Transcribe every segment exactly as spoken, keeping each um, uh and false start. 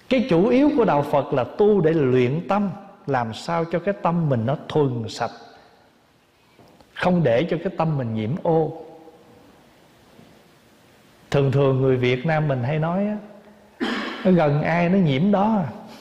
Cái chủ yếu của đạo Phật là tu để luyện tâm, làm sao cho cái tâm mình nó thuần sạch, không để cho cái tâm mình nhiễm ô. Thường thường người Việt Nam mình hay nói á, nó gần ai nó nhiễm đó.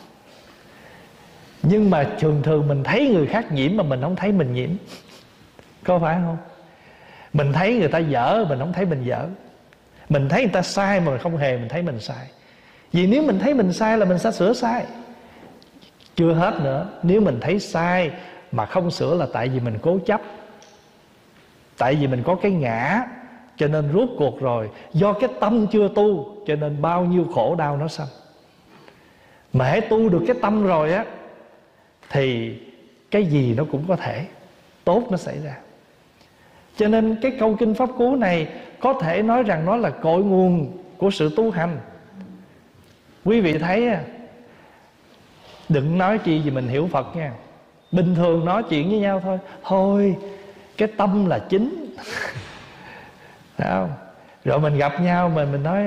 Nhưng mà thường thường mình thấy người khác nhiễm mà mình không thấy mình nhiễm, có phải không? Mình thấy người ta dở, mình không thấy mình dở. Mình thấy người ta sai mà không hề mình thấy mình sai. Vì nếu mình thấy mình sai là mình sẽ sửa sai. Chưa hết nữa, nếu mình thấy sai mà không sửa là tại vì mình cố chấp, tại vì mình có cái ngã, cho nên rốt cuộc rồi do cái tâm chưa tu, cho nên bao nhiêu khổ đau nó sanh. Mà hãy tu được cái tâm rồi á, thì cái gì nó cũng có thể tốt nó xảy ra. Cho nên cái câu kinh Pháp Cú này có thể nói rằng nó là cội nguồn của sự tu hành. Quý vị thấy á, đừng nói chi gì mình hiểu Phật nha. Bình thường nói chuyện với nhau thôi, thôi cái tâm là chính. Phải không? Rồi mình gặp nhau mà mình nói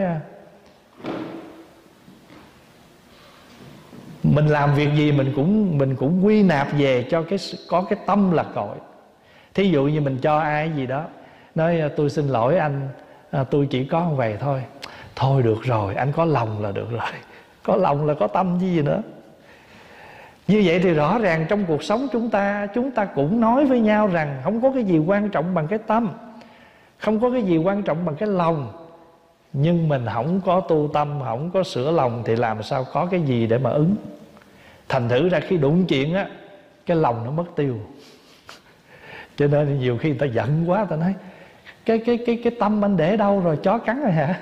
mình làm việc gì mình cũng mình cũng quy nạp về cho cái có cái tâm là cội. Thí dụ như mình cho ai gì đó, nói tôi xin lỗi anh, à, tôi chỉ có vậy thôi. Thôi được rồi, anh có lòng là được rồi. Có lòng là có tâm chứ gì nữa. Như vậy thì rõ ràng trong cuộc sống chúng ta, chúng ta cũng nói với nhau rằng không có cái gì quan trọng bằng cái tâm, không có cái gì quan trọng bằng cái lòng. Nhưng mình không có tu tâm, không có sửa lòng thì làm sao có cái gì để mà ứng. Thành thử ra khi đụng chuyện á, cái lòng nó mất tiêu. Cho nên nhiều khi người ta giận quá, ta nói cái cái cái cái tâm anh để đâu rồi, chó cắn rồi hả?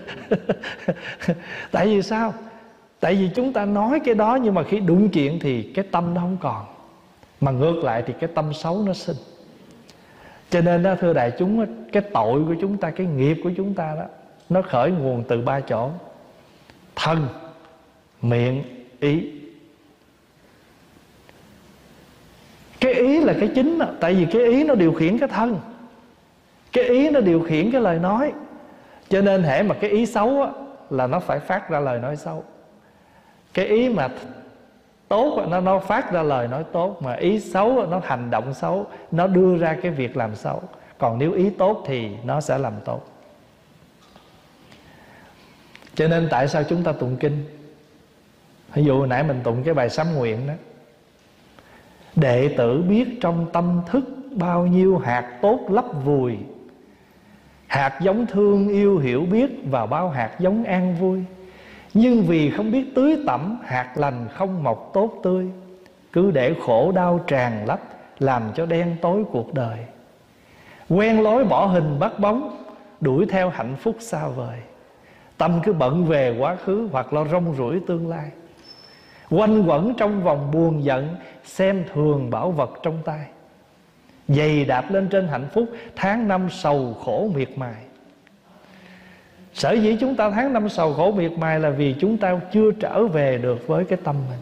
Tại vì sao? Tại vì chúng ta nói cái đó, nhưng mà khi đụng chuyện thì cái tâm nó không còn, mà ngược lại thì cái tâm xấu nó sinh. Cho nên đó, thưa đại chúng, cái tội của chúng ta, cái nghiệp của chúng ta đó, nó khởi nguồn từ ba chỗ: thân, miệng, ý. Cái ý là cái chính đó, tại vì cái ý nó điều khiển cái thân, cái ý nó điều khiển cái lời nói. Cho nên hễ mà cái ý xấu á, là nó phải phát ra lời nói xấu. Cái ý mà tốt nó nó phát ra lời nói tốt, mà ý xấu nó hành động xấu, nó đưa ra cái việc làm xấu. Còn nếu ý tốt thì nó sẽ làm tốt. Cho nên tại sao chúng ta tụng kinh? Ví dụ nãy mình tụng cái bài sám nguyện đó: đệ tử biết trong tâm thức bao nhiêu hạt tốt lấp vùi, hạt giống thương yêu hiểu biết vào bao hạt giống an vui. Nhưng vì không biết tưới tẩm, hạt lành không mọc tốt tươi, cứ để khổ đau tràn lấp, làm cho đen tối cuộc đời. Quen lối bỏ hình bắt bóng, đuổi theo hạnh phúc xa vời. Tâm cứ bận về quá khứ hoặc lo rong ruổi tương lai. Quanh quẩn trong vòng buồn giận, xem thường bảo vật trong tay. Giày đạp lên trên hạnh phúc, tháng năm sầu khổ miệt mài. Sở dĩ chúng ta tháng năm sầu khổ miệt mài là vì chúng ta chưa trở về được với cái tâm mình.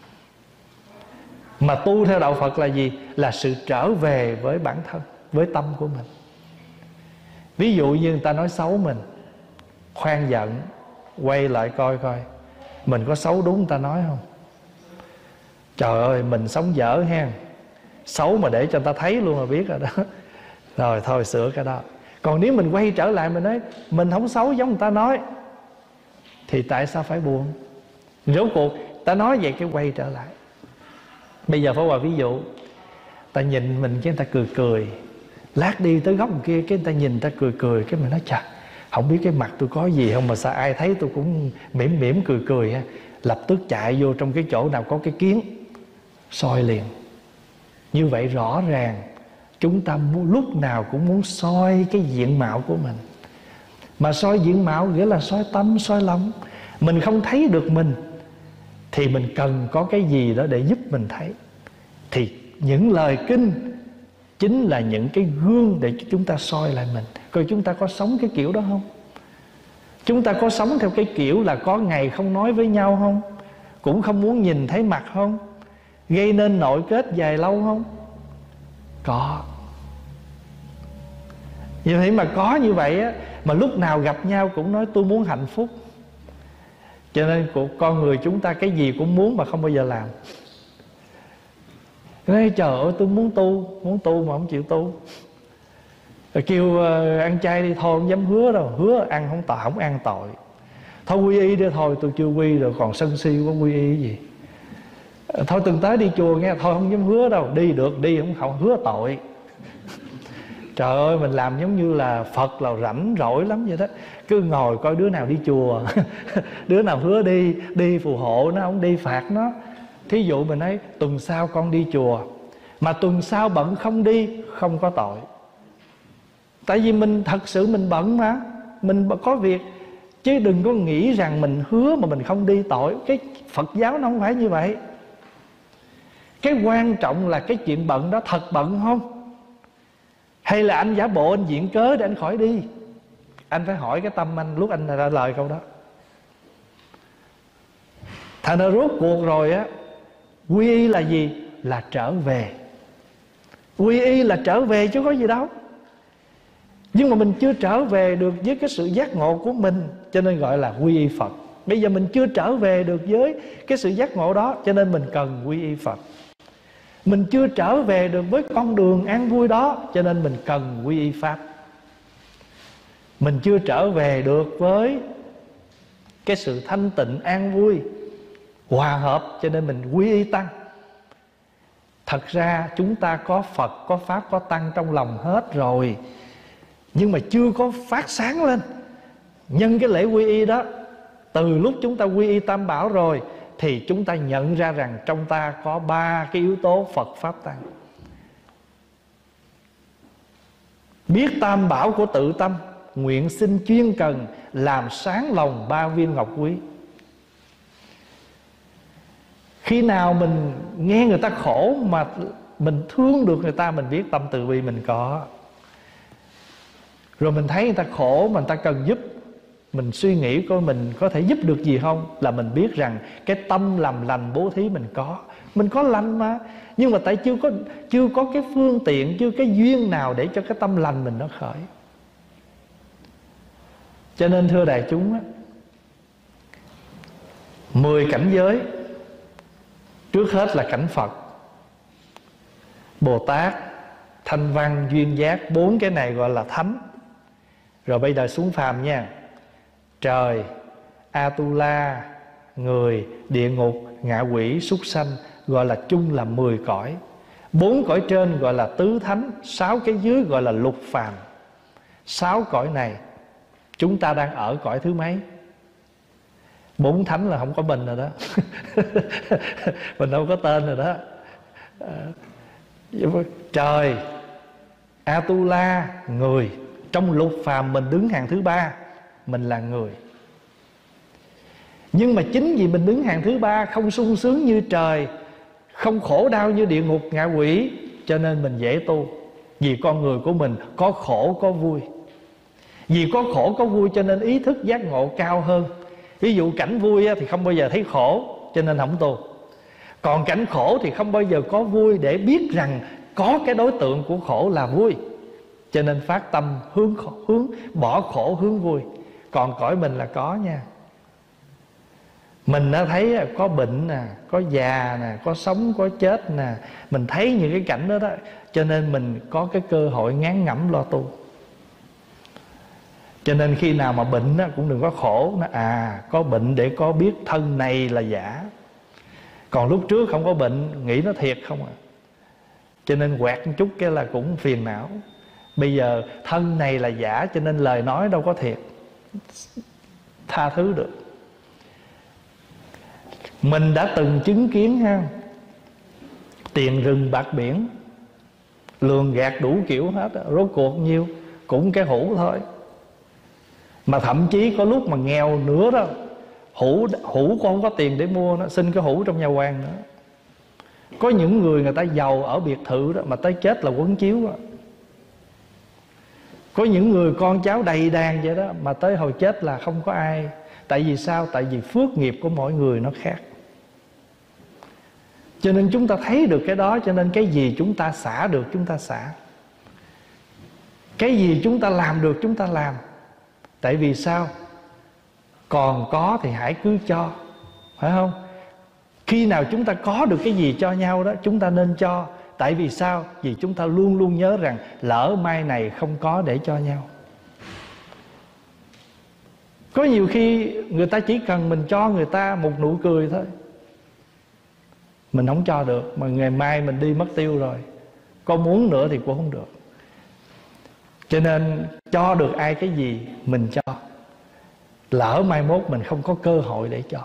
Mà tu theo đạo Phật là gì? Là sự trở về với bản thân, với tâm của mình. Ví dụ như người ta nói xấu mình, khoan giận, quay lại coi coi mình có xấu đúng người ta nói không. Trời ơi, mình sống dở ha, xấu mà để cho người ta thấy luôn là biết rồi đó. Rồi thôi sửa cái đó. Còn nếu mình quay trở lại mình nói mình không xấu giống người ta nói, thì tại sao phải buồn? Rốt cuộc ta nói vậy cái quay trở lại. Bây giờ Pháp Hòa ví dụ, ta nhìn mình cái người ta cười cười, lát đi tới góc kia cái người ta nhìn ta cười cười, cái mình nói chà, không biết cái mặt tôi có gì không mà sao ai thấy tôi cũng mỉm mỉm cười cười ha. Lập tức chạy vô trong cái chỗ nào có cái kiến, soi liền. Như vậy rõ ràng chúng ta lúc nào cũng muốn soi cái diện mạo của mình. Mà soi diện mạo nghĩa là soi tâm, soi lòng. Mình không thấy được mình thì mình cần có cái gì đó để giúp mình thấy. Thì những lời kinh chính là những cái gương để chúng ta soi lại mình. Coi chúng ta có sống cái kiểu đó không? Chúng ta có sống theo cái kiểu là có ngày không nói với nhau không? Cũng không muốn nhìn thấy mặt không? Gây nên nội kết dài lâu không? Có. Như thế mà có như vậy á, mà lúc nào gặp nhau cũng nói tôi muốn hạnh phúc. Cho nên của con người chúng ta cái gì cũng muốn mà không bao giờ làm. Nói trời ơi tôi muốn tu, muốn tu mà không chịu tu. Rồi kêu uh, ăn chay đi, thôi không dám hứa đâu, hứa ăn không tội, không ăn tội. Thôi quy y đi, thôi tôi chưa quy rồi còn sân si có quy y gì. Thôi từng tới đi chùa nghe, thôi không dám hứa đâu, đi được đi không không hứa tội. Trời ơi mình làm giống như là Phật là rảnh rỗi lắm vậy đó. Cứ ngồi coi đứa nào đi chùa đứa nào hứa đi, đi phù hộ nó, không đi phạt nó. Thí dụ mình nói tuần sau con đi chùa, mà tuần sau bận không đi, không có tội. Tại vì mình thật sự mình bận mà, mình có việc. Chứ đừng có nghĩ rằng mình hứa mà mình không đi tội. Cái Phật giáo nó không phải như vậy. Cái quan trọng là cái chuyện bận đó thật bận không, hay là anh giả bộ anh viện cớ để anh khỏi đi. Anh phải hỏi cái tâm anh lúc anh ra lời câu đó. Thành ra rốt cuộc rồi á, quy y là gì? Là trở về. Quy y là trở về chứ có gì đâu. Nhưng mà mình chưa trở về được với cái sự giác ngộ của mình, cho nên gọi là quy y Phật. Bây giờ mình chưa trở về được với cái sự giác ngộ đó, cho nên mình cần quy y Phật. Mình chưa trở về được với con đường an vui đó, cho nên mình cần quy y Pháp. Mình chưa trở về được với cái sự thanh tịnh an vui hòa hợp, cho nên mình quy y Tăng. Thật ra chúng ta có Phật, có Pháp, có Tăng trong lòng hết rồi, nhưng mà chưa có phát sáng lên. Nhân cái lễ quy y đó, từ lúc chúng ta quy y Tam Bảo rồi, thì chúng ta nhận ra rằng trong ta có ba cái yếu tố Phật, Pháp, Tăng. Biết Tam Bảo của tự tâm, nguyện xin chuyên cần, làm sáng lòng ba viên ngọc quý. Khi nào mình nghe người ta khổ mà mình thương được người ta, mình biết tâm từ bi mình có. Rồi mình thấy người ta khổ mà người ta cần giúp, mình suy nghĩ coi mình có thể giúp được gì không, là mình biết rằng cái tâm làm lành bố thí mình có. Mình có lành mà, nhưng mà tại chưa có chưa có cái phương tiện, chưa cái duyên nào để cho cái tâm lành mình nó khởi. Cho nên thưa đại chúng á, mười cảnh giới, trước hết là cảnh Phật, Bồ Tát, Thanh Văn, Duyên Giác. Bốn cái này gọi là thánh. Rồi bây giờ xuống phàm nha. Trời, Atula, người, địa ngục, ngạ quỷ, súc sanh, gọi là chung là mười cõi. Bốn cõi trên gọi là tứ thánh, sáu cái dưới gọi là lục phàm. Sáu cõi này chúng ta đang ở cõi thứ mấy? Bốn thánh là không có mình rồi đó mình đâu có tên rồi đó. Trời, Atula, người. Trong lục phàm mình đứng hàng thứ ba, mình là người. Nhưng mà chính vì mình đứng hàng thứ ba, không sung sướng như trời, không khổ đau như địa ngục, ngạ quỷ, cho nên mình dễ tu. Vì con người của mình có khổ có vui. Vì có khổ có vui cho nên ý thức giác ngộ cao hơn. Ví dụ cảnh vui thì không bao giờ thấy khổ, cho nên không tu. Còn cảnh khổ thì không bao giờ có vui, để biết rằng có cái đối tượng của khổ là vui, cho nên phát tâm hướng, hướng bỏ khổ hướng vui. Còn cõi mình là có nha. Mình đã thấy có bệnh nè, có già nè, có sống có chết nè. Mình thấy những cái cảnh đó đó, cho nên mình có cái cơ hội ngán ngẩm lo tu. Cho nên khi nào mà bệnh đó, cũng đừng có khổ. Nó à có bệnh để có biết thân này là giả. Còn lúc trước không có bệnh, nghĩ nó thiệt không à. Cho nên quẹt một chút cái là cũng phiền não. Bây giờ thân này là giả, cho nên lời nói đâu có thiệt, tha thứ được. Mình đã từng chứng kiến ha, tiền rừng bạc biển, lường gạt đủ kiểu hết, rốt cuộc nhiêu cũng cái hũ thôi. Mà thậm chí có lúc mà nghèo nữa đó, hũ hũ con không có tiền để mua, nó xin cái hũ trong nhà quan nữa. Có những người người ta giàu ở biệt thự đó, mà tới chết là quấn chiếu đó. Có những người con cháu đầy đàn vậy đó, mà tới hồi chết là không có ai. Tại vì sao? Tại vì phước nghiệp của mỗi người nó khác. Cho nên chúng ta thấy được cái đó, cho nên cái gì chúng ta xả được chúng ta xả, cái gì chúng ta làm được chúng ta làm. Tại vì sao? còn có thì hãy cứ cho, phải không? Khi nào chúng ta có được cái gì cho nhau đó, chúng ta nên cho. Tại vì sao? Vì chúng ta luôn luôn nhớ rằng lỡ mai này không có để cho nhau. Có nhiều khi người ta chỉ cần mình cho người ta một nụ cười thôi, mình không cho được, mà ngày mai mình đi mất tiêu rồi, có muốn nữa thì cũng không được. Cho nên cho được ai cái gì mình cho, lỡ mai mốt mình không có cơ hội để cho.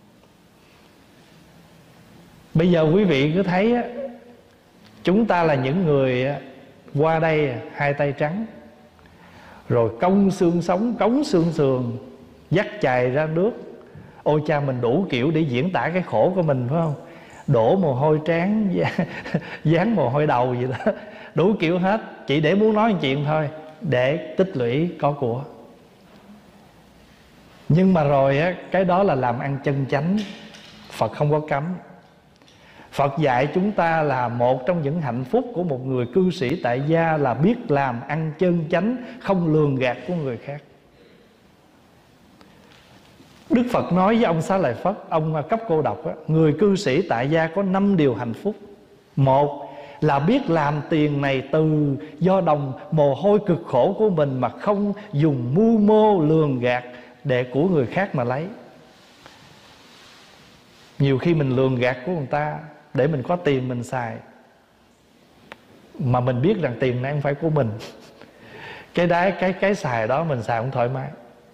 Bây giờ quý vị cứ thấy á, chúng ta là những người qua đây hai tay trắng, rồi cong xương sống, cống xương sườn, dắt chài ra nước. Ôi cha, mình đủ kiểu để diễn tả cái khổ của mình, phải không? Đổ mồ hôi trán, dán mồ hôi đầu gì đó, đủ kiểu hết, chỉ để muốn nói chuyện thôi, để tích lũy có của. Nhưng mà rồi á, cái đó là làm ăn chân chánh, Phật không có cấm. Phật dạy chúng ta là một trong những hạnh phúc của một người cư sĩ tại gia là biết làm ăn chân chánh, không lường gạt của người khác. Đức Phật nói với ông Xá Lợi Phất, ông cấp cô độc á, người cư sĩ tại gia có năm điều hạnh phúc. Một là biết làm tiền này từ do đồng mồ hôi cực khổ của mình, mà không dùng mưu mô lường gạt để của người khác mà lấy. Nhiều khi mình lường gạt của người ta để mình có tiền mình xài, mà mình biết rằng tiền này không phải của mình. Cái đái cái cái xài đó mình xài không thoải mái.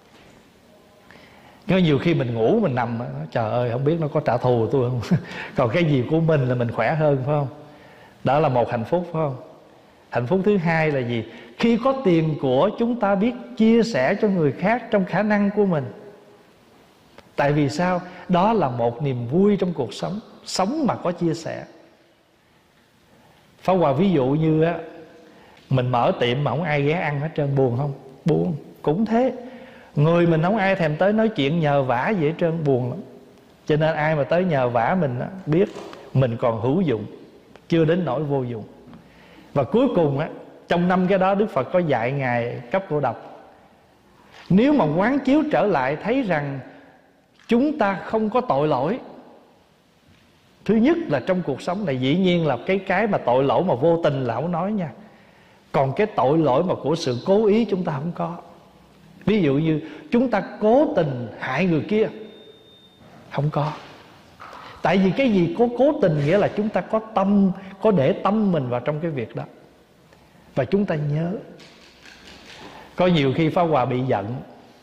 Có nhiều khi mình ngủ mình nằm, trời ơi không biết nó có trả thù tôi không. Còn cái gì của mình là mình khỏe hơn, phải không? Đó là một hạnh phúc, phải không? Hạnh phúc thứ hai là gì? Khi có tiền của, chúng ta biết chia sẻ cho người khác trong khả năng của mình. Tại vì sao? Đó là một niềm vui trong cuộc sống. Sống mà có chia sẻ. Pháp Hòa ví dụ như á, mình mở tiệm mà không ai ghé ăn hết trơn, buồn không? Buồn. Cũng thế, người mình không ai thèm tới nói chuyện nhờ vả gì hết trơn, buồn lắm. Cho nên ai mà tới nhờ vả mình á, biết mình còn hữu dụng, chưa đến nỗi vô dụng. Và cuối cùng á, trong năm cái đó Đức Phật có dạy Ngài cấp cô độc, nếu mà quán chiếu trở lại thấy rằng chúng ta không có tội lỗi. Thứ nhất là trong cuộc sống này dĩ nhiên là cái cái mà tội lỗi mà vô tình là không nói nha. Còn cái tội lỗi mà của sự cố ý chúng ta không có. Ví dụ như chúng ta cố tình hại người kia, không có. Tại vì cái gì có cố tình nghĩa là chúng ta có tâm, có để tâm mình vào trong cái việc đó. Và chúng ta nhớ. Có nhiều khi Pháp Hòa bị giận.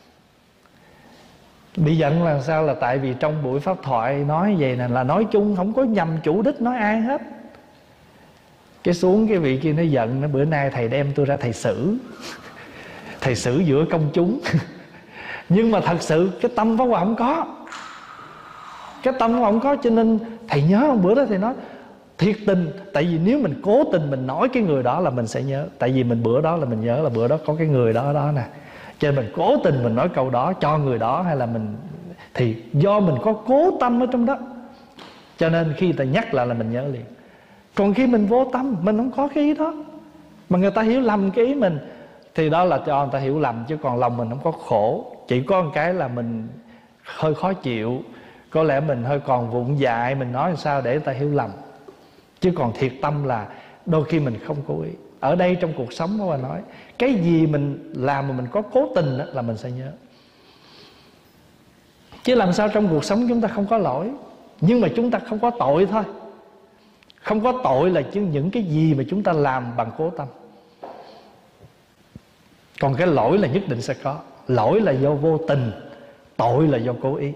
Bị giận là sao? Là tại vì trong buổi pháp thoại nói vậy nè, là nói chung, không có nhằm chủ đích nói ai hết. Cái xuống cái vị kia nó giận, nó bữa nay thầy đem tôi ra thầy xử. Thầy xử giữa công chúng. Nhưng mà thật sự cái tâm Pháp Hòa không có. Cái tâm Pháp Hòa không có, cho nên thầy nhớ không, bữa đó thầy nói thiệt tình. Tại vì nếu mình cố tình mình nói cái người đó là mình sẽ nhớ. Tại vì mình bữa đó là mình nhớ là bữa đó có cái người đó đó nè, cho nên mình cố tình mình nói câu đó cho người đó, hay là mình thì do mình có cố tâm ở trong đó, cho nên khi người ta nhắc lại là mình nhớ liền. Còn khi mình vô tâm, mình không có cái ý đó, mà người ta hiểu lầm cái ý mình, thì đó là cho người ta hiểu lầm. Chứ còn lòng mình không có khổ. Chỉ có một cái là mình hơi khó chịu, có lẽ mình hơi còn vụng dại, mình nói sao để người ta hiểu lầm. Chứ còn thiệt tâm là đôi khi mình không cố ý. Ở đây trong cuộc sống đó, bà nói cái gì mình làm mà mình có cố tình đó, là mình sẽ nhớ. Chứ làm sao trong cuộc sống chúng ta không có lỗi, nhưng mà chúng ta không có tội thôi. Không có tội là chứ những cái gì mà chúng ta làm bằng cố tâm. Còn cái lỗi là nhất định sẽ có. Lỗi là do vô tình, tội là do cố ý.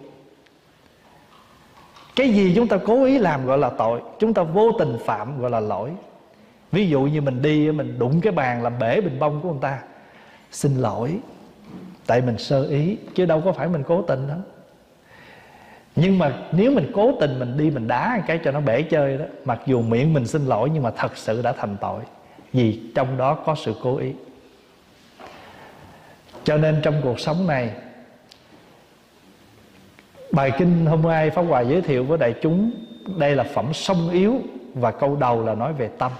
Cái gì chúng ta cố ý làm gọi là tội, chúng ta vô tình phạm gọi là lỗi. Ví dụ như mình đi, mình đụng cái bàn làm bể bình bông của người ta, xin lỗi, tại mình sơ ý, chứ đâu có phải mình cố tình đó. Nhưng mà nếu mình cố tình mình đi mình đá một cái cho nó bể chơi đó, mặc dù miệng mình xin lỗi nhưng mà thật sự đã thành tội, vì trong đó có sự cố ý. Cho nên trong cuộc sống này, bài kinh hôm nay Pháp Hòa giới thiệu với đại chúng, đây là phẩm song yếu, và câu đầu là nói về tâm.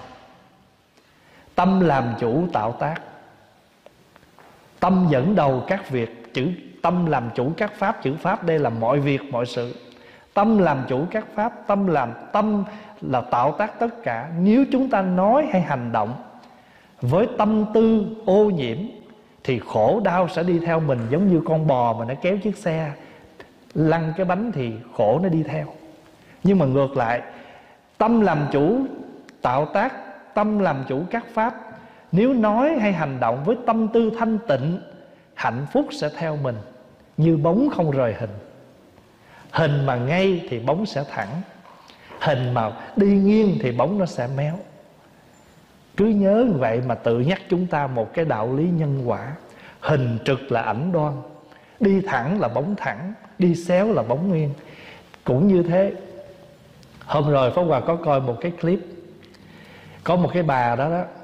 Tâm làm chủ tạo tác, tâm dẫn đầu các việc. Chữ Tâm làm chủ các pháp, chữ pháp đây là mọi việc mọi sự. Tâm làm chủ các pháp, tâm làm tâm là tạo tác tất cả. Nếu chúng ta nói hay hành động với tâm tư ô nhiễm thì khổ đau sẽ đi theo mình, giống như con bò mà nó kéo chiếc xe lăn cái bánh thì khổ nó đi theo. Nhưng mà ngược lại, tâm làm chủ tạo tác, tâm làm chủ các pháp. Nếu nói hay hành động với tâm tư thanh tịnh, hạnh phúc sẽ theo mình như bóng không rời hình. Hình mà ngay thì bóng sẽ thẳng, hình mà đi nghiêng thì bóng nó sẽ méo. Cứ nhớ vậy mà tự nhắc chúng ta một cái đạo lý nhân quả. Hình trực là ảnh đoan, đi thẳng là bóng thẳng, đi xéo là bóng nguyên. Cũng như thế. Hôm rồi Pháp Hòa có coi một cái clip, có một cái bà đó đó,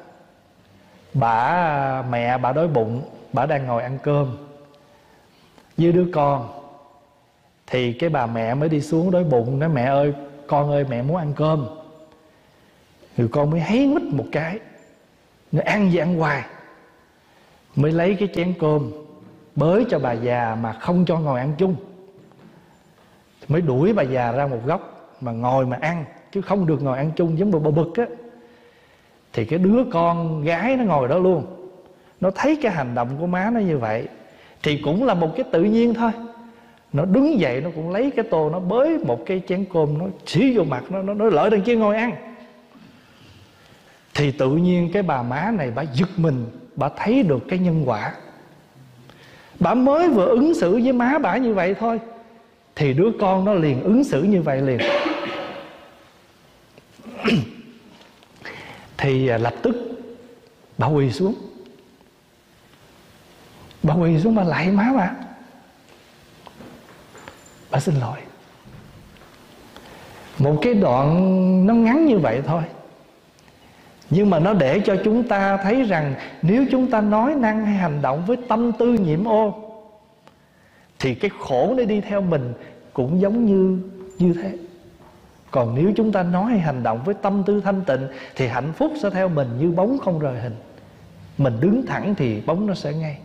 bà mẹ bà đói bụng, bà đang ngồi ăn cơm với đứa con. Thì cái bà mẹ mới đi xuống đói bụng, nói mẹ ơi, con ơi, mẹ muốn ăn cơm. Người con mới háy mít một cái, nó ăn gì ăn hoài. Mới lấy cái chén cơm bới cho bà già mà không cho ngồi ăn chung. Mới đuổi bà già ra một góc mà ngồi mà ăn, chứ không được ngồi ăn chung, giống bà bực á. Thì cái đứa con gái nó ngồi đó luôn, nó thấy cái hành động của má nó như vậy thì cũng là một cái tự nhiên thôi. Nó đứng dậy, nó cũng lấy cái tô, nó bới một cái chén cơm, nó xí vô mặt nó, nó nói lợi đằng kia ngồi ăn. Thì tự nhiên cái bà má này bà giật mình, bà thấy được cái nhân quả. Bà mới vừa ứng xử với má bà như vậy thôi, thì đứa con nó liền ứng xử như vậy liền. Thì lập tức bà quỳ xuống, bà quỳ xuống bà lạy má bà, bà xin lỗi. Một cái đoạn nó ngắn như vậy thôi, nhưng mà nó để cho chúng ta thấy rằng nếu chúng ta nói năng hay hành động với tâm tư nhiễm ô thì cái khổ nó đi theo mình cũng giống như như thế. Còn nếu chúng ta nói hay hành động với tâm tư thanh tịnh thì hạnh phúc sẽ theo mình như bóng không rời hình. Mình đứng thẳng thì bóng nó sẽ ngay,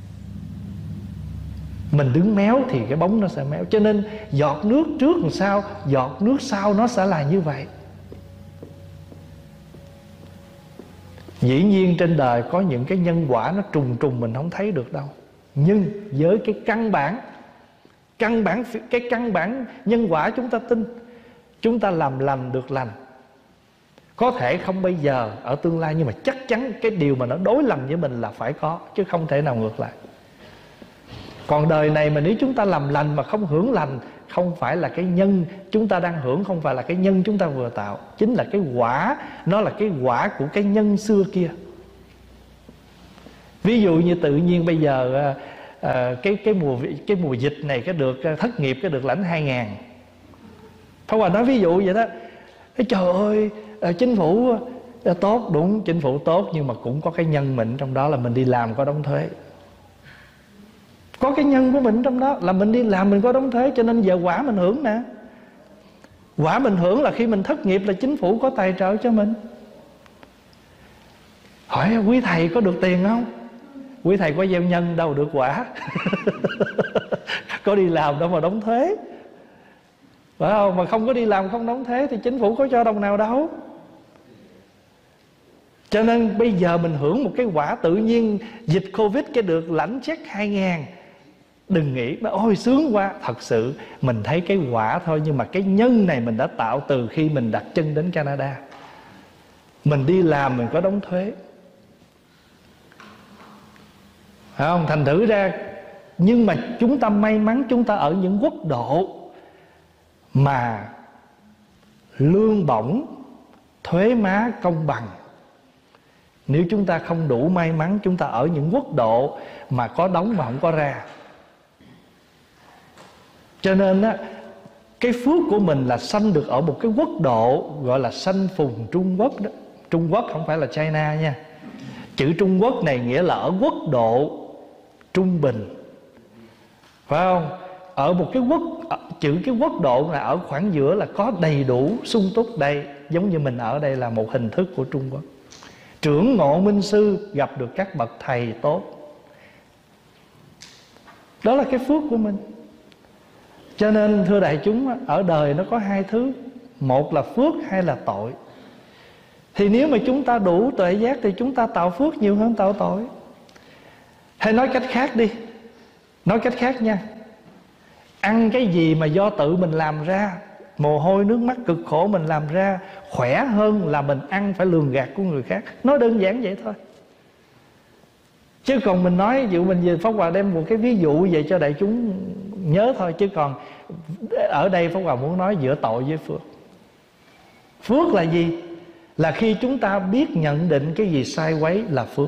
mình đứng méo thì cái bóng nó sẽ méo. Cho nên giọt nước trước làm sao, giọt nước sau nó sẽ là như vậy. Dĩ nhiên trên đời có những cái nhân quả nó trùng trùng mình không thấy được đâu. Nhưng với cái căn bản Căn bản Cái căn bản nhân quả chúng ta tin, chúng ta làm lành được lành. Có thể không bây giờ, ở tương lai, nhưng mà chắc chắn cái điều mà nó đối lành với mình là phải có, chứ không thể nào ngược lại. Còn đời này mà nếu chúng ta làm lành mà không hưởng lành, không phải là cái nhân chúng ta đang hưởng, không phải là cái nhân chúng ta vừa tạo, chính là cái quả. Nó là cái quả của cái nhân xưa kia. Ví dụ như tự nhiên bây giờ à, cái cái mùa cái mùa dịch này cái được thất nghiệp cái được lãnh hai ngàn. Pháp Hòa nói ví dụ vậy đó. Trời ơi, à, chính phủ à, tốt, đúng, chính phủ tốt, nhưng mà cũng có cái nhân mình trong đó là mình đi làm có đóng thuế. Có cái nhân của mình trong đó là mình đi làm mình có đóng thuế, cho nên giờ quả mình hưởng nè. Quả mình hưởng là khi mình thất nghiệp là chính phủ có tài trợ cho mình. Hỏi quý thầy có được tiền không? Quý thầy có gieo nhân đâu được quả. Có đi làm đâu mà đóng thuế, phải không? Mà không có đi làm không đóng thuế thì chính phủ có cho đồng nào đâu. Cho nên bây giờ mình hưởng một cái quả tự nhiên dịch Covid cái được lãnh check hai ngàn. Đừng nghĩ ôi sướng quá. Thật sự mình thấy cái quả thôi, nhưng mà cái nhân này mình đã tạo từ khi mình đặt chân đến Canada. Mình đi làm mình có đóng thuế, phải không? Thành thử ra, nhưng mà chúng ta may mắn chúng ta ở những quốc độ mà lương bổng, thuế má công bằng. Nếu chúng ta không đủ may mắn, chúng ta ở những quốc độ mà có đóng mà không có ra. Cho nên á, cái phước của mình là sanh được ở một cái quốc độ gọi là sanh phùng Trung Quốc đó. Trung Quốc không phải là China nha. Chữ Trung Quốc này nghĩa là ở quốc độ trung bình, phải không? Ở một cái quốc, chữ cái quốc độ là ở khoảng giữa, là có đầy đủ sung túc. Đây giống như mình ở đây là một hình thức của Trung Quốc. Trưởng ngộ minh sư, gặp được các bậc thầy tốt. Đó là cái phước của mình. Cho nên thưa đại chúng, ở đời nó có hai thứ, một là phước, hai là tội. Thì nếu mà chúng ta đủ tuệ giác thì chúng ta tạo phước nhiều hơn tạo tội. Hay nói cách khác đi, nói cách khác nha, ăn cái gì mà do tự mình làm ra, mồ hôi nước mắt cực khổ mình làm ra, khỏe hơn là mình ăn phải lường gạt của người khác. Nói đơn giản vậy thôi. Chứ còn mình nói, dụ mình về Pháp Hòa đem một cái ví dụ vậy cho đại chúng nhớ thôi. Chứ còn ở đây Pháp Hòa muốn nói giữa tội với phước. Phước là gì? Là khi chúng ta biết nhận định cái gì sai quấy là phước.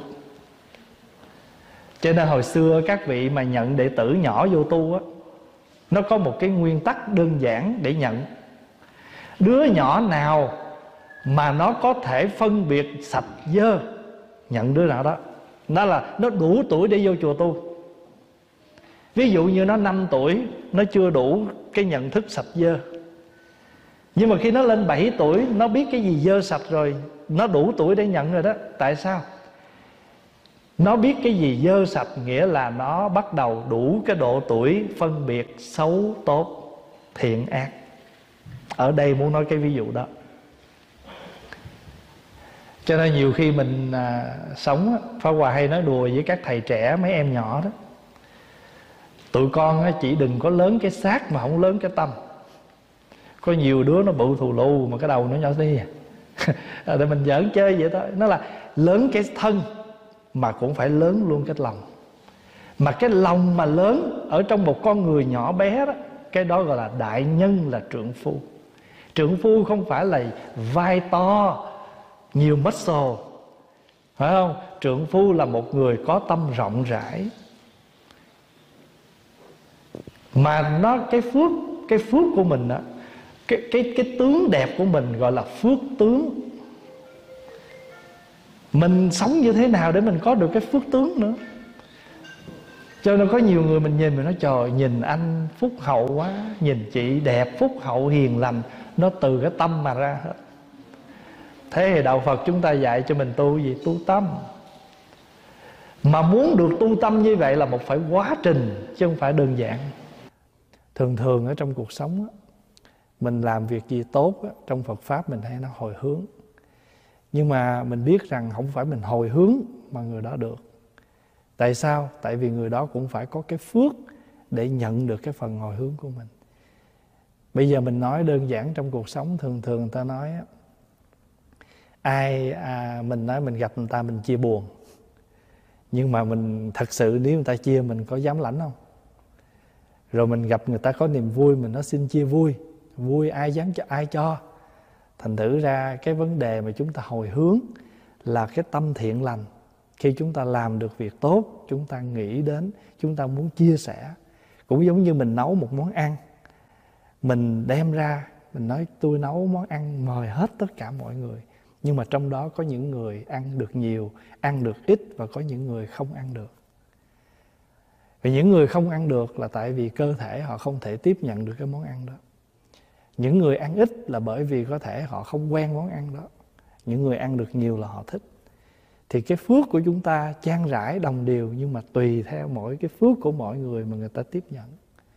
Cho nên hồi xưa các vị mà nhận đệ tử nhỏ vô tu á, nó có một cái nguyên tắc đơn giản để nhận. Đứa nhỏ nào mà nó có thể phân biệt sạch dơ, nhận đứa nào đó. Nó là nó đủ tuổi để vô chùa tu. Ví dụ như nó năm tuổi, nó chưa đủ cái nhận thức sạch dơ. Nhưng mà khi nó lên bảy tuổi, nó biết cái gì dơ sạch rồi, nó đủ tuổi để nhận rồi đó. Tại sao? Nó biết cái gì dơ sạch, nghĩa là nó bắt đầu đủ cái độ tuổi phân biệt xấu, tốt, thiện, ác. Ở đây muốn nói cái ví dụ đó. Cho nên nhiều khi mình à, sống, Pháp Hòa hay nói đùa với các thầy trẻ, mấy em nhỏ đó, tụi con á, chỉ đừng có lớn cái xác mà không lớn cái tâm. Có nhiều đứa nó bự thù lù mà cái đầu nó nhỏ tí à. Để mình giỡn chơi vậy thôi. Nó là lớn cái thân mà cũng phải lớn luôn cái lòng. Mà cái lòng mà lớn ở trong một con người nhỏ bé đó, cái đó gọi là đại nhân, là trượng phu. Trượng phu không phải là vai to, nhiều muscle, phải không? Trượng phu là một người có tâm rộng rãi. Mà nó cái phước, cái phước của mình đó, cái, cái, cái tướng đẹp của mình gọi là phước tướng. Mình sống như thế nào để mình có được cái phước tướng nữa. Cho nên có nhiều người mình nhìn mình nói trời, nhìn anh phúc hậu quá, nhìn chị đẹp phúc hậu hiền lành. Nó từ cái tâm mà ra hết. Thế thì đạo Phật chúng ta dạy cho mình tu gì? Tu tâm. Mà muốn được tu tâm như vậy là một phải quá trình, chứ không phải đơn giản. Thường thường ở trong cuộc sống á, mình làm việc gì tốt á, trong Phật Pháp mình hay nói hồi hướng. Nhưng mà mình biết rằng không phải mình hồi hướng mà người đó được. Tại sao? Tại vì người đó cũng phải có cái phước để nhận được cái phần hồi hướng của mình. Bây giờ mình nói đơn giản trong cuộc sống, thường thường người ta nói á, ai à, mình nói mình gặp người ta mình chia buồn. Nhưng mà mình thật sự nếu người ta chia mình có dám lãnh không? Rồi mình gặp người ta có niềm vui, mình nói xin chia vui. Vui ai dám cho ai cho. Thành thử ra cái vấn đề mà chúng ta hồi hướng là cái tâm thiện lành. Khi chúng ta làm được việc tốt, chúng ta nghĩ đến, chúng ta muốn chia sẻ. Cũng giống như mình nấu một món ăn, mình đem ra, mình nói tôi nấu món ăn mời hết tất cả mọi người. Nhưng mà trong đó có những người ăn được nhiều, ăn được ít, và có những người không ăn được. Vì những người không ăn được là tại vì cơ thể họ không thể tiếp nhận được cái món ăn đó. Những người ăn ít là bởi vì có thể họ không quen món ăn đó. Những người ăn được nhiều là họ thích. Thì cái phước của chúng ta chan rãi đồng đều, nhưng mà tùy theo mỗi cái phước của mọi người mà người ta tiếp nhận.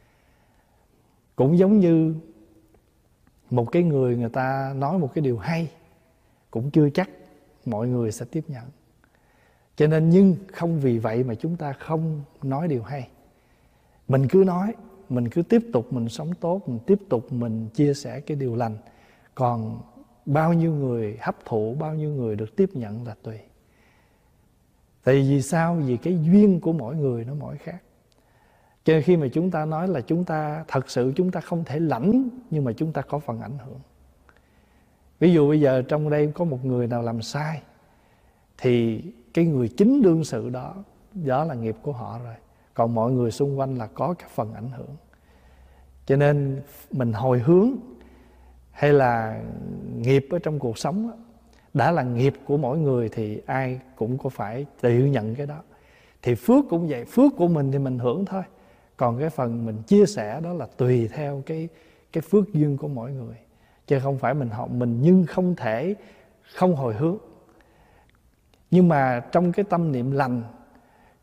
Cũng giống như một cái người người ta nói một cái điều hay, cũng chưa chắc mọi người sẽ tiếp nhận. Cho nên nhưng không vì vậy mà chúng ta không nói điều hay. Mình cứ nói, mình cứ tiếp tục mình sống tốt, mình tiếp tục mình chia sẻ cái điều lành. Còn bao nhiêu người hấp thụ, bao nhiêu người được tiếp nhận là tùy. Tại vì sao? Vì cái duyên của mỗi người nó mỗi khác. Cho nên khi mà chúng ta nói là chúng ta thật sự chúng ta không thể lãnh, nhưng mà chúng ta có phần ảnh hưởng. Ví dụ bây giờ trong đây có một người nào làm sai, thì cái người chính đương sự đó, đó là nghiệp của họ rồi. Còn mọi người xung quanh là có các phần ảnh hưởng. Cho nên mình hồi hướng hay là nghiệp ở trong cuộc sống đã là nghiệp của mỗi người thì ai cũng có phải tự nhận cái đó. Thì phước cũng vậy, phước của mình thì mình hưởng thôi. Còn cái phần mình chia sẻ đó là tùy theo cái, cái phước duyên của mỗi người. Chứ không phải mình học mình nhưng không thể không hồi hướng. Nhưng mà trong cái tâm niệm lành,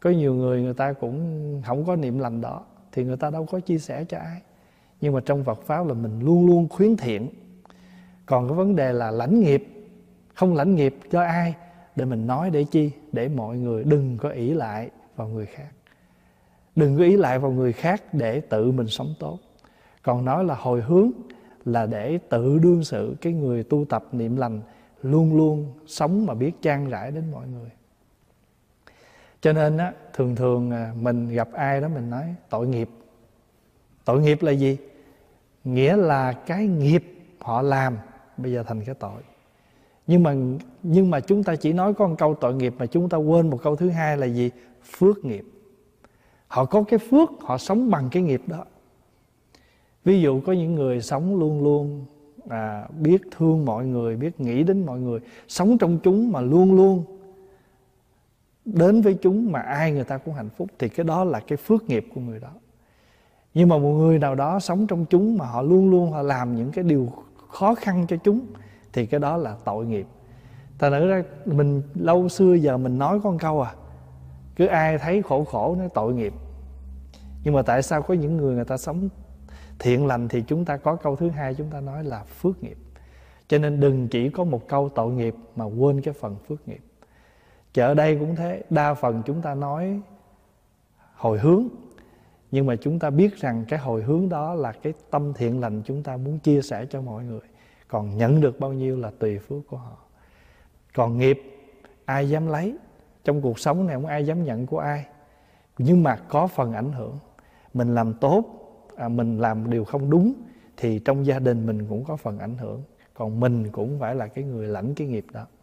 Có nhiều người người ta cũng không có niệm lành đó, thì người ta đâu có chia sẻ cho ai. Nhưng mà trong Phật Pháp là mình luôn luôn khuyến thiện. Còn cái vấn đề là lãnh nghiệp, không lãnh nghiệp cho ai, để mình nói để chi? Để mọi người đừng có ỷ lại vào người khác. Đừng có ỷ lại vào người khác để tự mình sống tốt. Còn nói là hồi hướng là để tự đương sự. Cái người tu tập niệm lành luôn luôn sống mà biết chan rãi đến mọi người. Cho nên á, thường thường mình gặp ai đó mình nói tội nghiệp. Tội nghiệp là gì? Nghĩa là cái nghiệp họ làm bây giờ thành cái tội. Nhưng mà nhưng mà chúng ta chỉ nói có một câu tội nghiệp, mà chúng ta quên một câu thứ hai là gì? Phước nghiệp. Họ có cái phước, họ sống bằng cái nghiệp đó. Ví dụ có những người sống luôn luôn à, biết thương mọi người, biết nghĩ đến mọi người, sống trong chúng mà luôn luôn đến với chúng mà ai người ta cũng hạnh phúc, thì cái đó là cái phước nghiệp của người đó. Nhưng mà một người nào đó sống trong chúng mà họ luôn luôn họ làm những cái điều khó khăn cho chúng, thì cái đó là tội nghiệp. Thật ra mình lâu xưa giờ mình nói con câu à, cứ ai thấy khổ khổ nói tội nghiệp. Nhưng mà tại sao có những người người ta sống thiện lành thì chúng ta có câu thứ hai, chúng ta nói là phước nghiệp. Cho nên đừng chỉ có một câu tội nghiệp mà quên cái phần phước nghiệp. Chứ ở đây cũng thế, đa phần chúng ta nói hồi hướng, nhưng mà chúng ta biết rằng cái hồi hướng đó là cái tâm thiện lành chúng ta muốn chia sẻ cho mọi người. Còn nhận được bao nhiêu là tùy phước của họ. Còn nghiệp ai dám lấy? Trong cuộc sống này không ai dám nhận của ai. Nhưng mà có phần ảnh hưởng. Mình làm tốt, à, mình làm điều không đúng, thì trong gia đình mình cũng có phần ảnh hưởng. Còn mình cũng phải là cái người lãnh cái nghiệp đó.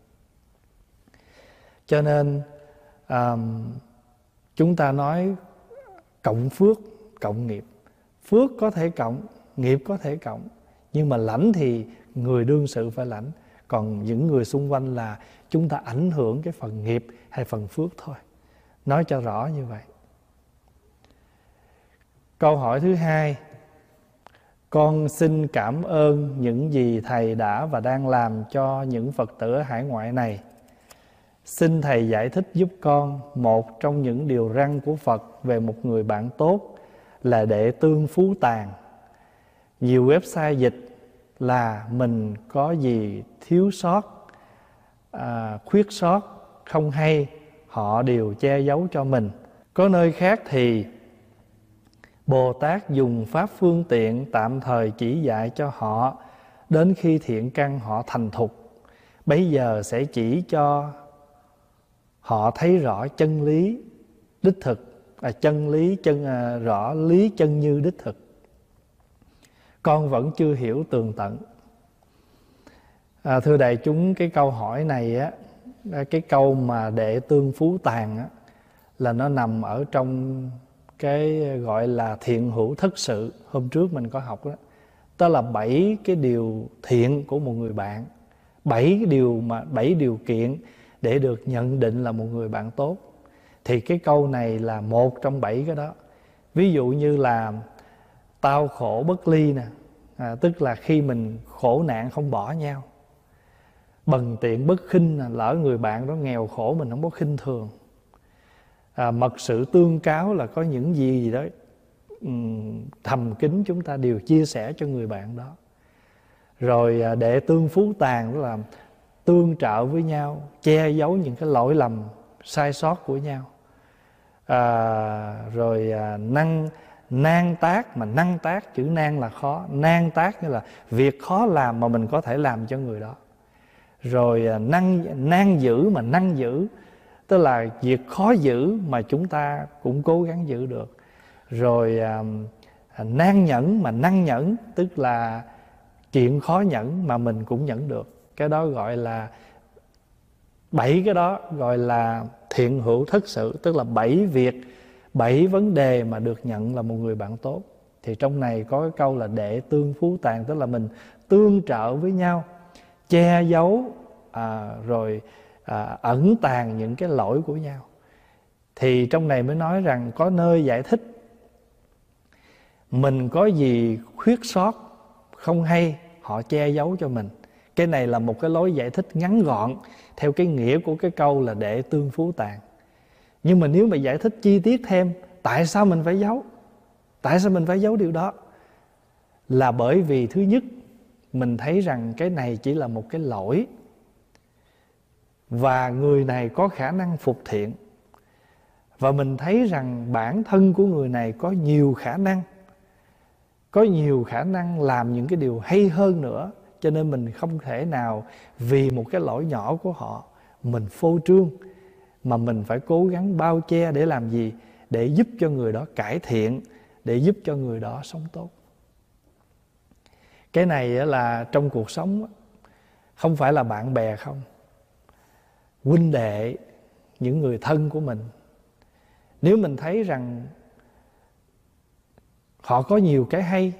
Cho nên à, chúng ta nói cộng phước, cộng nghiệp. Phước có thể cộng, nghiệp có thể cộng. Nhưng mà lãnh thì người đương sự phải lãnh. Còn những người xung quanh là chúng ta ảnh hưởng cái phần nghiệp hay phần phước thôi. Nói cho rõ như vậy. Câu hỏi thứ hai: con xin cảm ơn những gì Thầy đã và đang làm cho những Phật tử ở hải ngoại này. Xin Thầy giải thích giúp con một trong những điều răn của Phật về một người bạn tốt là đệ tương phú tàn. Nhiều website dịch là mình có gì thiếu sót, à, khuyết sót, không hay, họ đều che giấu cho mình. Có nơi khác thì Bồ Tát dùng pháp phương tiện tạm thời chỉ dạy cho họ, đến khi thiện căn họ thành thục, bấy giờ sẽ chỉ cho họ thấy rõ chân lý đích thực, à, chân lý chân à, rõ lý chân như đích thực. Con vẫn chưa hiểu tường tận. À, thưa đại chúng, cái câu hỏi này á, cái câu mà đệ tương phú tàn á, là nó nằm ở trong cái gọi là thiện hữu thất sự. Hôm trước mình có học đó, đó là bảy cái điều thiện của một người bạn, bảy cái điều mà bảy điều kiện để được nhận định là một người bạn tốt. Thì cái câu này là một trong bảy cái đó. Ví dụ như là tao khổ bất ly nè, à, tức là khi mình khổ nạn không bỏ nhau. Bần tiện bất khinh, lỡ người bạn đó nghèo khổ mình không có khinh thường. À, mật sự tương cáo là có những gì gì đó um, thầm kín chúng ta đều chia sẻ cho người bạn đó. Rồi à, đệ tương phú tàn, đó là tương trợ với nhau, che giấu những cái lỗi lầm sai sót của nhau. À, rồi à, năng nan tác, mà năng tác, chữ nan là khó, nan tác như là việc khó làm mà mình có thể làm cho người đó. Rồi à, năng nan giữ, mà năng giữ tức là việc khó giữ mà chúng ta cũng cố gắng giữ được. Rồi à, nan nhẫn, mà năng nhẫn tức là chuyện khó nhẫn mà mình cũng nhẫn được. Cái đó gọi là bảy cái đó gọi là thiện hữu thất sự, tức là bảy việc, bảy vấn đề mà được nhận là một người bạn tốt. Thì trong này có cái câu là đệ tương phú tàn, tức là mình tương trợ với nhau, che giấu à, rồi à, ẩn tàng những cái lỗi của nhau. Thì trong này mới nói rằng có nơi giải thích mình có gì khuyết sót không hay, họ che giấu cho mình. Cái này là một cái lối giải thích ngắn gọn theo cái nghĩa của cái câu là đệ tương phú tàn. Nhưng mà nếu mà giải thích chi tiết thêm, tại sao mình phải giấu? Tại sao mình phải giấu điều đó? Là bởi vì thứ nhất, mình thấy rằng cái này chỉ là một cái lỗi, và người này có khả năng phục thiện. Và mình thấy rằng bản thân của người này có nhiều khả năng, có nhiều khả năng làm những cái điều hay hơn nữa. Cho nên mình không thể nào vì một cái lỗi nhỏ của họ mình phô trương, mà mình phải cố gắng bao che để làm gì? Để giúp cho người đó cải thiện, để giúp cho người đó sống tốt. Cái này là trong cuộc sống, không phải là bạn bè không, huynh đệ, những người thân của mình. Nếu mình thấy rằng họ có nhiều cái hay,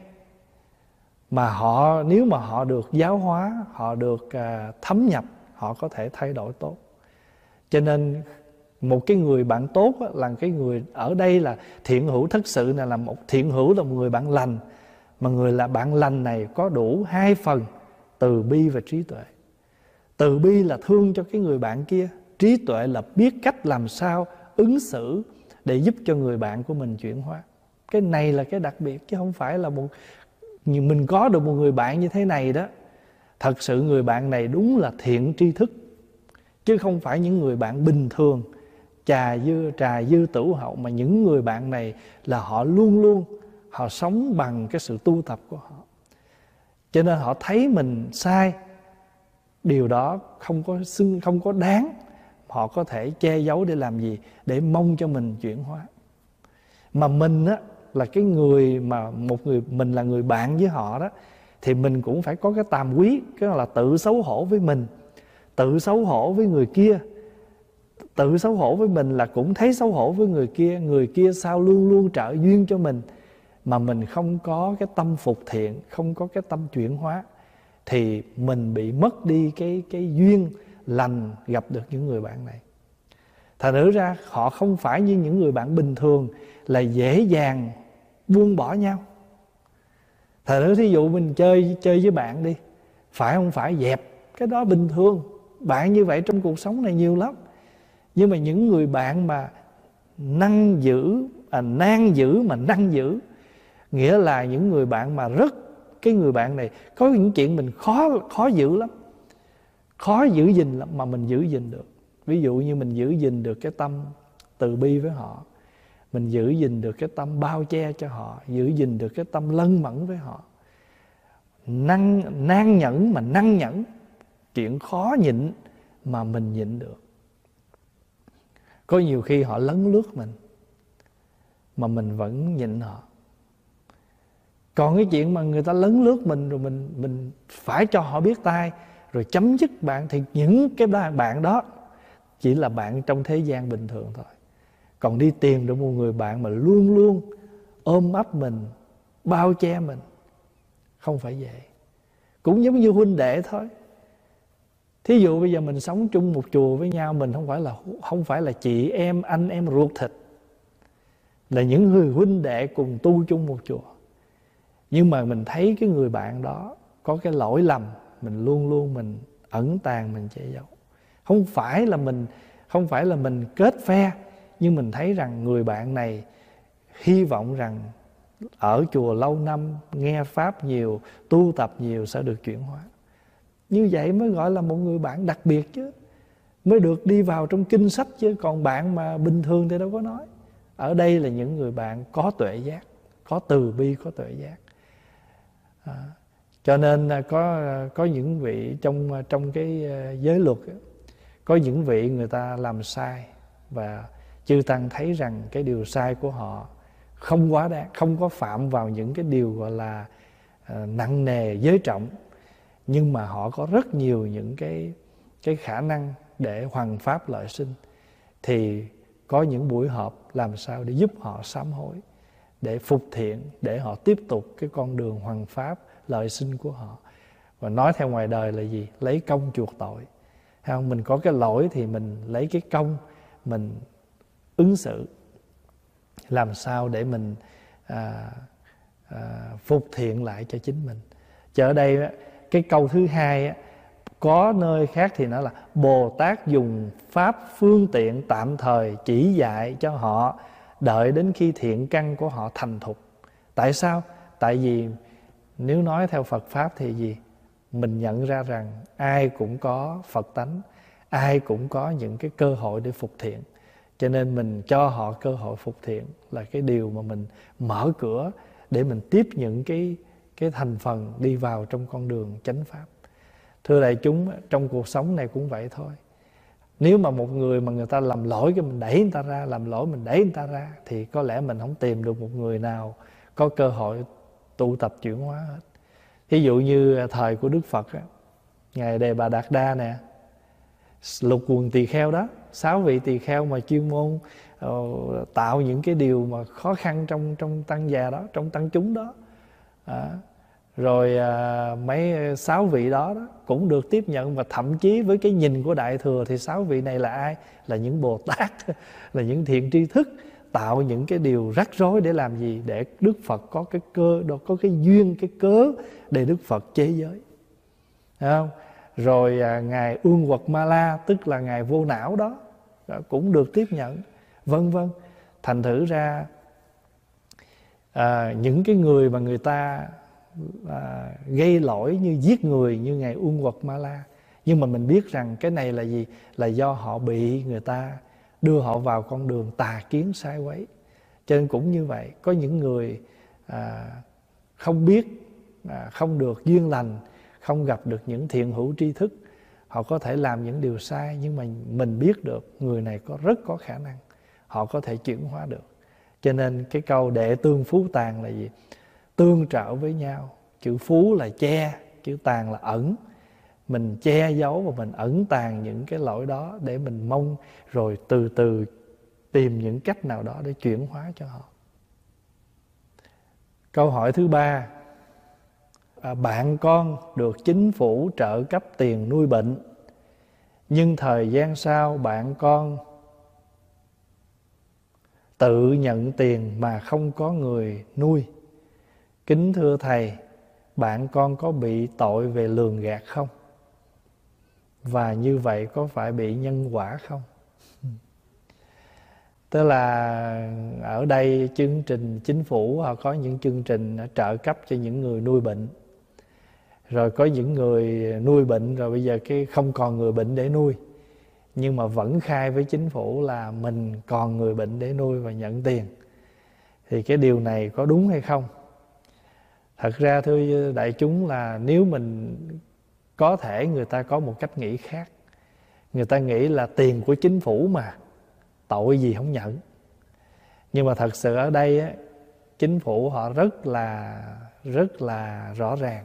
mà họ nếu mà họ được giáo hóa, họ được uh, thấm nhập, họ có thể thay đổi tốt. Cho nên một cái người bạn tốt á, là cái người ở đây là thiện hữu thực sự, là một thiện hữu là một người bạn lành. Mà người là bạn lành này có đủ hai phần: từ bi và trí tuệ. Từ bi là thương cho cái người bạn kia, trí tuệ là biết cách làm sao ứng xử để giúp cho người bạn của mình chuyển hóa. Cái này là cái đặc biệt, chứ không phải là một mình có được một người bạn như thế này đó. Thật sự người bạn này đúng là thiện tri thức, chứ không phải những người bạn bình thường trà dư trà dư tửu hậu. Mà những người bạn này là họ luôn luôn họ sống bằng cái sự tu tập của họ. Cho nên họ thấy mình sai, điều đó không có xưng, không có đáng, họ có thể che giấu để làm gì? Để mong cho mình chuyển hóa. Mà mình á, là cái người mà một người mình là người bạn với họ đó, thì mình cũng phải có cái tàm quý, cái là tự xấu hổ với mình, tự xấu hổ với người kia. Tự xấu hổ với mình là cũng thấy xấu hổ với người kia. Người kia sao luôn luôn trợ duyên cho mình, mà mình không có cái tâm phục thiện, không có cái tâm chuyển hóa, thì mình bị mất đi cái, cái duyên lành gặp được những người bạn này. Thành thử ra họ không phải như những người bạn bình thường là dễ dàng buông bỏ nhau. Thành thử thí dụ mình chơi chơi với bạn đi, phải không phải dẹp, cái đó bình thường. Bạn như vậy trong cuộc sống này nhiều lắm. Nhưng mà những người bạn mà năng giữ, à, nan giữ mà năng giữ, nghĩa là những người bạn mà rất, cái người bạn này có những chuyện mình khó khó giữ lắm, khó giữ gìn lắm, mà mình giữ gìn được. Ví dụ như mình giữ gìn được cái tâm từ bi với họ, mình giữ gìn được cái tâm bao che cho họ, giữ gìn được cái tâm lân mẫn với họ, năng nan nhẫn mà năng nhẫn, chuyện khó nhịn mà mình nhịn được. Có nhiều khi họ lấn lướt mình mà mình vẫn nhịn họ. Còn cái chuyện mà người ta lấn lướt mình rồi mình mình phải cho họ biết tay rồi chấm dứt bạn, thì những cái bạn đó chỉ là bạn trong thế gian bình thường thôi. Còn đi tìm được một người bạn mà luôn luôn ôm ấp mình, bao che mình, không phải vậy. Cũng giống như huynh đệ thôi. Thí dụ bây giờ mình sống chung một chùa với nhau, mình không phải là không phải là chị em, anh em ruột thịt, là những người huynh đệ cùng tu chung một chùa. Nhưng mà mình thấy cái người bạn đó có cái lỗi lầm, mình luôn luôn mình ẩn tàng, mình che giấu. Không phải là mình không phải là mình kết phe, nhưng mình thấy rằng người bạn này hy vọng rằng ở chùa lâu năm, nghe pháp nhiều, tu tập nhiều sẽ được chuyển hóa. Như vậy mới gọi là một người bạn đặc biệt chứ, mới được đi vào trong kinh sách chứ. Còn bạn mà bình thường thì đâu có nói. Ở đây là những người bạn có tuệ giác, có từ bi, có tuệ giác. À, cho nên có có những vị trong trong cái giới luật, có những vị người ta làm sai và chư tăng thấy rằng cái điều sai của họ không quá đáng, không có phạm vào những cái điều gọi là uh, nặng nề giới trọng, nhưng mà họ có rất nhiều những cái cái khả năng để hoằng pháp lợi sinh. Thì có những buổi họp làm sao để giúp họ sám hối, để phục thiện, để họ tiếp tục cái con đường hoằng pháp lợi sinh của họ. Và nói theo ngoài đời là gì? Lấy công chuộc tội. Hay không? Mình có cái lỗi thì mình lấy cái công mình ứng xử, làm sao để mình à, à, phục thiện lại cho chính mình. Chứ ở đây cái câu thứ hai Có nơi khác thì nói là Bồ Tát dùng pháp phương tiện tạm thời chỉ dạy cho họ, đợi đến khi thiện căn của họ thành thục. Tại sao? Tại vì nếu nói theo Phật Pháp thì gì? Mình nhận ra rằng ai cũng có Phật tánh, ai cũng có những cái cơ hội để phục thiện. Cho nên mình cho họ cơ hội phục thiện là cái điều mà mình mở cửa để mình tiếp những cái, cái thành phần đi vào trong con đường chánh Pháp. Thưa đại chúng, trong cuộc sống này cũng vậy thôi. Nếu mà một người mà người ta làm lỗi cái mình đẩy người ta ra, làm lỗi mình đẩy người ta ra, thì có lẽ mình không tìm được một người nào có cơ hội tụ tập chuyển hóa hết. Ví dụ như thời của Đức Phật, Ngài Đề Bà Đạt Đa nè, lục quần tỳ kheo đó, sáu vị tỳ kheo mà chuyên môn uh, tạo những cái điều mà khó khăn trong trong tăng già đó, trong tăng chúng đó. À, rồi à, mấy sáu vị đó, đó cũng được tiếp nhận, và thậm chí với cái nhìn của Đại Thừa thì sáu vị này là ai? Là những Bồ Tát, là những thiện tri thức, tạo những cái điều rắc rối để làm gì? Để Đức Phật có cái cơ, có cái duyên, cái cớ để Đức Phật chế giới. Thấy không? Rồi à, Ngài Ương Quật Ma La, tức là Ngài Vô Não đó, đó cũng được tiếp nhận, vân vân. Thành thử ra à, những cái người mà người ta à, gây lỗi như giết người như Ngài Ương Quật Ma La, nhưng mà mình biết rằng cái này là gì? Là do họ bị người ta đưa họ vào con đường tà kiến sai quấy. Cho nên cũng như vậy, có những người à, không biết, à, không được duyên lành, không gặp được những thiện hữu tri thức, họ có thể làm những điều sai, nhưng mà mình biết được người này có rất có khả năng, họ có thể chuyển hóa được. Cho nên cái câu đệ tương phú tàn là gì? Tương trợ với nhau. Chữ phú là che, chữ tàn là ẩn. Mình che giấu và mình ẩn tàng những cái lỗi đó để mình mong rồi từ từ tìm những cách nào đó để chuyển hóa cho họ. Câu hỏi thứ ba, à, bạn con được chính phủ trợ cấp tiền nuôi bệnh, nhưng thời gian sau bạn con tự nhận tiền mà không có người nuôi. Kính thưa Thầy, bạn con có bị tội về lường gạt không? Và như vậy có phải bị nhân quả không? Tức là ở đây chương trình chính phủ họ có những chương trình trợ cấp cho những người nuôi bệnh. Rồi có những người nuôi bệnh rồi bây giờ cái không còn người bệnh để nuôi, nhưng mà vẫn khai với chính phủ là mình còn người bệnh để nuôi và nhận tiền. Thì cái điều này có đúng hay không? Thật ra thưa đại chúng là nếu mình có thể người ta có một cách nghĩ khác. Người ta nghĩ là tiền của chính phủ mà, tội gì không nhận. Nhưng mà thật sự ở đây á, chính phủ họ rất là rất là rõ ràng.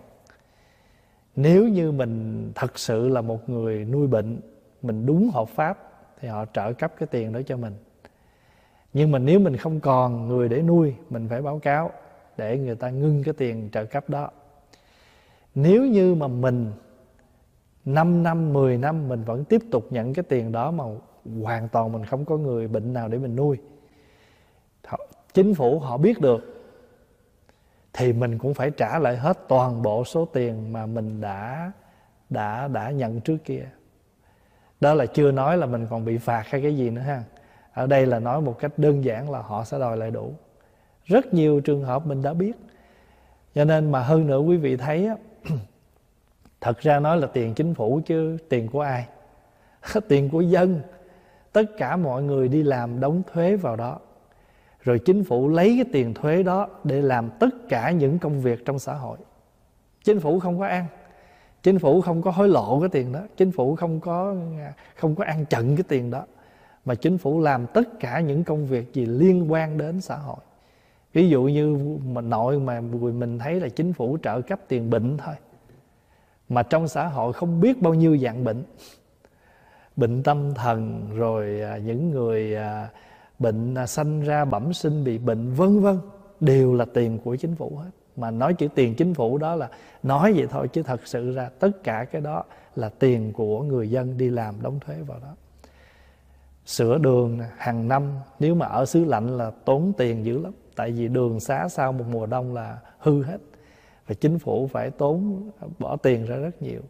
Nếu như mình thật sự là một người nuôi bệnh, mình đúng hợp pháp thì họ trợ cấp cái tiền đó cho mình. Nhưng mà nếu mình không còn người để nuôi, mình phải báo cáo để người ta ngưng cái tiền trợ cấp đó. Nếu như mà mình năm năm, mười năm mình vẫn tiếp tục nhận cái tiền đó mà hoàn toàn mình không có người bệnh nào để mình nuôi, chính phủ họ biết được thì mình cũng phải trả lại hết toàn bộ số tiền mà mình đã đã đã nhận trước kia. Đó là chưa nói là mình còn bị phạt hay cái gì nữa ha. Ở đây là nói một cách đơn giản là họ sẽ đòi lại đủ. Rất nhiều trường hợp mình đã biết. Cho nên mà hơn nữa quý vị thấy á, thật ra nói là tiền chính phủ chứ tiền của ai? Tiền của dân. Tất cả mọi người đi làm đóng thuế vào đó. Rồi chính phủ lấy cái tiền thuế đó để làm tất cả những công việc trong xã hội. Chính phủ không có ăn, chính phủ không có hối lộ cái tiền đó, chính phủ không có không có ăn chặn cái tiền đó, mà chính phủ làm tất cả những công việc gì liên quan đến xã hội. Ví dụ như mà nội mà mình thấy là chính phủ trợ cấp tiền bệnh thôi, mà trong xã hội không biết bao nhiêu dạng bệnh, bệnh tâm thần, rồi những người bệnh sanh ra bẩm sinh bị bệnh vân vân, đều là tiền của chính phủ hết. Mà nói chữ tiền chính phủ đó là nói vậy thôi, chứ thật sự ra tất cả cái đó là tiền của người dân đi làm đóng thuế vào đó. Sửa đường hàng năm, nếu mà ở xứ lạnh là tốn tiền dữ lắm. Tại vì đường xá sau một mùa đông là hư hết, và chính phủ phải tốn bỏ tiền ra rất nhiều.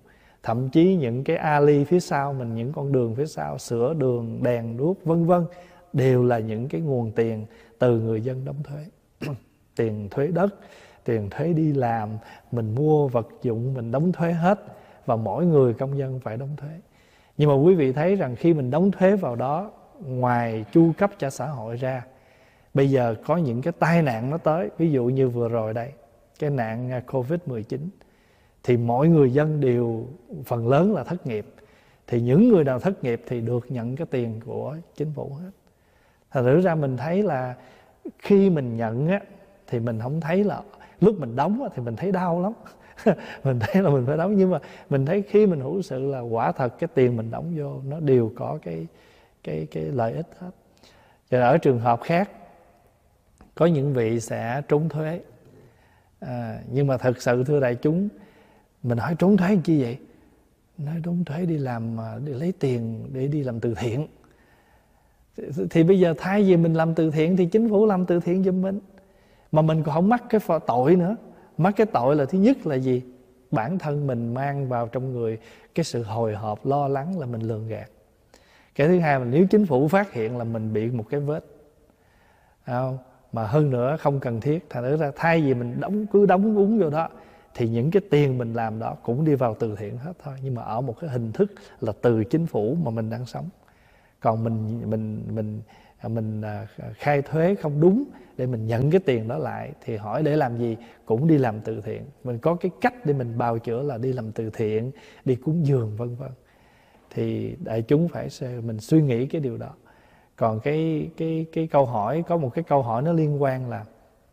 thậm chí những cái ali phía sau mình, những con đường phía sau, sữa, đường, đèn, đuốc, vân vân, đều là những cái nguồn tiền từ người dân đóng thuế. Tiền thuế đất, tiền thuế đi làm, mình mua vật dụng mình đóng thuế hết, và mỗi người công dân phải đóng thuế. Nhưng mà quý vị thấy rằng khi mình đóng thuế vào đó, ngoài chu cấp cho xã hội ra, bây giờ có những cái tai nạn nó tới. Ví dụ như vừa rồi đây, cái nạn covid mười chín, thì mỗi người dân đều phần lớn là thất nghiệp. Thì những người nào thất nghiệp thì được nhận cái tiền của chính phủ hết. Thật sự ra mình thấy là khi mình nhận á, thì mình không thấy là lúc mình đóng á, thì mình thấy đau lắm. Mình thấy là mình phải đóng, nhưng mà mình thấy khi mình hữu sự là quả thật cái tiền mình đóng vô nó đều có cái cái cái lợi ích hết. Cho nên ở trường hợp khác, có những vị sẽ trốn thuế, à, nhưng mà thật sự thưa đại chúng, mình hỏi trốn thuế làm chi vậy? Nói trốn thuế đi làm, để lấy tiền để đi làm từ thiện. Thì, thì bây giờ thay vì mình làm từ thiện thì chính phủ làm từ thiện giùm mình, mà mình còn không mắc cái tội nữa. Mắc cái tội là thứ nhất là gì? Bản thân mình mang vào trong người cái sự hồi hộp, lo lắng là mình lường gạt. Cái thứ hai là nếu chính phủ phát hiện là mình bị một cái vết, không? Mà hơn nữa không cần thiết. Thành ra thay vì mình đóng cứ đóng uống vô đó, thì những cái tiền mình làm đó cũng đi vào từ thiện hết thôi, nhưng mà ở một cái hình thức là từ chính phủ mà mình đang sống. Còn mình mình mình mình khai thuế không đúng để mình nhận cái tiền đó lại, thì hỏi để làm gì? Cũng đi làm từ thiện. Mình có cái cách để mình bào chữa là đi làm từ thiện, đi cúng dường vân vân. Thì đại chúng phải mình suy nghĩ cái điều đó. Còn cái cái cái câu hỏi, có một cái câu hỏi nó liên quan là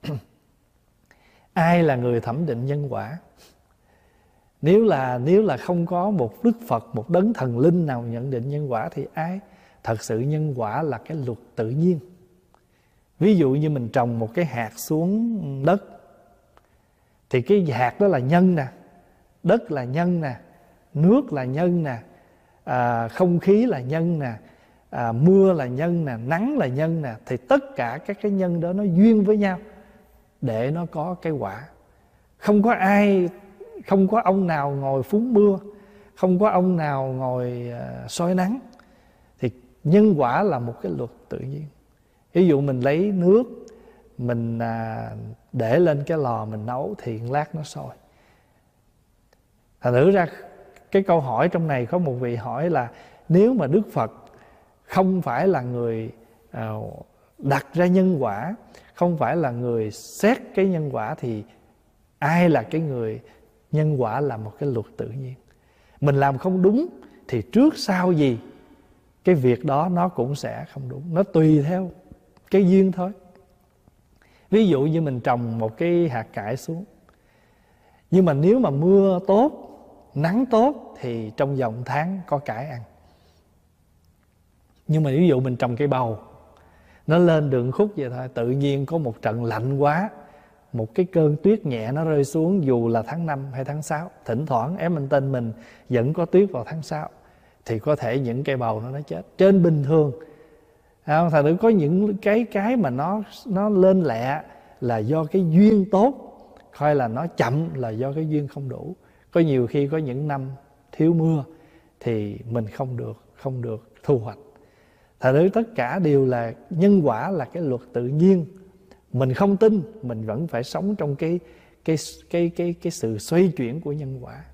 ai là người thẩm định nhân quả? Nếu là nếu là không có một Đức Phật, một đấng thần linh nào nhận định nhân quả thì ai? Thật sự nhân quả là cái luật tự nhiên. Ví dụ như mình trồng một cái hạt xuống đất, thì cái hạt đó là nhân nè, đất là nhân nè, nước là nhân nè, à, không khí là nhân nè, à, mưa là nhân nè, nắng là nhân nè. Thì tất cả các cái nhân đó nó duyên với nhau để nó có cái quả. Không có ai, không có ông nào ngồi phúng mưa, không có ông nào ngồi uh, soi nắng. Thì nhân quả là một cái luật tự nhiên. Ví dụ mình lấy nước, mình à, để lên cái lò mình nấu thì lát nó sôi. Thành thử ra cái câu hỏi trong này có một vị hỏi là nếu mà Đức Phật không phải là người à, đặt ra nhân quả, không phải là người xét cái nhân quả, thì ai là cái người nhân quả là một cái luật tự nhiên. Mình làm không đúng thì trước sau gì cái việc đó nó cũng sẽ không đúng. Nó tùy theo cái duyên thôi. Ví dụ như mình trồng một cái hạt cải xuống, nhưng mà nếu mà mưa tốt, nắng tốt thì trong vòng tháng có cải ăn. Nhưng mà ví dụ mình trồng cây bầu, nó lên đường khúc vậy thôi, tự nhiên có một trận lạnh quá, một cái cơn tuyết nhẹ nó rơi xuống, dù là tháng năm hay tháng sáu, thỉnh thoảng Edmonton mình vẫn có tuyết vào tháng sáu, thì có thể những cây bầu nó nó chết. Trên bình thường, thật sự có những cái cái mà nó nó lên lẹ là do cái duyên tốt, coi là nó chậm là do cái duyên không đủ. Có nhiều khi có những năm thiếu mưa thì mình không được không được thu hoạch. Thật sự tất cả đều là nhân quả, là cái luật tự nhiên. Mình không tin, mình vẫn phải sống trong cái cái cái cái cái sự xoay chuyển của nhân quả.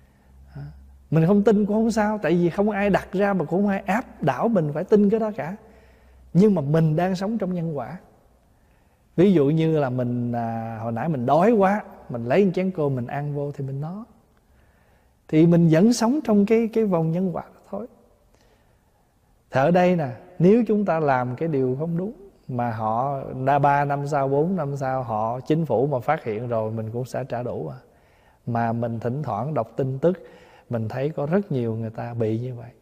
Mình không tin cũng không sao, tại vì không ai đặt ra mà cũng không ai áp đảo mình phải tin cái đó cả. Nhưng mà mình đang sống trong nhân quả. Ví dụ như là mình à, hồi nãy mình đói quá, mình lấy một chén cơm mình ăn vô thì mình nó, thì mình vẫn sống trong cái cái vòng nhân quả đó thôi. Thì ở đây nè, nếu chúng ta làm cái điều không đúng, mà họ đã ba năm sau, bốn năm sau họ chính phủ mà phát hiện rồi, mình cũng sẽ trả đủ à. Mà mình thỉnh thoảng đọc tin tức, mình thấy có rất nhiều người ta bị như vậy.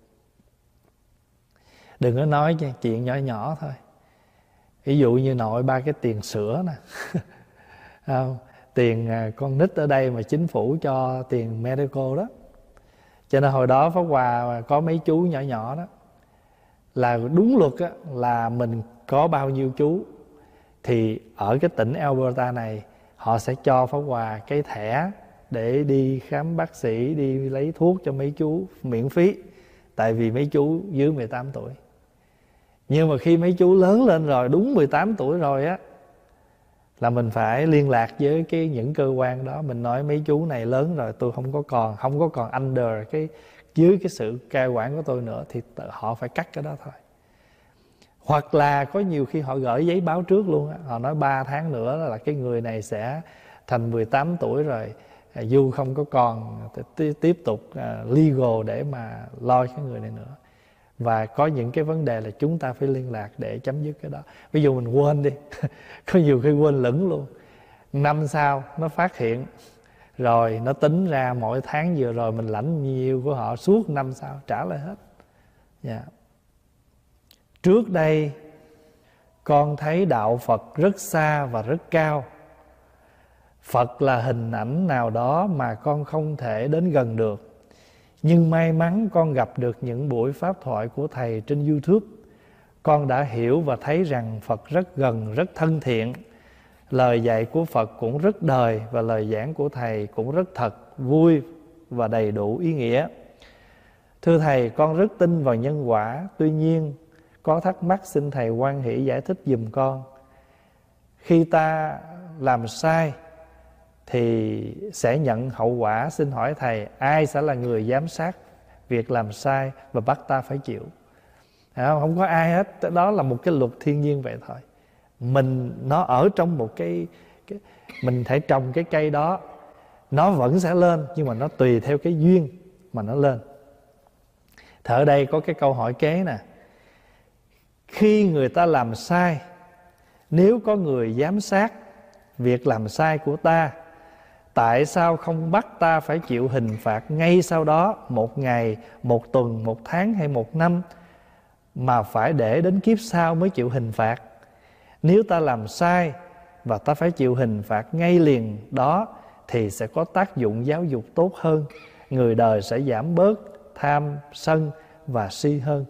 Đừng có nói chuyện nhỏ nhỏ thôi. Ví dụ như nội ba cái tiền sữa nè không? Tiền con nít ở đây mà chính phủ cho tiền medical đó. Cho nên hồi đó Pháp Hòa có mấy chú nhỏ nhỏ đó, là đúng luật á, là mình có bao nhiêu chú thì ở cái tỉnh Alberta này họ sẽ cho Pháp Hòa cái thẻ để đi khám bác sĩ, đi lấy thuốc cho mấy chú miễn phí. Tại vì mấy chú dưới mười tám tuổi. Nhưng mà khi mấy chú lớn lên rồi, đúng mười tám tuổi rồi á, là mình phải liên lạc với cái những cơ quan đó. Mình nói mấy chú này lớn rồi, tôi không có còn Không có còn under cái dưới cái sự cai quản của tôi nữa, thì họ phải cắt cái đó thôi. Hoặc là có nhiều khi họ gửi giấy báo trước luôn á. Họ nói ba tháng nữa là cái người này sẽ thành mười tám tuổi rồi, dù không có còn tiếp tục legal để mà lo cái người này nữa. Và có những cái vấn đề là chúng ta phải liên lạc để chấm dứt cái đó. Ví dụ mình quên đi có nhiều khi quên lửng luôn. Năm sau nó phát hiện, rồi nó tính ra mỗi tháng vừa rồi mình lãnh nhiều của họ, suốt năm sau trả lại hết. Yeah. Trước đây con thấy đạo Phật rất xa và rất cao. Phật là hình ảnh nào đó mà con không thể đến gần được. Nhưng may mắn con gặp được những buổi pháp thoại của Thầy trên YouTube. Con đã hiểu và thấy rằng Phật rất gần, rất thân thiện. Lời dạy của Phật cũng rất đời, và lời giảng của Thầy cũng rất thật, vui và đầy đủ ý nghĩa. Thưa Thầy, con rất tin vào nhân quả. Tuy nhiên, có thắc mắc xin Thầy hoan hỷ giải thích giùm con. Khi ta làm sai thì sẽ nhận hậu quả. Xin hỏi Thầy, ai sẽ là người giám sát việc làm sai và bắt ta phải chịu? Không, không có ai hết. Đó là một cái luật thiên nhiên vậy thôi. Mình nó ở trong một cái, cái mình phải trồng cái cây đó, nó vẫn sẽ lên, nhưng mà nó tùy theo cái duyên mà nó lên. Thì ở đây có cái câu hỏi kế nè. Khi người ta làm sai, nếu có người giám sát việc làm sai của ta, tại sao không bắt ta phải chịu hình phạt ngay sau đó, một ngày, một tuần, một tháng hay một năm, mà phải để đến kiếp sau mới chịu hình phạt? Nếu ta làm sai và ta phải chịu hình phạt ngay liền đó, thì sẽ có tác dụng giáo dục tốt hơn. Người đời sẽ giảm bớt tham, sân và si hơn.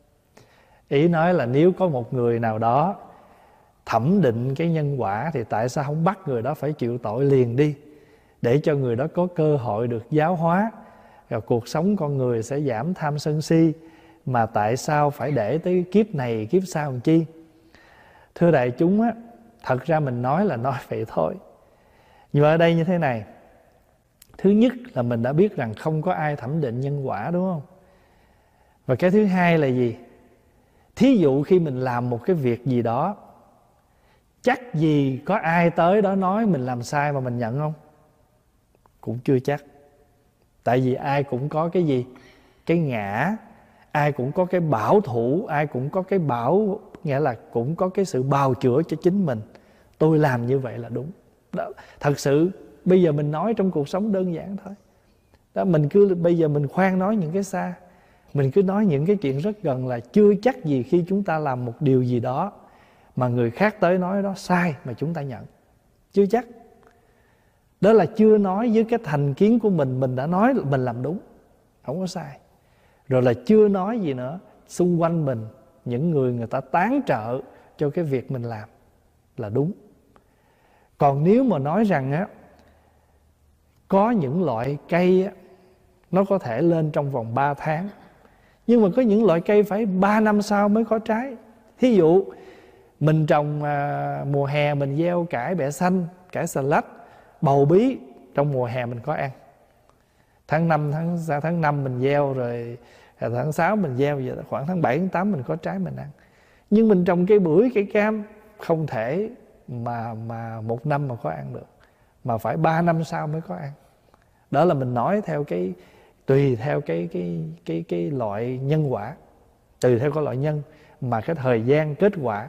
Ý nói là nếu có một người nào đó thẩm định cái nhân quả, thì tại sao không bắt người đó phải chịu tội liền đi, để cho người đó có cơ hội được giáo hóa, rồi cuộc sống con người sẽ giảm tham sân si. Mà tại sao phải để tới kiếp này kiếp sau làm chi? Thưa đại chúng á, thật ra mình nói là nói vậy thôi. Nhưng mà ở đây như thế này. Thứ nhất là mình đã biết rằng không có ai thẩm định nhân quả, đúng không? Và cái thứ hai là gì? Thí dụ khi mình làm một cái việc gì đó, chắc gì có ai tới đó nói mình làm sai mà mình nhận không? Cũng chưa chắc. Tại vì ai cũng có cái gì? Cái ngã. Ai cũng có cái bảo thủ. Ai cũng có cái bảo, nghĩa là cũng có cái sự bào chữa cho chính mình. Tôi làm như vậy là đúng đó. Thật sự bây giờ mình nói trong cuộc sống đơn giản thôi đó. Mình cứ bây giờ mình khoan nói những cái xa, mình cứ nói những cái chuyện rất gần, là chưa chắc gì khi chúng ta làm một điều gì đó mà người khác tới nói đó sai mà chúng ta nhận. Chưa chắc. Đó là chưa nói với cái thành kiến của mình, mình đã nói mình làm đúng, không có sai. Rồi là chưa nói gì nữa, xung quanh mình những người người ta tán trợ cho cái việc mình làm là đúng. Còn nếu mà nói rằng á, có những loại cây á, nó có thể lên trong vòng ba tháng, nhưng mà có những loại cây phải ba năm sau mới có trái. Thí dụ mình trồng à, mùa hè mình gieo cải bẹ xanh, cải xà lách, bầu bí, trong mùa hè mình có ăn. Tháng năm, tháng, tháng năm mình gieo, rồi tháng sáu mình gieo, vậy khoảng tháng bảy, tháng tám mình có trái mình ăn. Nhưng mình trồng cây bưởi, cây cam, không thể mà, mà một năm mà có ăn được, mà phải ba năm sau mới có ăn. Đó là mình nói theo cái, tùy theo cái, cái, cái, cái loại nhân quả, tùy theo cái loại nhân mà cái thời gian kết quả.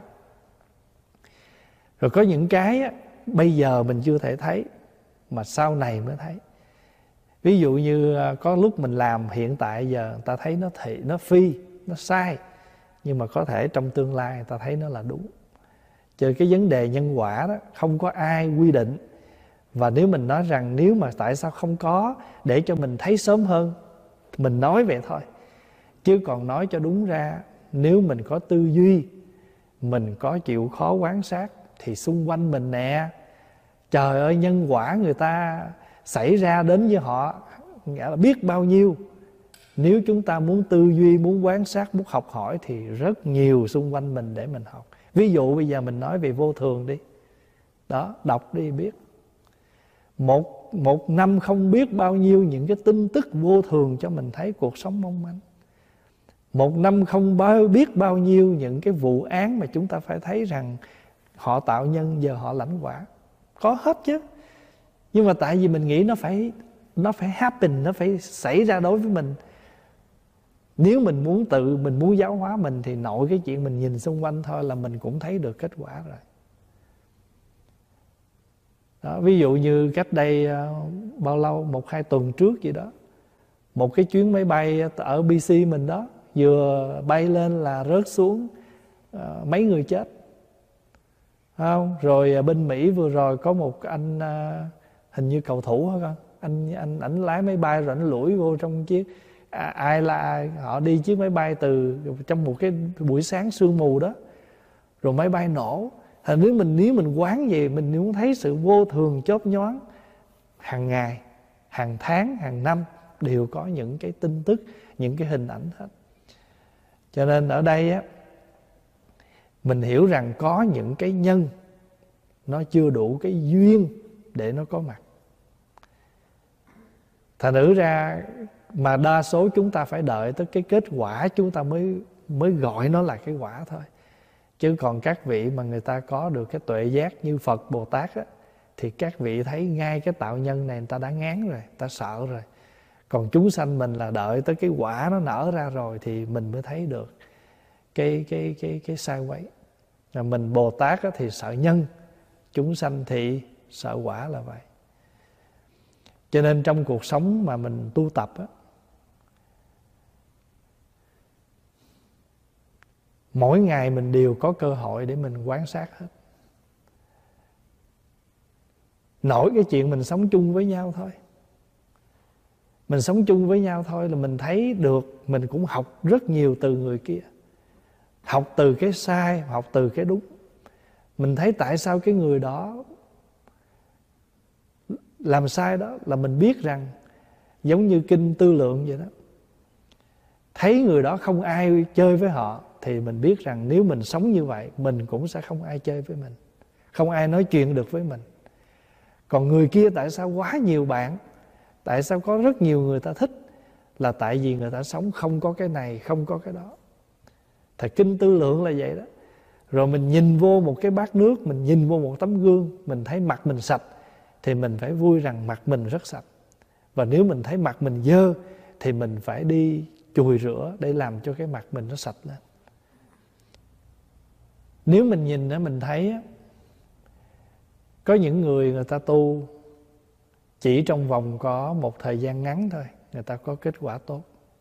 Rồi có những cái á, bây giờ mình chưa thể thấy mà sau này mới thấy. Ví dụ như có lúc mình làm hiện tại giờ người ta thấy nó thị, nó phi, nó sai, nhưng mà có thể trong tương lai người ta thấy nó là đúng. Cho cái vấn đề nhân quả đó không có ai quy định. Và nếu mình nói rằng nếu mà tại sao không có để cho mình thấy sớm hơn, mình nói vậy thôi. Chứ còn nói cho đúng ra, nếu mình có tư duy, mình có chịu khó quan sát, thì xung quanh mình nè, trời ơi, nhân quả người ta xảy ra đến với họ, nghĩa là biết bao nhiêu. Nếu chúng ta muốn tư duy, muốn quan sát, muốn học hỏi thì rất nhiều xung quanh mình để mình học. Ví dụ bây giờ mình nói về vô thường đi. Đó, đọc đi biết. Một, một năm không biết bao nhiêu những cái tin tức vô thường cho mình thấy cuộc sống mong manh. Một năm không bao, biết bao nhiêu những cái vụ án mà chúng ta phải thấy rằng họ tạo nhân, giờ họ lãnh quả. Có hết chứ. Nhưng mà tại vì mình nghĩ nó phải Nó phải happen, nó phải xảy ra đối với mình. Nếu mình muốn tự, mình muốn giáo hóa mình thì nội cái chuyện mình nhìn xung quanh thôi là mình cũng thấy được kết quả rồi. Đó, ví dụ như cách đây uh, bao lâu, một hai tuần trước gì đó, một cái chuyến máy bay ở bê xê mình đó, vừa bay lên là rớt xuống, uh, mấy người chết. Không? Rồi uh, bên Mỹ vừa rồi có một anh uh, hình như cầu thủ hả con? Anh anh ảnh lái máy bay rồi ảnh lủi vô trong chiếc à, ai là ai, họ đi chiếc máy bay từ trong một cái buổi sáng sương mù đó, rồi máy bay nổ. Thành nếu mình nếu mình quán về, mình muốn thấy sự vô thường chớp nhoáng hàng ngày, hàng tháng, hàng năm đều có những cái tin tức, những cái hình ảnh hết. Cho nên ở đây á, mình hiểu rằng có những cái nhân nó chưa đủ cái duyên để nó có mặt. Thành thử ra mà đa số chúng ta phải đợi tới cái kết quả chúng ta mới mới gọi nó là cái quả thôi. Chứ còn các vị mà người ta có được cái tuệ giác như Phật, Bồ Tát á, thì các vị thấy ngay cái tạo nhân này người ta đã ngán rồi, người ta sợ rồi. Còn chúng sanh mình là đợi tới cái quả nó nở ra rồi thì mình mới thấy được cái cái cái cái sai quấy. Rồi mình Bồ Tát á, thì sợ nhân, chúng sanh thì sợ quả là vậy. Cho nên trong cuộc sống mà mình tu tập á, mỗi ngày mình đều có cơ hội để mình quan sát hết. Nổi cái chuyện mình sống chung với nhau thôi. Mình sống chung với nhau thôi là mình thấy được, mình cũng học rất nhiều từ người kia. Học từ cái sai, học từ cái đúng. Mình thấy tại sao cái người đó làm sai đó, là mình biết rằng giống như kinh Tư Lượng vậy đó. Thấy người đó không ai chơi với họ thì mình biết rằng nếu mình sống như vậy, mình cũng sẽ không ai chơi với mình, không ai nói chuyện được với mình. Còn người kia tại sao quá nhiều bạn, tại sao có rất nhiều người ta thích, là tại vì người ta sống không có cái này, không có cái đó. Thì kinh Tư Lượng là vậy đó. Rồi mình nhìn vô một cái bát nước, mình nhìn vô một tấm gương, mình thấy mặt mình sạch thì mình phải vui rằng mặt mình rất sạch. Và nếu mình thấy mặt mình dơ thì mình phải đi chùi rửa để làm cho cái mặt mình nó sạch lên. Nếu mình nhìn đó, mình thấy có những người người ta tu chỉ trong vòng có một thời gian ngắn thôi, người ta có kết quả tốt.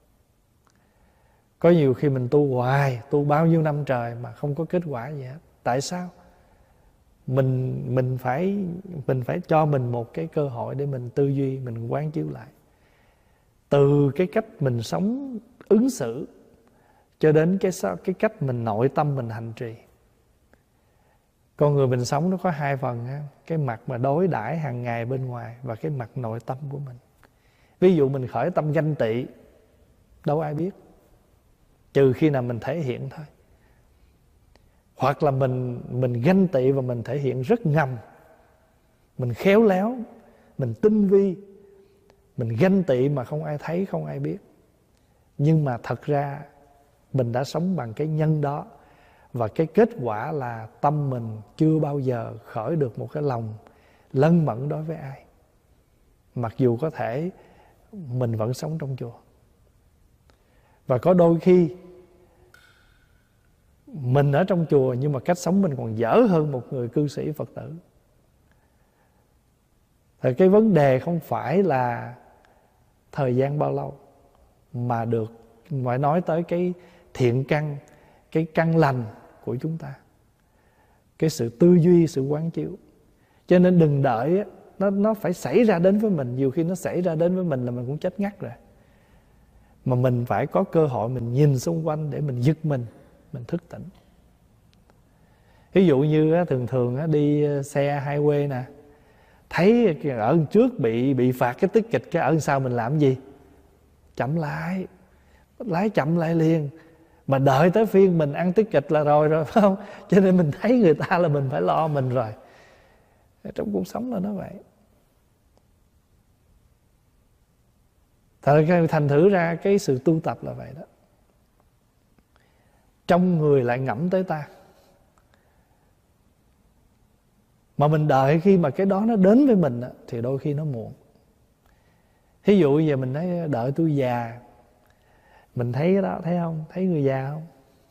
Có nhiều khi mình tu hoài, tu bao nhiêu năm trời mà không có kết quả gì hết. Tại sao? Mình mình phải mình phải cho mình một cái cơ hội để mình tư duy, mình quán chiếu lại. Từ cái cách mình sống ứng xử cho đến cái cái cách mình nội tâm mình hành trì. Con người mình sống nó có hai phần ha, cái mặt mà đối đãi hàng ngày bên ngoài và cái mặt nội tâm của mình. Ví dụ mình khởi tâm ganh tị, đâu ai biết, trừ khi nào mình thể hiện thôi. Hoặc là mình mình ganh tị và mình thể hiện rất ngầm, mình khéo léo, mình tinh vi, mình ganh tị mà không ai thấy, không ai biết. Nhưng mà thật ra mình đã sống bằng cái nhân đó. Và cái kết quả là tâm mình chưa bao giờ khởi được một cái lòng lân mẫn đối với ai. Mặc dù có thể mình vẫn sống trong chùa. Và có đôi khi mình ở trong chùa nhưng mà cách sống mình còn dở hơn một người cư sĩ Phật tử. Thì cái vấn đề không phải là thời gian bao lâu, mà được phải nói tới cái thiện căn, cái căn lành của chúng ta, cái sự tư duy, sự quán chiếu. Cho nên đừng đợi nó, nó phải xảy ra đến với mình. Nhiều khi nó xảy ra đến với mình là mình cũng chết ngắt rồi. Mà mình phải có cơ hội mình nhìn xung quanh để mình giật mình, mình thức tỉnh. Ví dụ như thường thường đi xe highway nè, Thấy ở trước bị bị phạt cái tiết kịch, cái ở sau mình làm gì? Chậm lại, lái chậm lại liền. Mà đợi tới phiên mình ăn tiết kịch là rồi rồi, phải không? Cho nên mình thấy người ta là mình phải lo mình rồi. Trong cuộc sống là nó vậy. Thật thành thử ra cái sự tu tập là vậy đó. Trong người lại ngẫm tới ta, mà mình đợi khi mà cái đó nó đến với mình thì đôi khi nó muộn. Thí dụ giờ mình nói đợi tôi già, mình thấy cái đó, thấy không? Thấy người già không?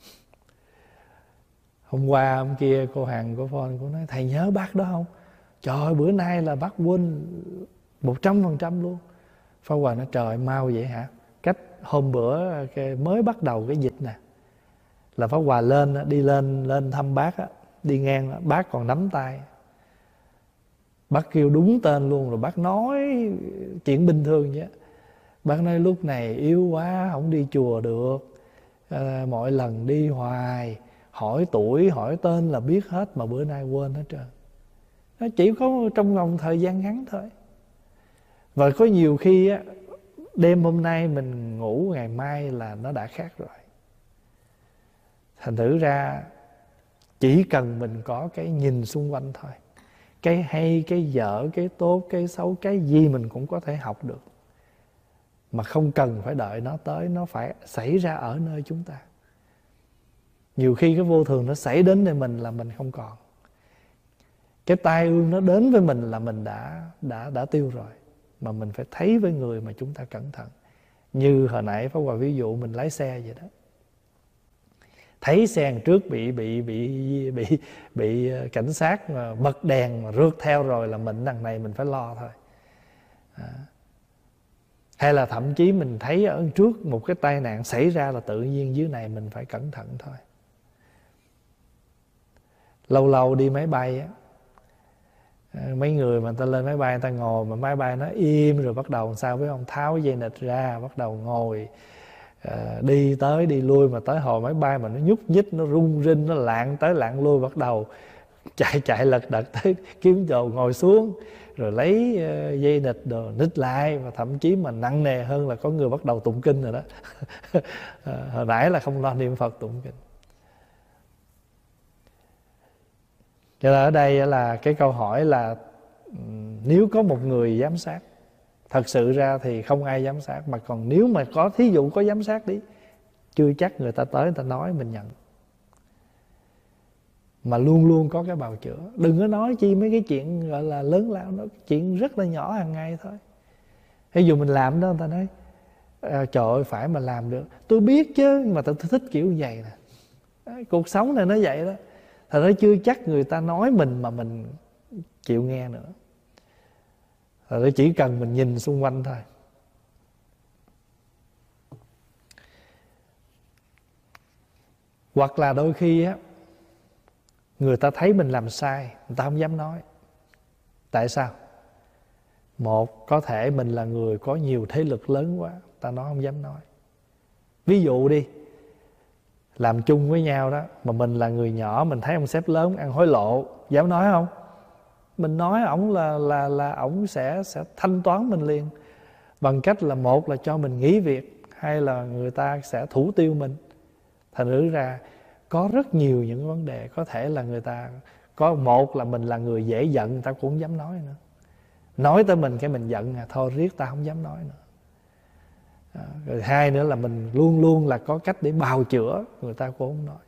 Hôm qua hôm kia cô Hằng của phone cô nói thầy nhớ bác đó không? Trời ơi, bữa nay là bác quên một trăm phần trăm luôn. Pháp Hòa nói trời mau vậy hả? Cách hôm bữa cái mới bắt đầu cái dịch nè, là Pháp Hòa lên đi lên lên thăm bác á, đi ngang bác còn nắm tay. Bác kêu đúng tên luôn, rồi bác nói chuyện bình thường vậy. Bác nói lúc này yếu quá, không đi chùa được, à, mọi lần đi hoài, hỏi tuổi hỏi tên là biết hết, mà bữa nay quên hết trơn. Nó chỉ có trong vòng thời gian ngắn thôi. Và có nhiều khi á, đêm hôm nay mình ngủ, ngày mai là nó đã khác rồi. Thành thử ra chỉ cần mình có cái nhìn xung quanh thôi, cái hay, cái dở, cái tốt, cái xấu, cái gì mình cũng có thể học được, mà không cần phải đợi nó tới. Nó phải xảy ra ở nơi chúng ta. Nhiều khi cái vô thường nó xảy đến với mình là mình không còn. Cái tai ương nó đến với mình là mình đã đã đã tiêu rồi. Mà mình phải thấy với người mà chúng ta cẩn thận. Như hồi nãy Pháp Hòa ví dụ mình lái xe vậy đó. Thấy xe đằng trước bị bị bị bị bị cảnh sát mà bật đèn mà rượt theo rồi là mình đằng này mình phải lo thôi. À. Hay là thậm chí mình thấy ở trước một cái tai nạn xảy ra là tự nhiên dưới này mình phải cẩn thận thôi. Lâu lâu đi máy bay á, mấy người mà người ta lên máy bay, người ta ngồi mà máy bay nó im rồi bắt đầu sao biết không? Tháo dây nịt ra, bắt đầu ngồi, à, đi tới đi lui, mà tới hồi máy bay mà nó nhúc nhích, nó rung rinh, nó lạng tới lạng lui, bắt đầu chạy chạy lật đật tới kiếm chỗ ngồi xuống, rồi lấy uh, dây nịt đồ nít lại. Và thậm chí mà nặng nề hơn là có người bắt đầu tụng kinh rồi đó. À, hồi nãy là không lo niệm Phật tụng kinh. Cho nên ở đây là cái câu hỏi là nếu có một người giám sát, thật sự ra thì không ai giám sát. Mà còn nếu mà có, thí dụ có giám sát đi, chưa chắc người ta tới người ta nói mình nhận. Mà luôn luôn có cái bào chữa. Đừng có nói chi mấy cái chuyện gọi là lớn lao, nó chuyện rất là nhỏ hàng ngày thôi. Ví dụ mình làm đó, người ta nói à, trời ơi phải mà làm được. Tôi biết chứ, nhưng mà tôi thích kiểu như vậy nè. Cuộc sống này nó vậy đó. Thật ra chưa chắc người ta nói mình mà mình chịu nghe nữa. Thật ra chỉ cần mình nhìn xung quanh thôi. Hoặc là đôi khi á, người ta thấy mình làm sai, người ta không dám nói. Tại sao? Một, có thể mình là người có nhiều thế lực lớn quá, ta nói không dám nói. Ví dụ đi, làm chung với nhau đó, mà mình là người nhỏ, mình thấy ông sếp lớn ăn hối lộ, dám nói không? Mình nói ổng là là là ổng sẽ sẽ thanh toán mình liền, bằng cách là một là cho mình nghỉ việc, hai là người ta sẽ thủ tiêu mình. Thành thử ra có rất nhiều những vấn đề có thể là người ta có, một là mình là người dễ giận, người ta cũng không dám nói nữa. Nói tới mình cái mình giận à, thôi riết ta không dám nói nữa. À, rồi hai nữa là mình luôn luôn là có cách để bào chữa, người ta cũng không nói.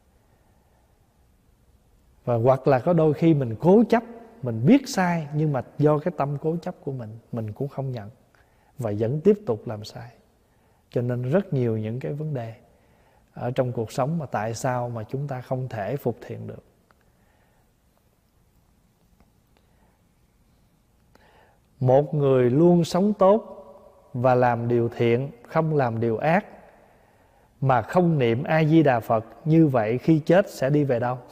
Và hoặc là có đôi khi mình cố chấp, mình biết sai, nhưng mà do cái tâm cố chấp của mình, mình cũng không nhận và vẫn tiếp tục làm sai. Cho nên rất nhiều những cái vấn đề ở trong cuộc sống mà tại sao mà chúng ta không thể phục thiện được. Một người luôn sống tốt và làm điều thiện, không làm điều ác, mà không niệm A-di-đà Phật, như vậy khi chết sẽ đi về đâu?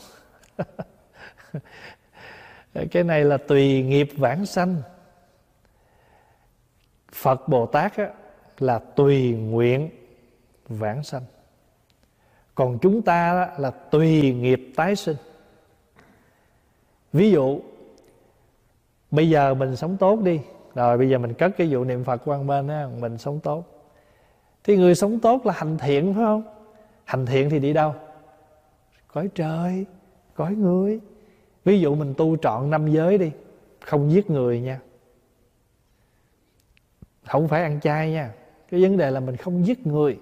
Cái này là tùy nghiệp vãng sanh. Phật Bồ Tát á, là tùy nguyện vãng sanh. Còn chúng ta á, là tùy nghiệp tái sinh. Ví dụ Bây giờ mình sống tốt đi, rồi bây giờ mình cất cái vụ niệm Phật qua một bên á, mình sống tốt. Thì người sống tốt là hành thiện phải không? Hành thiện thì đi đâu? Cõi trời, cõi người. Ví dụ mình tu trọn năm giới đi, không giết người nha, không phải ăn chay nha. Cái vấn đề là mình không giết người.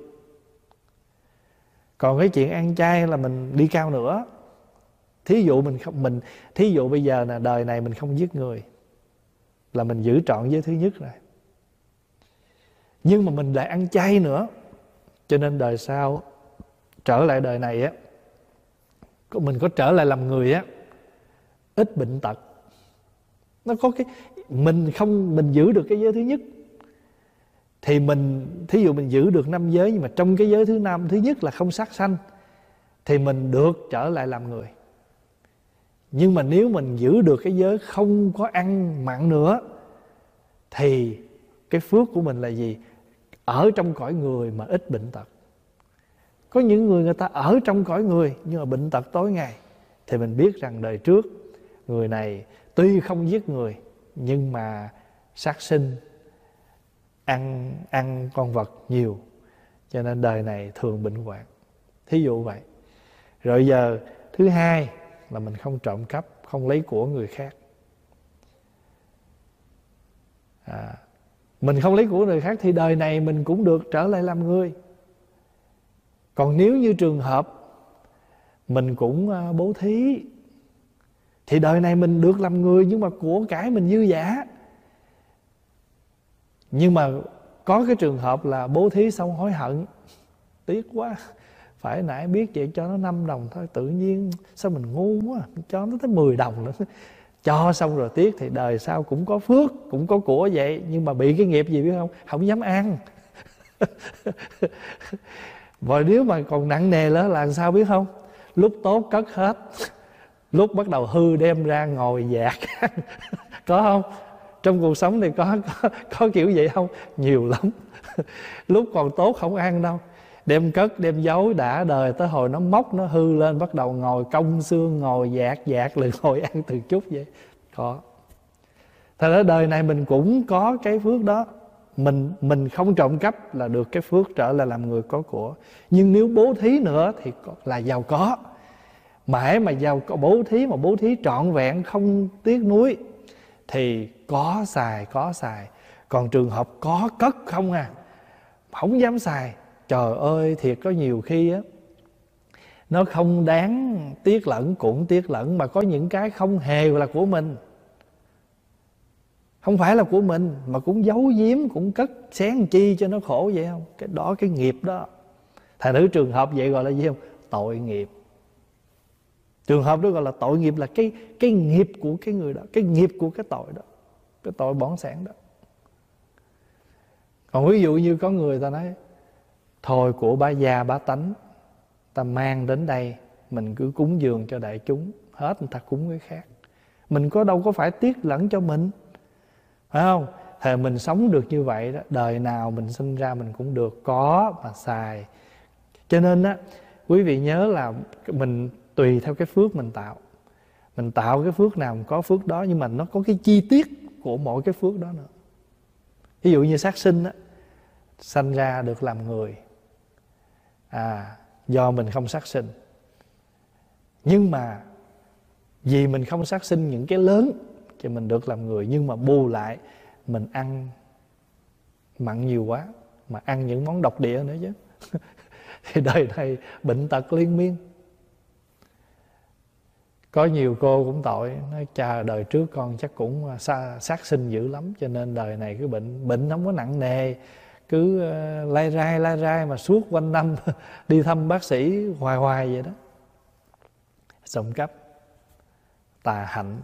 Còn cái chuyện ăn chay là mình đi cao nữa. Thí dụ mình không mình thí dụ bây giờ là đời này mình không giết người, là mình giữ trọn giới thứ nhất rồi. Nhưng mà mình lại ăn chay nữa, cho nên đời sau trở lại đời này á, mình có trở lại làm người á, ít bệnh tật. Nó có cái mình không mình giữ được cái giới thứ nhất thì mình, thí dụ mình giữ được năm giới, nhưng mà trong cái giới thứ năm thứ nhất là không sát sanh, thì mình được trở lại làm người. Nhưng mà nếu mình giữ được cái giới không có ăn mặn nữa, thì cái phước của mình là gì? Ở trong cõi người mà ít bệnh tật. Có những người người ta ở trong cõi người nhưng mà bệnh tật tối ngày, thì mình biết rằng đời trước người này tuy không giết người nhưng mà sát sinh, ăn ăn con vật nhiều, cho nên đời này thường bệnh hoạn. Thí dụ vậy. Rồi giờ thứ hai là mình không trộm cắp, không lấy của người khác. à, Mình không lấy của người khác thì đời này mình cũng được trở lại làm người. Còn nếu như trường hợp mình cũng bố thí, thì đời này mình được làm người nhưng mà của cải mình dư dả. Nhưng mà có cái trường hợp là bố thí xong hối hận, tiếc quá, phải nãy biết vậy cho nó năm đồng thôi, tự nhiên sao mình ngu quá, cho nó tới mười đồng nữa. Cho xong rồi tiếc, thì đời sau cũng có phước, cũng có của vậy, nhưng mà bị cái nghiệp gì biết không? Không dám ăn. Và nếu mà còn nặng nề nữa là sao biết không? Lúc tốt cất hết, lúc bắt đầu hư đem ra ngồi dạt. Có không? Trong cuộc sống này có, có, có kiểu vậy không? Nhiều lắm. Lúc còn tốt không ăn đâu, đem cất đem giấu đã đời, tới hồi nó móc nó hư lên bắt đầu ngồi cong xương, ngồi dạt dạt lại ngồi ăn từ chút vậy. Có. Thật ra đời này mình cũng có cái phước đó. Mình mình không trộm cắp là được cái phước trở lại làm người có của. Nhưng nếu bố thí nữa thì là giàu có. Mãi mà giàu có, bố thí mà bố thí trọn vẹn không tiếc nuối thì có xài có xài. Còn trường hợp có cất không à, không dám xài, trời ơi thiệt có nhiều khi á, nó không đáng tiếc lẫn cũng tiếc lẫn, mà có những cái không hề là của mình, không phải là của mình mà cũng giấu giếm, cũng cất xén chi cho nó khổ vậy không? Cái đó cái nghiệp đó. Thành thử trường hợp vậy gọi là gì không? Tội nghiệp. Trường hợp đó gọi là tội nghiệp, là cái cái nghiệp của cái người đó, cái nghiệp của cái tội đó, cái tội bỏng sẻn đó. Còn ví dụ như có người ta nói thôi của bá gia bá tánh, ta mang đến đây mình cứ cúng dường cho đại chúng, hết người ta cúng cái khác, mình có đâu có phải tiếc lẫn cho mình, phải không? Thì mình sống được như vậy đó, đời nào mình sinh ra mình cũng được có mà xài. Cho nên á, quý vị nhớ là mình tùy theo cái phước mình tạo. Mình tạo cái phước nào mình có phước đó, nhưng mà nó có cái chi tiết của mỗi cái phước đó nữa. Ví dụ như sát sinh á, sanh ra được làm người, à, do mình không sát sinh. Nhưng mà vì mình không sát sinh những cái lớn thì mình được làm người, nhưng mà bù lại mình ăn mặn nhiều quá, mà ăn những món độc địa nữa chứ. Thì đời này bệnh tật liên miên. Có nhiều cô cũng tội, nói cha đời trước con chắc cũng sát sinh dữ lắm, cho nên đời này cứ bệnh bệnh không có nặng nề, cứ lai rai lai rai mà suốt quanh năm đi thăm bác sĩ hoài hoài vậy đó. Trộm cắp, tà hạnh.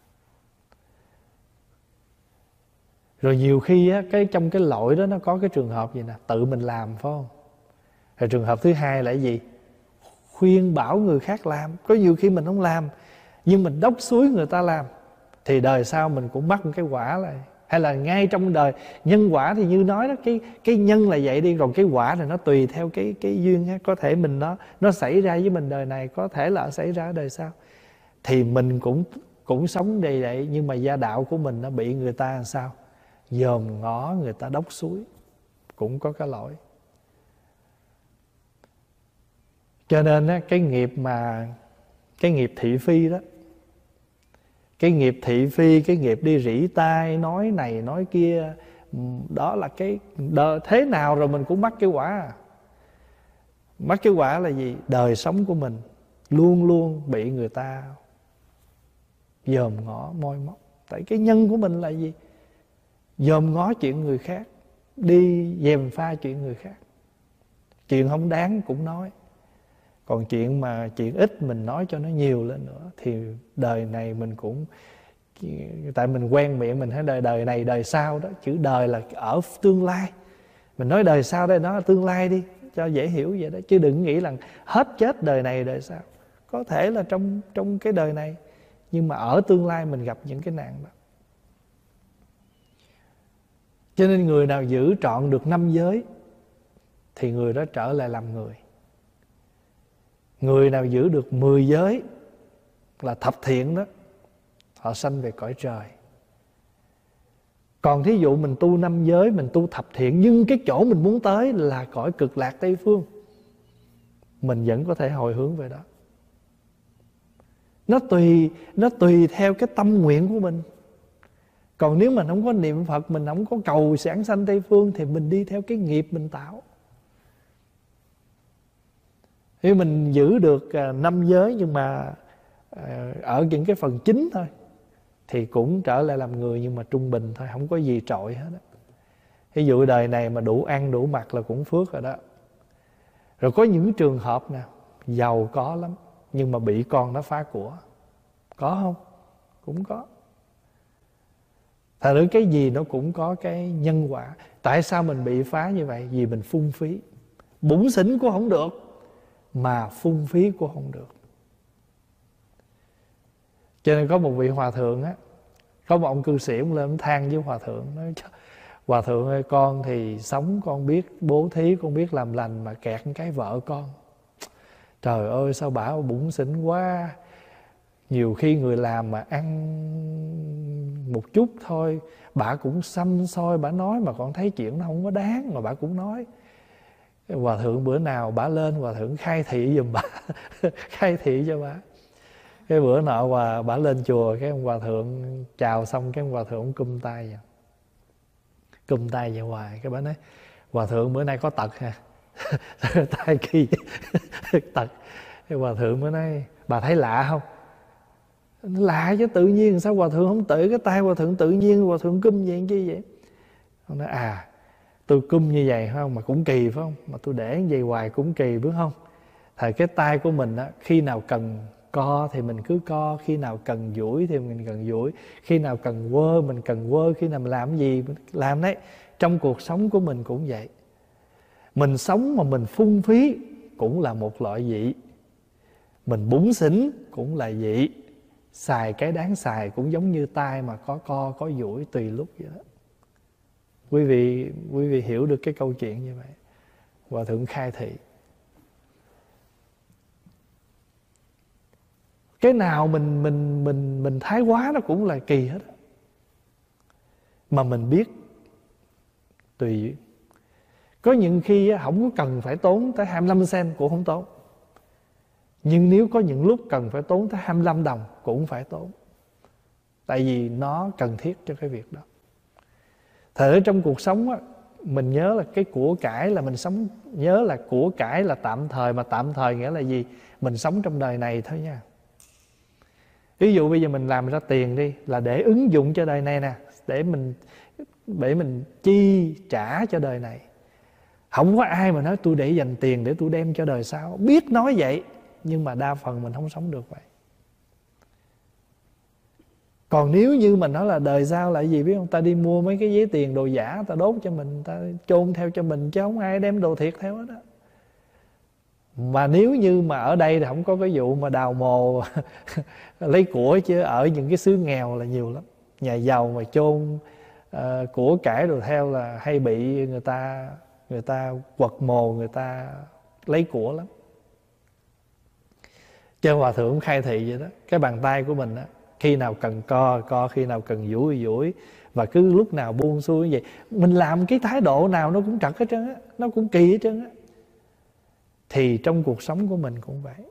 Rồi nhiều khi á, cái trong cái lỗi đó nó có cái trường hợp gì nè, tự mình làm phải không? Rồi trường hợp thứ hai là cái gì? Khuyên bảo người khác làm. Có nhiều khi mình không làm, nhưng mình đốc xúi người ta làm, thì đời sau mình cũng mắc một cái quả lại. Hay là ngay trong đời, nhân quả thì như nói đó, cái cái nhân là vậy đi, rồi cái quả này nó tùy theo cái cái duyên ha. Có thể mình nó nó xảy ra với mình đời này, có thể là xảy ra ở đời sau. Thì mình cũng cũng sống đây vậy, nhưng mà gia đạo của mình nó bị người ta làm sao? Dòm ngó, người ta đốc suối, cũng có cái lỗi. Cho nên á, cái nghiệp mà cái nghiệp thị phi đó, cái nghiệp thị phi, cái nghiệp đi rỉ tai, nói này nói kia, đó là cái đời, thế nào rồi mình cũng mắc cái quả. Mắc cái quả là gì? Đời sống của mình luôn luôn bị người ta dòm ngó, moi móc. Tại cái nhân của mình là gì? Dòm ngó chuyện người khác, đi dèm pha chuyện người khác. Chuyện không đáng cũng nói. Còn chuyện mà chuyện ít mình nói cho nó nhiều lên nữa, thì đời này mình cũng, tại mình quen miệng mình thấy đời đời này đời sau đó. Chữ đời là ở tương lai. Mình nói đời sau đây, nó là tương lai đi, cho dễ hiểu vậy đó. Chứ đừng nghĩ là hết chết đời này đời sau. Có thể là trong trong cái đời này, nhưng mà ở tương lai mình gặp những cái nạn đó. Cho nên người nào giữ trọn được năm giới thì người đó trở lại làm người. Người nào giữ được mười giới là thập thiện đó, họ sanh về cõi trời. Còn thí dụ mình tu năm giới, mình tu thập thiện, nhưng cái chỗ mình muốn tới là cõi cực lạc Tây Phương, mình vẫn có thể hồi hướng về đó. Nó tùy, nó tùy theo cái tâm nguyện của mình. Còn nếu mình không có niệm Phật, mình không có cầu giảng sanh Tây Phương, thì mình đi theo cái nghiệp mình tạo. Nếu mình giữ được năm giới nhưng mà ở những cái phần chính thôi, thì cũng trở lại làm người, nhưng mà trung bình thôi, không có gì trội hết đó. Ví dụ đời này mà đủ ăn đủ mặc là cũng phước rồi đó. Rồi có những trường hợp nào giàu có lắm nhưng mà bị con nó phá của, có không? Cũng có. Thật ra cái gì nó cũng có cái nhân quả. Tại sao mình bị phá như vậy? Vì mình phung phí. Bủn xỉn cũng không được, mà phung phí cũng không được. Cho nên có một vị hòa thượng á, có một ông cư sĩ ông lên than với hòa thượng, nói: Hòa thượng ơi, con thì sống con biết bố thí, con biết làm lành, mà kẹt cái vợ con. Trời ơi, sao bả bủn xỉn quá. Nhiều khi người làm mà ăn một chút thôi, bả cũng xăm xôi, bả nói mà con thấy chuyện nó không có đáng, mà bả cũng nói. Hòa thượng bữa nào bả lên, hòa thượng khai thị giùm bả khai thị cho bả. Cái bữa nọ hòa bả lên chùa, cái ông hòa thượng chào xong, cái ông hòa thượng cum tay vậy, cum tay vậy hoài. Cái bả nói: Hòa thượng bữa nay có tật hả? Tay kỳ tật. Cái hòa thượng mới nói: Bà thấy lạ không? Lạ chứ, tự nhiên sao hòa thượng không tự cái tay hòa thượng tự nhiên hòa thượng cum vậy chi vậy? Ông nói: À, tôi cum như vậy phải không, mà cũng kỳ phải không, mà tôi để như vậy hoài cũng kỳ biết không. Thời cái tay của mình á, khi nào cần co thì mình cứ co, khi nào cần duỗi thì mình cần duỗi, khi nào cần quơ mình cần quơ, khi nào mình làm gì mình làm đấy. Trong cuộc sống của mình cũng vậy. Mình sống mà mình phung phí cũng là một loại dị, mình bủn xỉn cũng là dị. Xài cái đáng xài cũng giống như tay mà có co có duỗi tùy lúc vậy đó. Quý vị quý vị hiểu được cái câu chuyện như vậy. Hòa thượng khai thị. Cái nào mình mình mình mình thái quá nó cũng là kỳ hết. Mà mình biết tùy. Có những khi không có cần phải tốn tới hai mươi lăm sen cũng không tốn. Nhưng nếu có những lúc cần phải tốn tới hai mươi lăm đồng cũng phải tốn. Tại vì nó cần thiết cho cái việc đó. Thật ra trong cuộc sống á, mình nhớ là cái của cải là mình sống, nhớ là của cải là tạm thời, mà tạm thời nghĩa là gì? Mình sống trong đời này thôi nha. Ví dụ bây giờ mình làm ra tiền đi, là để ứng dụng cho đời này nè, để mình để mình chi trả cho đời này. Không có ai mà nói tôi để dành tiền để tôi đem cho đời sau. Biết nói vậy, nhưng mà đa phần mình không sống được vậy. Còn nếu như mình nói là đời sau là gì biết không? Ta đi mua mấy cái giấy tiền đồ giả, ta đốt cho mình, ta chôn theo cho mình, chứ không ai đem đồ thiệt theo hết đó. Mà nếu như mà ở đây thì không có cái vụ mà đào mồ lấy của, chứ ở những cái xứ nghèo là nhiều lắm. Nhà giàu mà chôn uh, của cải đồ theo là hay bị người ta người ta quật mồ, người ta lấy của lắm. Cho hòa thượng khai thị vậy đó. Cái bàn tay của mình á, Khi nào cần co co, khi nào cần duỗi duỗi, và cứ lúc nào buông xuôi như vậy. Mình làm cái thái độ nào nó cũng trật hết trơn á, nó cũng kỳ hết trơn á. Thì trong cuộc sống của mình cũng vậy.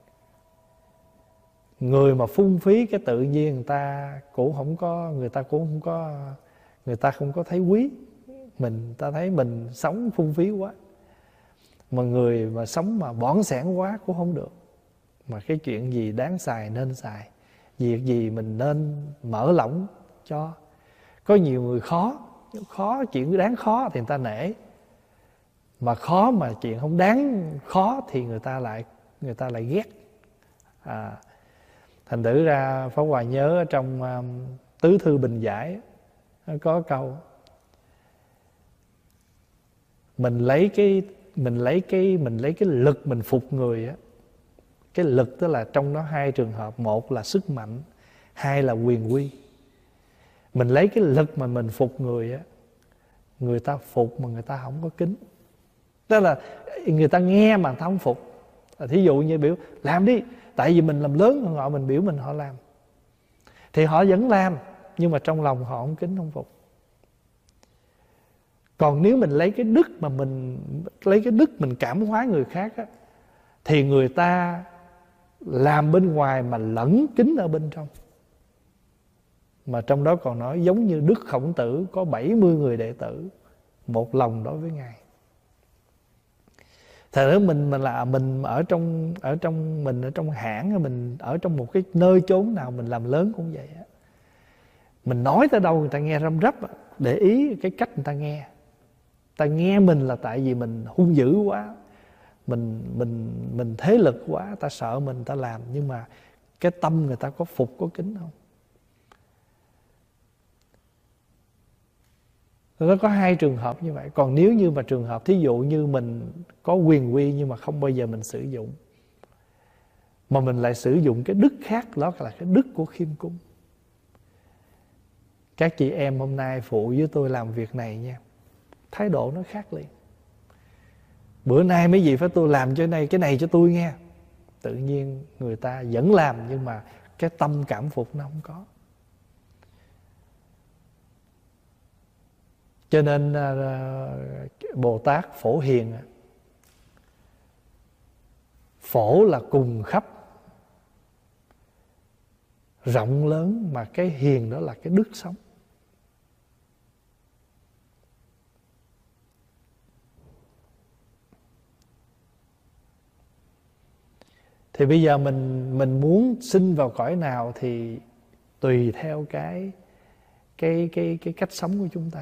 Người mà phung phí cái tự nhiên, người ta cũng không có, người ta cũng không có, người ta không có thấy quý. Mình ta thấy mình sống phung phí quá. Mà người mà sống mà bỏn sẻn quá cũng không được. Mà cái chuyện gì đáng xài nên xài, việc gì mình nên mở lỏng cho. Có nhiều người khó, khó chuyện đáng khó thì người ta nể, mà khó mà chuyện không đáng khó thì người ta lại người ta lại ghét. À, thành thử ra Pháp Hòa nhớ trong um, Tứ Thư Bình Giải có câu mình lấy cái mình lấy cái mình lấy cái lực mình phục người á. Cái lực tức là trong đó hai trường hợp, một là sức mạnh, hai là quyền uy. Mình lấy cái lực mà mình phục người á, người ta phục mà người ta không có kính. Tức là người ta nghe mà người ta không phục. Thí dụ như biểu làm đi, tại vì mình làm lớn hơn họ, mình biểu mình họ làm, thì họ vẫn làm, nhưng mà trong lòng họ không kính không phục. Còn nếu mình lấy cái đức mà mình lấy cái đức mình cảm hóa người khác á, thì người ta làm bên ngoài mà lẫn kính ở bên trong. Mà trong đó còn nói giống như Đức Khổng Tử có bảy mươi người đệ tử, một lòng đối với Ngài. Thật ra mình mình là mình ở trong ở trong mình ở trong hãng, mình ở trong một cái nơi chốn nào mình làm lớn cũng vậy á. Mình nói tới đâu người ta nghe răm rắp, để ý cái cách người ta nghe. Ta nghe mình là tại vì mình hung dữ quá, mình mình mình thế lực quá, ta sợ mình, ta làm. Nhưng mà cái tâm người ta có phục, có kính không? Nó có hai trường hợp như vậy. Còn nếu như mà trường hợp thí dụ như mình có quyền uy nhưng mà không bao giờ mình sử dụng, mà mình lại sử dụng cái đức khác, đó là cái đức của khiêm cung. Các chị em hôm nay phụ với tôi làm việc này nha, thái độ nó khác liền. Bữa nay mấy gì phải tôi làm cho này, cái này cho tôi nghe. Tự nhiên người ta vẫn làm, nhưng mà cái tâm cảm phục nó không có. Cho nên uh, Bồ Tát Phổ Hiền, phổ là cùng khắp, rộng lớn, mà cái hiền đó là cái đức sống. Thì bây giờ mình mình muốn sinh vào cõi nào thì tùy theo cái cái cái cái cách sống của chúng ta.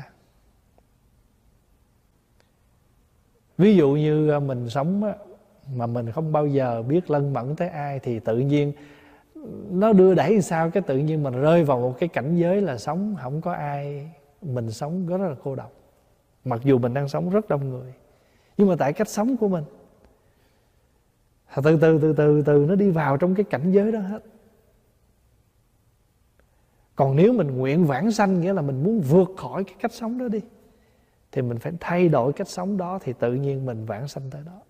Ví dụ như mình sống mà mình không bao giờ biết lân mẫn tới ai, thì tự nhiên nó đưa đẩy làm sao, cái tự nhiên mình rơi vào một cái cảnh giới là sống không có ai, mình sống rất là cô độc. Mặc dù mình đang sống rất đông người, nhưng mà tại cách sống của mình, từ từ từ từ từ nó đi vào trong cái cảnh giới đó hết. Còn nếu mình nguyện vãng sanh, nghĩa là mình muốn vượt khỏi cái cách sống đó đi, thì mình phải thay đổi cách sống đó, thì tự nhiên mình vãng sanh tới đó.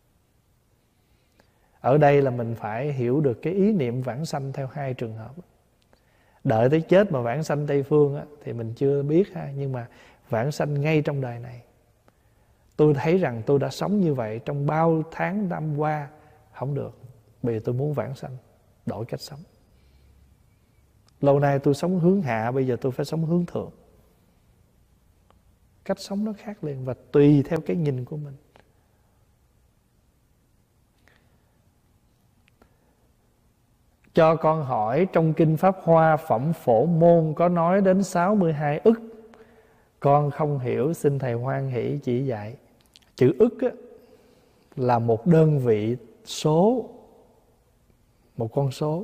Ở đây là mình phải hiểu được cái ý niệm vãng sanh theo hai trường hợp. Đợi tới chết mà vãng sanh Tây Phương á, thì mình chưa biết ha. Nhưng mà vãng sanh ngay trong đời này. Tôi thấy rằng tôi đã sống như vậy trong bao tháng năm qua, không được. Bây giờ tôi muốn vãng sanh, đổi cách sống. Lâu nay tôi sống hướng hạ, bây giờ tôi phải sống hướng thượng. Cách sống nó khác liền, và tùy theo cái nhìn của mình. Cho con hỏi, trong Kinh Pháp Hoa Phẩm Phổ Môn có nói đến sáu mươi hai ức. Con không hiểu, xin Thầy hoan hỷ chỉ dạy. Chữ ức á, là một đơn vị số, một con số.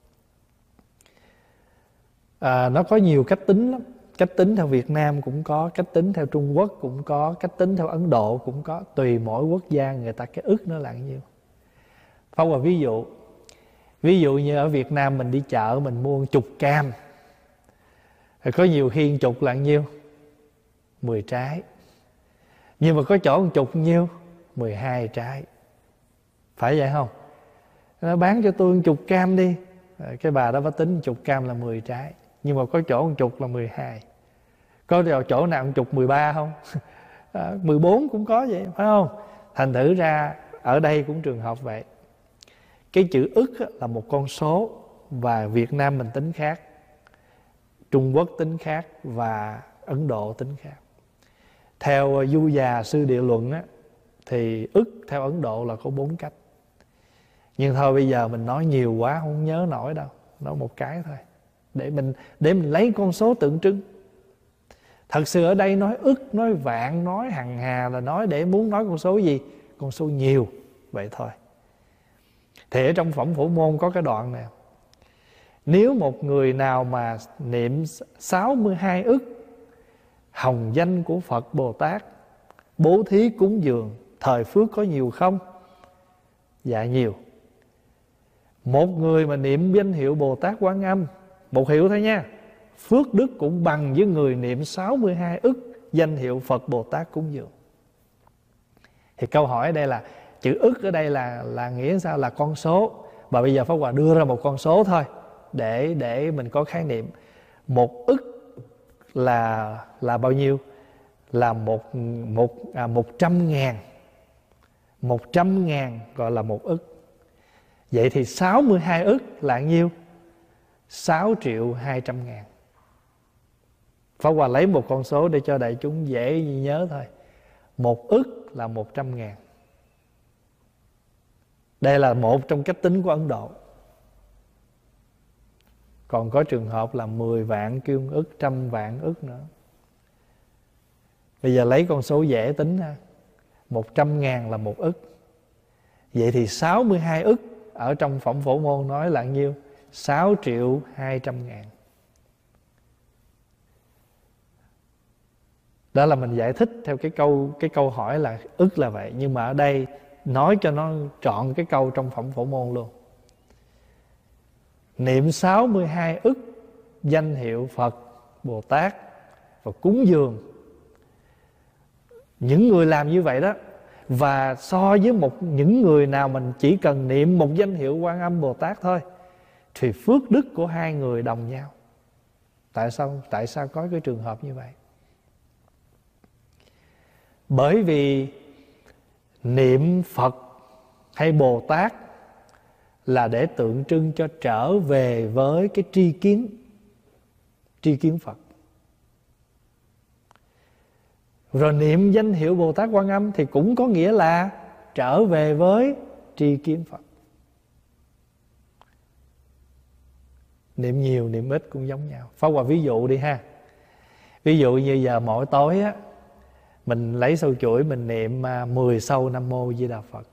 À, nó có nhiều cách tính lắm. Cách tính theo Việt Nam cũng có, cách tính theo Trung Quốc cũng có, cách tính theo Ấn Độ cũng có. Tùy mỗi quốc gia người ta cái ức nó là nhiêu. Pháp Hòa ví dụ. Ví dụ như ở Việt Nam mình đi chợ, mình mua một chục cam, thì có nhiều khi một chục là nhiêu? mười trái. Nhưng mà có chỗ một chục nhiêu? mười hai trái. Phải vậy không? Nó bán cho tôi một chục cam đi. Cái bà đó bà tính chục cam là mười trái, nhưng mà có chỗ một chục là mười hai. Có điều chỗ nào một chục mười ba không? À, mười bốn cũng có vậy, phải không? Thành thử ra ở đây cũng trường hợp vậy. Cái chữ ức là một con số, và Việt Nam mình tính khác, Trung Quốc tính khác, và Ấn Độ tính khác. Theo Du Già Sư Địa Luận á, thì ức theo Ấn Độ là có bốn cách. Nhưng thôi bây giờ mình nói nhiều quá không nhớ nổi đâu, nói một cái thôi để mình để mình lấy con số tượng trưng. Thật sự ở đây nói ức, nói vạn, nói hằng hà là nói để muốn nói con số gì? Con số nhiều, vậy thôi. Thì ở trong Phẩm Phổ Môn có cái đoạn này: nếu một người nào mà niệm sáu mươi hai ức hồng danh của Phật Bồ Tát, bố thí cúng dường, thời phước có nhiều không? Dạ nhiều. Một người mà niệm danh hiệu Bồ Tát Quan Âm, một hiệu thôi nha, phước đức cũng bằng với người niệm sáu mươi hai ức danh hiệu Phật Bồ Tát cúng dường. Thì câu hỏi ở đây là chữ ức ở đây là là nghĩa sao? Là con số. Và bây giờ Pháp Hòa đưa ra một con số thôi để để mình có khái niệm. Một ức là là bao nhiêu? Là một một à, một trăm ngàn. Một trăm ngàn gọi là một ức. Vậy thì sáu mươi hai ức là nhiêu? Sáu triệu hai trăm ngàn. Pháp Hòa lấy một con số để cho đại chúng dễ nhớ thôi. Một ức là một trăm ngàn. Đây là một trong cách tính của Ấn Độ. Còn có trường hợp là mười vạn kêu ức, trăm vạn ức nữa. Bây giờ lấy con số dễ tính ha. Một trăm ngàn là một ức. Vậy thì sáu mươi hai ức ở trong Phẩm Phổ Môn nói là nhiêu? Sáu triệu hai trăm ngàn. Đó là mình giải thích theo cái câu cái câu hỏi là ức là vậy. Nhưng mà ở đây nói cho nó trọn cái câu trong Phẩm Phổ Môn luôn. Niệm sáu mươi hai ức danh hiệu Phật Bồ Tát và cúng dường. Những người làm như vậy đó, và so với một những người nào mình chỉ cần niệm một danh hiệu Quan Âm Bồ Tát thôi, thì phước đức của hai người đồng nhau. Tại sao? Tại sao có cái trường hợp như vậy? Bởi vì niệm Phật hay Bồ Tát là để tượng trưng cho trở về với cái tri kiến, tri kiến Phật. Rồi niệm danh hiệu Bồ Tát Quan Âm thì cũng có nghĩa là trở về với tri kiến Phật. Niệm nhiều, niệm ít cũng giống nhau. Pháp Hòa ví dụ đi ha. Ví dụ như giờ mỗi tối á, mình lấy sâu chuỗi mình niệm mười sâu Nam Mô Di Đà Phật.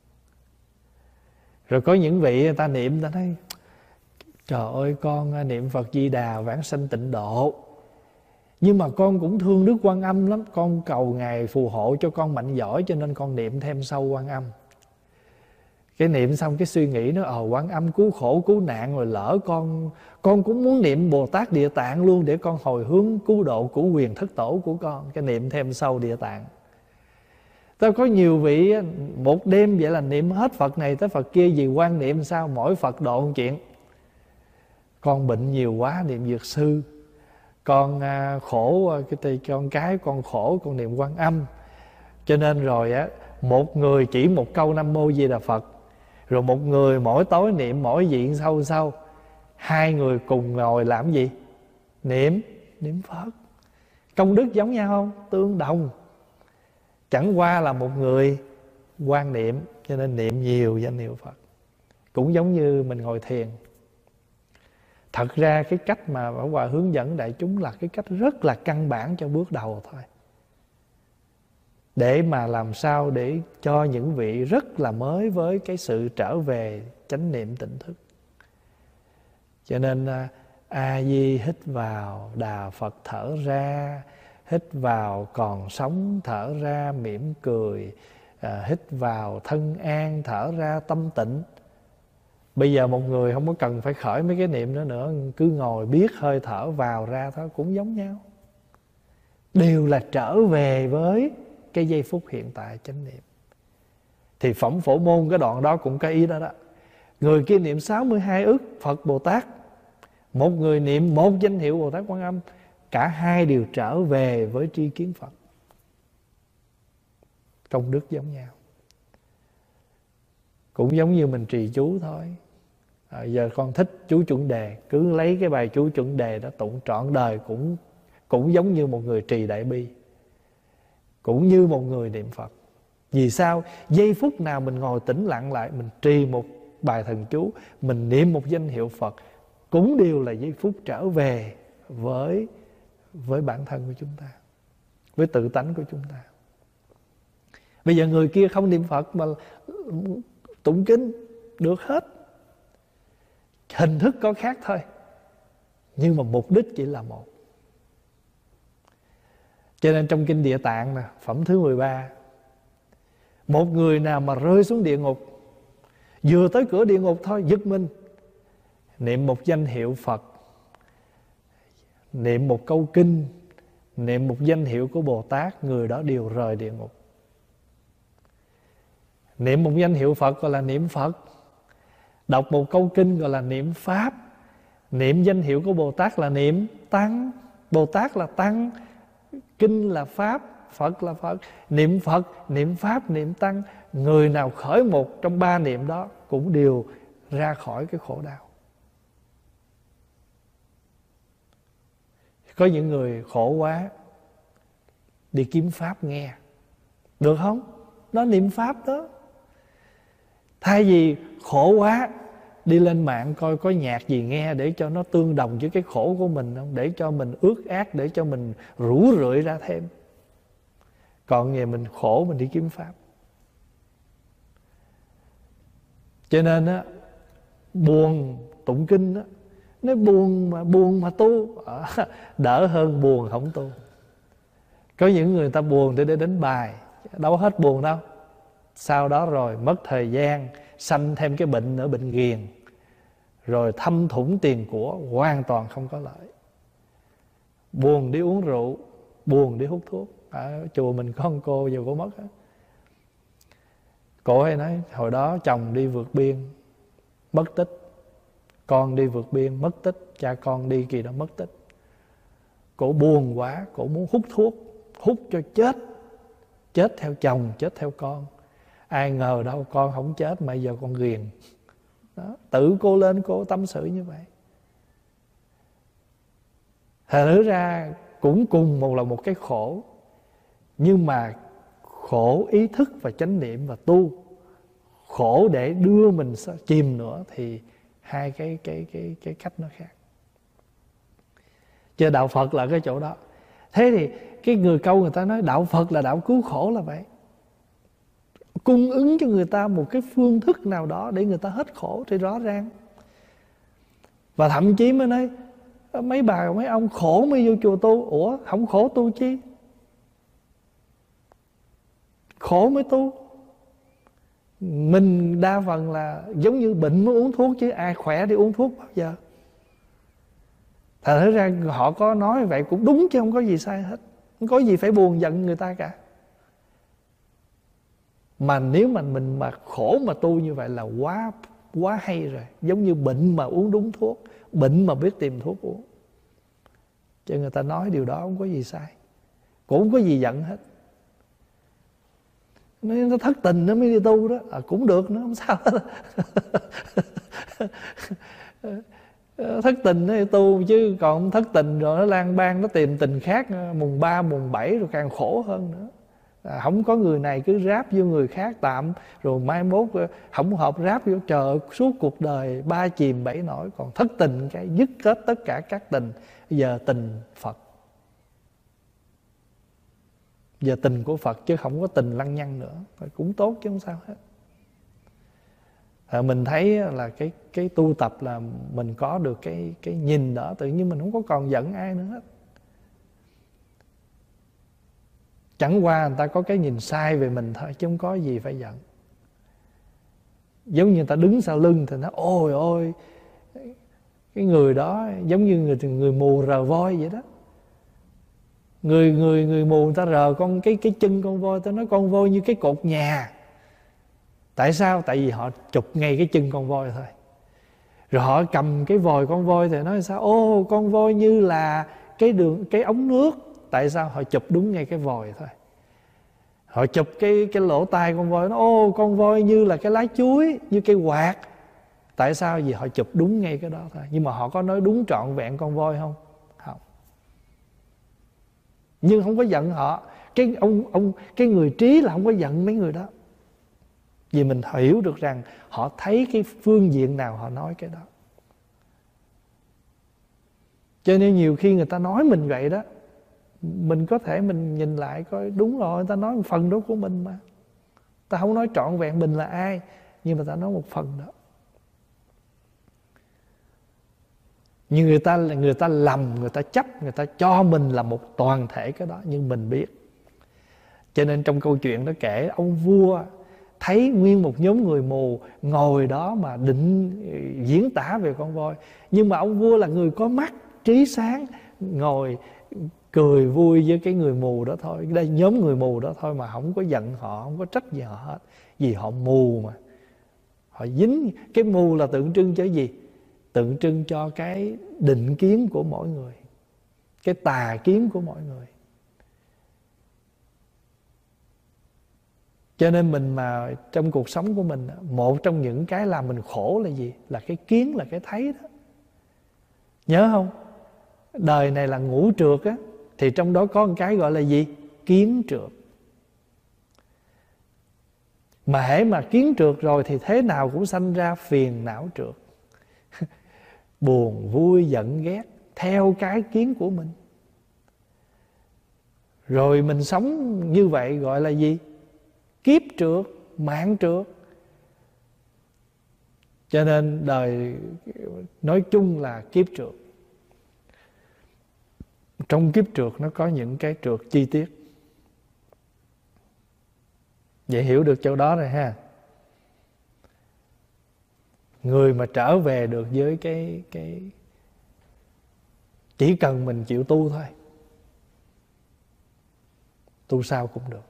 Rồi có những vị người ta niệm, người ta nói trời ơi con niệm Phật Di Đà vãng sanh tịnh độ, nhưng mà con cũng thương Đức Quan Âm lắm, con cầu Ngài phù hộ cho con mạnh giỏi, cho nên con niệm thêm sâu Quan Âm. Cái niệm xong cái suy nghĩ nó ờ Quan Âm cứu khổ cứu nạn, rồi lỡ con con cũng muốn niệm Bồ Tát Địa Tạng luôn để con hồi hướng cứu độ của quyền thất tổ của con, cái niệm thêm sâu Địa Tạng. Tôi có nhiều vị một đêm vậy là niệm hết Phật này tới Phật kia, vì quan niệm sao mỗi Phật độ một chuyện. Con bệnh nhiều quá niệm Dược Sư, con à, khổ cái con cái con khổ con niệm Quan Âm. Cho nên rồi á, một người chỉ một câu Nam Mô Di Đà Phật, rồi một người mỗi tối niệm mỗi diện sâu sâu. Hai người cùng ngồi làm gì? Niệm, niệm Phật. Công đức giống nhau không? Tương đồng. Chẳng qua là một người quan niệm, cho nên niệm nhiều danh hiệu Phật. Cũng giống như mình ngồi thiền. Thật ra cái cách mà Bảo Hòa hướng dẫn đại chúng là cái cách rất là căn bản cho bước đầu thôi. Để mà làm sao để cho những vị rất là mới với cái sự trở về chánh niệm tỉnh thức. Cho nên A-di hít vào, Đà Phật thở ra. Hít vào còn sống, thở ra mỉm cười. à, Hít vào thân an, thở ra tâm tịnh. Bây giờ một người không có cần phải khởi mấy cái niệm nữa nữa, cứ ngồi biết hơi thở vào ra thôi, cũng giống nhau. Đều là trở về với cái giây phút hiện tại chánh niệm. Thì Phẩm Phổ Môn cái đoạn đó cũng có ý đó đó. Người kia niệm sáu mươi hai ức Phật Bồ Tát, một người niệm một danh hiệu Bồ Tát Quan Âm. Cả hai đều trở về với tri kiến Phật. Công đức giống nhau. Cũng giống như mình trì chú thôi. À, giờ con thích chú chuẩn đề, cứ lấy cái bài chú chuẩn đề đó tụng trọn đời, cũng cũng giống như một người trì đại bi, cũng như một người niệm Phật. Vì sao? Giây phút nào mình ngồi tĩnh lặng lại, mình trì một bài thần chú, mình niệm một danh hiệu Phật, cũng đều là giây phút trở về với với bản thân của chúng ta, với tự tánh của chúng ta. Bây giờ người kia không niệm Phật mà tụng kinh được hết, hình thức có khác thôi, nhưng mà mục đích chỉ là một. Cho nên trong kinh Địa Tạng nè, phẩm thứ mười ba, một người nào mà rơi xuống địa ngục, vừa tới cửa địa ngục thôi, giật mình, niệm một danh hiệu Phật, niệm một câu kinh, niệm một danh hiệu của Bồ Tát, người đó đều rời địa ngục. Niệm một danh hiệu Phật gọi là niệm Phật, đọc một câu kinh gọi là niệm Pháp, niệm danh hiệu của Bồ Tát là niệm Tăng. Bồ Tát là Tăng, kinh là Pháp, Phật là Phật. Niệm Phật, niệm Pháp, niệm Tăng, người nào khởi một trong ba niệm đó cũng đều ra khỏi cái khổ đau. Có những người khổ quá đi kiếm Pháp nghe, được không? Đó niệm Pháp đó. Thay vì khổ quá đi lên mạng coi có nhạc gì nghe để cho nó tương đồng với cái khổ của mình không, để cho mình ước ác, để cho mình rủ rượi ra thêm. Còn về mình khổ mình đi kiếm Pháp. Cho nên á, buồn tụng kinh á, nói buồn mà buồn mà tu đỡ hơn buồn không tu. Có những người ta buồn để để đánh bài, đâu hết buồn đâu. Sau đó rồi mất thời gian, sanh thêm cái bệnh nữa, bệnh ghiền, rồi thâm thủng tiền của, hoàn toàn không có lợi. Buồn đi uống rượu, buồn đi hút thuốc. Ở chùa mình có một cô giờ cô mất á, cô hay nói hồi đó chồng đi vượt biên mất tích, con đi vượt biên mất tích, cha con đi kỳ đó mất tích. Cô buồn quá, cô muốn hút thuốc, hút cho chết, chết theo chồng, chết theo con. Ai ngờ đâu con không chết mà giờ con ghiền đó. Tự cô lên cô tâm sự như vậy. Thật ra cũng cùng một là một cái khổ, nhưng mà khổ ý thức và chánh niệm và tu, khổ để đưa mình chìm nữa, thì hai cái cái cái cái cách nó khác. Chứ đạo Phật là cái chỗ đó. Thế thì cái người câu người ta nói đạo Phật là đạo cứu khổ là vậy, cung ứng cho người ta một cái phương thức nào đó để người ta hết khổ thì rõ ràng. Và thậm chí mới nói mấy bà mấy ông khổ mới vô chùa tu. Ủa không khổ tu chi? Khổ mới tu. Mình đa phần là giống như bệnh mới uống thuốc, chứ ai khỏe đi uống thuốc bao giờ. Thật ra họ có nói vậy cũng đúng chứ không có gì sai hết, không có gì phải buồn giận người ta cả. Mà nếu mà mình mà khổ mà tu như vậy là quá quá hay rồi. Giống như bệnh mà uống đúng thuốc, bệnh mà biết tìm thuốc uống. Cho người ta nói điều đó không có gì sai, cũng không có gì giận hết. Nó thất tình nó mới đi tu đó, à, cũng được nữa, không sao hết. Thất tình nó đi tu, chứ còn thất tình rồi nó lang bang, nó tìm tình khác, mùng ba mùng bảy rồi càng khổ hơn nữa. À, không có người này cứ ráp vô người khác tạm, rồi mai mốt không hợp ráp vô, chờ suốt cuộc đời ba chìm bảy nổi. Còn thất tình cái dứt kết tất cả các tình. Giờ tình Phật, giờ tình của Phật chứ không có tình lăng nhăng nữa, cũng tốt chứ không sao hết. À, mình thấy là cái cái tu tập là mình có được cái cái nhìn đó, tự nhiên mình không có còn giận ai nữa hết. Chẳng qua người ta có cái nhìn sai về mình thôi, chứ không có gì phải giận. Giống như người ta đứng sau lưng thì nó ôi ôi, cái người đó giống như người người mù rờ voi vậy đó. Người người người mù người ta rờ con cái cái chân con voi, ta nói con voi như cái cột nhà. Tại sao? Tại vì họ chụp ngay cái chân con voi thôi. Rồi họ cầm cái vòi con voi thì nói sao? Ô, con voi như là cái đường cái ống nước. Tại sao? Họ chụp đúng ngay cái vòi thôi. Họ chụp cái cái lỗ tai con voi, nó ô, con voi như là cái lá chuối, như cây quạt. Tại sao? Vì họ chụp đúng ngay cái đó thôi. Nhưng mà họ có nói đúng trọn vẹn con voi không? Không. Nhưng không có giận họ. Cái ông ông cái người trí là không có giận mấy người đó. Vì mình hiểu được rằng họ thấy cái phương diện nào họ nói cái đó. Cho nên nhiều khi người ta nói mình vậy đó, mình có thể mình nhìn lại coi đúng rồi, người ta nói một phần đó của mình mà. Ta không nói trọn vẹn mình là ai, nhưng mà ta nói một phần đó. Nhưng người ta người ta lầm, người ta chấp, người ta cho mình là một toàn thể cái đó, nhưng mình biết. Cho nên trong câu chuyện đó kể ông vua thấy nguyên một nhóm người mù ngồi đó mà định diễn tả về con voi. Nhưng mà ông vua là người có mắt, trí sáng, ngồi cười vui với cái người mù đó thôi. Đây nhóm người mù đó thôi, mà không có giận họ, không có trách gì họ hết. Vì họ mù mà. Họ dính. Cái mù là tượng trưng cho gì? Tượng trưng cho cái định kiến của mỗi người, cái tà kiến của mỗi người. Cho nên mình mà trong cuộc sống của mình, một trong những cái làm mình khổ là gì? Là cái kiến, là cái thấy đó. Nhớ không? Đời này là ngũ trược á, thì trong đó có một cái gọi là gì? Kiến trược. Mà hễ mà kiến trược rồi thì thế nào cũng sanh ra phiền não trược. Buồn, vui, giận, ghét theo cái kiến của mình. Rồi mình sống như vậy gọi là gì? Kiếp trược, mạng trược. Cho nên đời nói chung là kiếp trược. Trong kiếp trược nó có những cái trược chi tiết. Vậy hiểu được chỗ đó rồi ha. Người mà trở về được với cái cái chỉ cần mình chịu tu thôi, tu sao cũng được.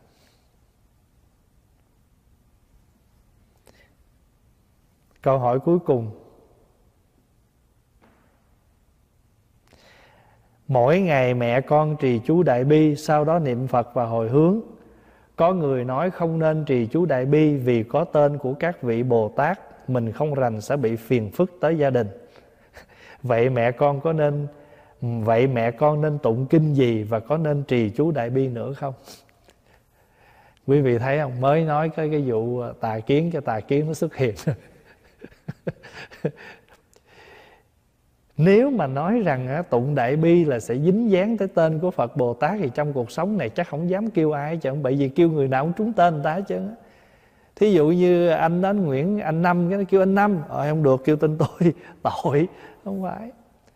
Câu hỏi cuối cùng. Mỗi ngày mẹ con trì chú Đại Bi, sau đó niệm Phật và hồi hướng. Có người nói không nên trì chú Đại Bi vì có tên của các vị Bồ Tát, mình không rành sẽ bị phiền phức tới gia đình. Vậy mẹ con có nên Vậy mẹ con nên tụng kinh gì và có nên trì chú Đại Bi nữa không? Quý vị thấy không? Mới nói cái cái vụ tà kiến cho tà kiến nó xuất hiện. Nếu mà nói rằng á, tụng Đại Bi là sẽ dính dáng tới tên của Phật Bồ Tát, thì trong cuộc sống này chắc không dám kêu ai hết trơn. Bởi vì kêu người nào cũng trúng tên người ta hết trơn. Thí dụ như anh anh Nguyễn, anh Năm, cái nó kêu anh Năm, ờ không được, kêu tên tôi tội. Không phải.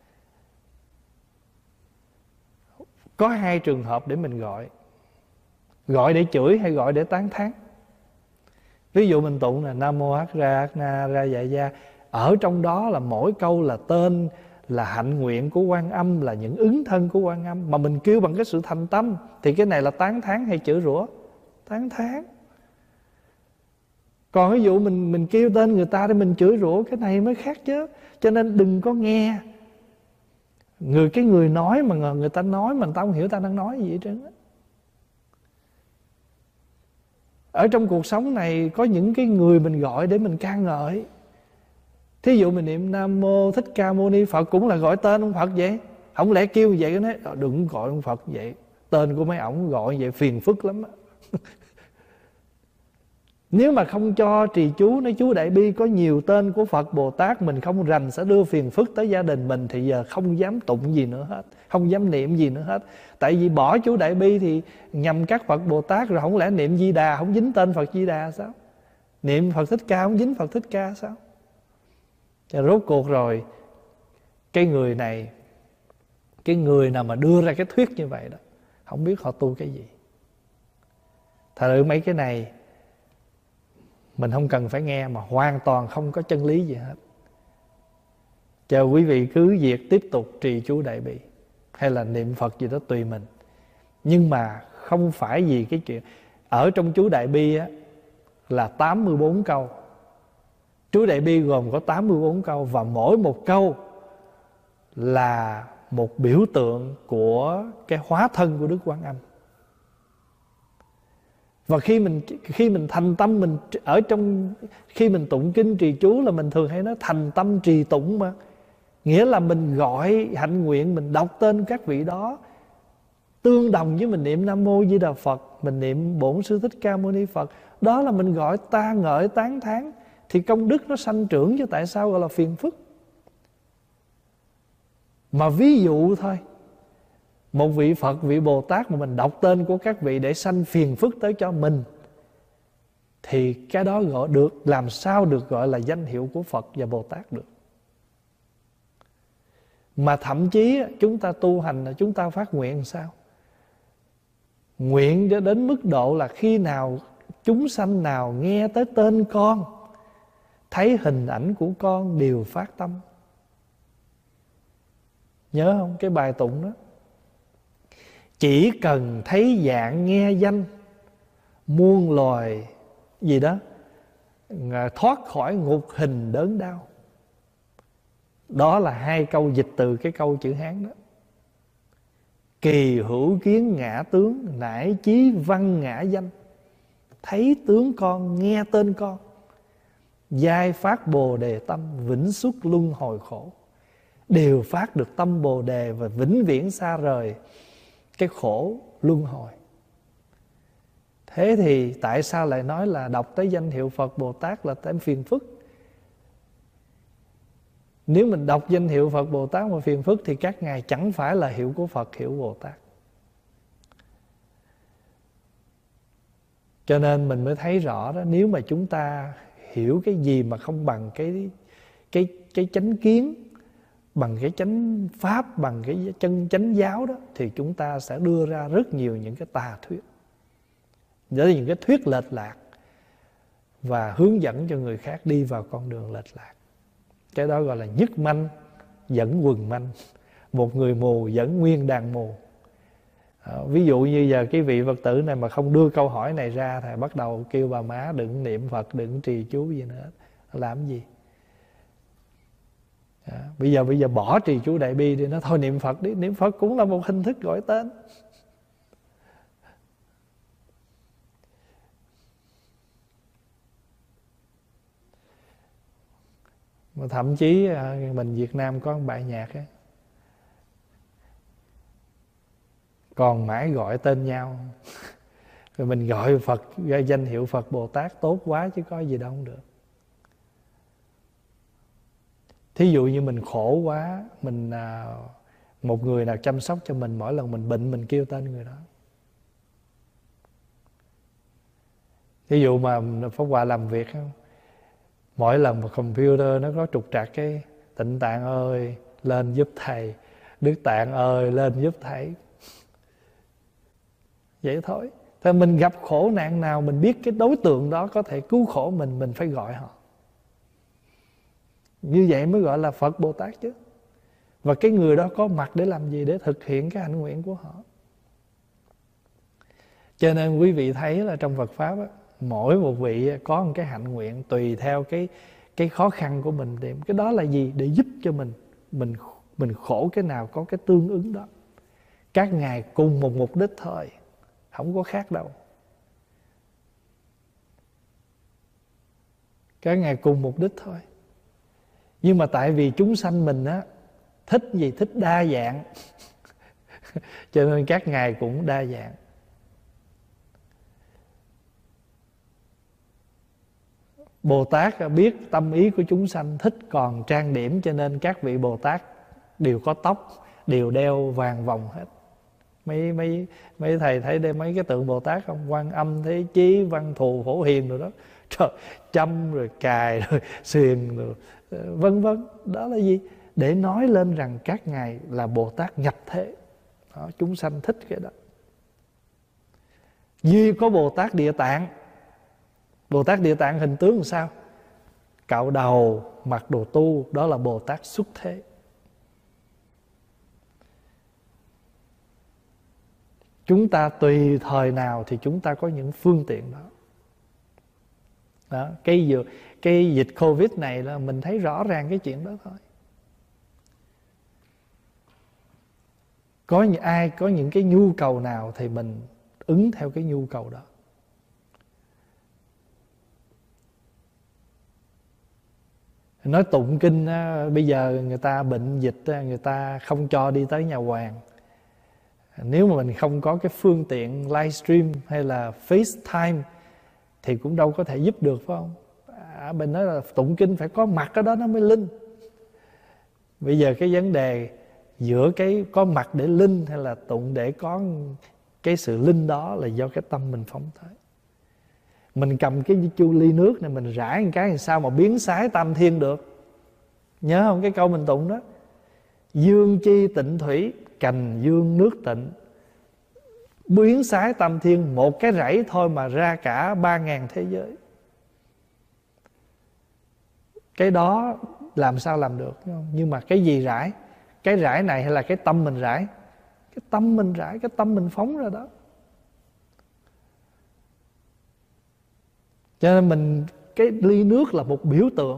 Có hai trường hợp để mình gọi. Gọi để chửi hay gọi để tán thán. Ví dụ mình tụng là Nam Mô Hắc Ra Hắc Na Ra Dạ Gia, ở trong đó là mỗi câu là tên, là hạnh nguyện của Quan Âm, là những ứng thân của Quan Âm, mà mình kêu bằng cái sự thành tâm, thì cái này là tán thán hay chửi rủa? Tán thán. Còn ví dụ mình mình kêu tên người ta để mình chửi rủa, cái này mới khác chứ. Cho nên đừng có nghe người cái người nói mà người ta nói mà người ta không hiểu ta đang nói gì hết trơn á. Ở trong cuộc sống này có những cái người mình gọi để mình ca ngợi. Thí dụ mình niệm Nam Mô Thích Ca Mâu Ni Phật cũng là gọi tên ông Phật vậy. Không lẽ kêu vậy nói đừng gọi ông Phật vậy, tên của mấy ổng gọi vậy phiền phức lắm á. Nếu mà không cho trì chú, nói chú Đại Bi có nhiều tên của Phật Bồ Tát, mình không rành sẽ đưa phiền phức tới gia đình mình, thì giờ không dám tụng gì nữa hết, không dám niệm gì nữa hết. Tại vì bỏ chú Đại Bi thì nhằm các Phật Bồ Tát, rồi không lẽ niệm Di Đà không dính tên Phật Di Đà sao? Niệm Phật Thích Ca không dính Phật Thích Ca sao? Và rốt cuộc rồi cái người này, cái người nào mà đưa ra cái thuyết như vậy đó, không biết họ tu cái gì. Thật sự mấy cái này mình không cần phải nghe, mà hoàn toàn không có chân lý gì hết. Chờ quý vị cứ việc tiếp tục trì chú Đại Bi hay là niệm Phật gì đó tùy mình. Nhưng mà không phải vì cái chuyện ở trong chú Đại Bi á, là tám mươi bốn câu. Chú Đại Bi gồm có tám mươi bốn câu, và mỗi một câu là một biểu tượng của cái hóa thân của Đức Quan Âm. Và khi mình khi mình thành tâm, mình ở trong khi mình tụng kinh trì chú là mình thường hay nói thành tâm trì tụng mà. Nghĩa là mình gọi hạnh nguyện, mình đọc tên các vị đó tương đồng với mình niệm Nam Mô Di Đà Phật, mình niệm Bổn Sư Thích Ca Mâu Ni Phật. Đó là mình gọi ta ngợi tán thán, thì công đức nó sanh trưởng, chứ tại sao gọi là phiền phức. Mà ví dụ thôi, một vị Phật, vị Bồ Tát mà mình đọc tên của các vị để sanh phiền phức tới cho mình, thì cái đó gọi được, làm sao được gọi là danh hiệu của Phật và Bồ Tát được. Mà thậm chí chúng ta tu hành là chúng ta phát nguyện sao? Nguyện cho đến mức độ là khi nào chúng sanh nào nghe tới tên con, thấy hình ảnh của con đều phát tâm. Nhớ không? Cái bài tụng đó: chỉ cần thấy dạng nghe danh, muôn loài gì đó thoát khỏi ngục hình đớn đau. Đó là hai câu dịch từ cái câu chữ Hán đó. Kỳ hữu kiến ngã tướng, nải chí văn ngã danh. Thấy tướng con, nghe tên con, giai phát bồ đề tâm, vĩnh xuất luân hồi khổ. Đều phát được tâm bồ đề và vĩnh viễn xa rời cái khổ luân hồi. Thế thì tại sao lại nói là đọc tới danh hiệu Phật Bồ Tát là tem phiền phức? Nếu mình đọc danh hiệu Phật Bồ Tát mà phiền phức thì các ngài chẳng phải là hiệu của Phật, hiệu Bồ Tát. Cho nên mình mới thấy rõ đó, nếu mà chúng ta hiểu cái gì mà không bằng cái cái cái chánh kiến, bằng cái chánh pháp, bằng cái chân chánh giáo đó, thì chúng ta sẽ đưa ra rất nhiều những cái tà thuyết, để những cái thuyết lệch lạc, và hướng dẫn cho người khác đi vào con đường lệch lạc. Cái đó gọi là nhất manh dẫn quần manh, một người mù dẫn nguyên đàn mù. À, ví dụ như giờ cái vị Phật tử này mà không đưa câu hỏi này ra thì bắt đầu kêu bà má đừng niệm Phật, đừng trì chú gì nữa. Làm gì? À, bây giờ bây giờ bỏ trì chú Đại Bi đi, nó thôi niệm Phật đi. Niệm Phật cũng là một hình thức gọi tên. Mà thậm chí mình Việt Nam có một bài nhạc ấy, còn mãi gọi tên nhau. Rồi mình gọi Phật, danh hiệu Phật Bồ Tát tốt quá chứ có gì đâu không được. Thí dụ như mình khổ quá, mình một người nào chăm sóc cho mình, mỗi lần mình bệnh mình kêu tên người đó. Thí dụ mà Pháp Hòa làm việc không, mỗi lần mà computer nó có trục trặc cái Tịnh Tạng ơi lên giúp thầy, Đức Tạng ơi lên giúp thầy. Vậy thôi. Thì mình gặp khổ nạn nào, mình biết cái đối tượng đó có thể cứu khổ mình, mình phải gọi họ. Như vậy mới gọi là Phật Bồ Tát chứ. Và cái người đó có mặt để làm gì? Để thực hiện cái hạnh nguyện của họ. Cho nên quý vị thấy là trong Phật Pháp á, mỗi một vị có một cái hạnh nguyện tùy theo cái cái khó khăn của mình. Để, cái đó là gì? Để giúp cho mình mình mình khổ cái nào có cái tương ứng đó. Các ngài cùng một mục đích thôi, không có khác đâu. Các ngài cùng mục đích thôi. Nhưng mà tại vì chúng sanh mình á thích gì? Thích đa dạng. Cho nên các ngài cũng đa dạng. Bồ Tát biết tâm ý của chúng sanh thích còn trang điểm, cho nên các vị Bồ Tát đều có tóc, đều đeo vàng vòng hết. Mấy mấy mấy thầy thấy đây mấy cái tượng Bồ Tát không? Quan Âm, Thế Chí, Văn Thù, Phổ Hiền rồi đó. Trời, châm rồi cài rồi xiềng rồi vân vân. Đó là gì? Để nói lên rằng các ngài là Bồ Tát nhập thế. Đó, chúng sanh thích cái đó. Duy có Bồ Tát Địa Tạng. Bồ Tát Địa Tạng hình tướng làm sao? Cạo đầu, mặc đồ tu, đó là Bồ Tát xuất thế. Chúng ta tùy thời nào thì chúng ta có những phương tiện đó. Đó, cái cái dịch Covid này là mình thấy rõ ràng cái chuyện đó thôi. Có những ai có những cái nhu cầu nào thì mình ứng theo cái nhu cầu đó. Nói tụng kinh á, bây giờ người ta bệnh dịch á, người ta không cho đi tới nhà hoàng. Nếu mà mình không có cái phương tiện livestream hay là FaceTime thì cũng đâu có thể giúp được, phải không? À, mình nói là tụng kinh phải có mặt ở đó nó mới linh. Bây giờ cái vấn đề giữa cái có mặt để linh hay là tụng để có cái sự linh đó là do cái tâm mình phóng tới. Mình cầm cái chu ly nước này mình rải một cái làm sao mà biến sái tam thiên được. Nhớ không cái câu mình tụng đó? Dương chi tịnh thủy, cành dương nước tịnh, biến sái tam thiên. Một cái rẫy thôi mà ra cả ba ngàn thế giới. Cái đó làm sao làm được, không? Nhưng mà cái gì rải? Cái rải này hay là cái tâm mình rải? Cái tâm mình rải, cái tâm mình phóng ra đó. Cho nên mình, cái ly nước là một biểu tượng.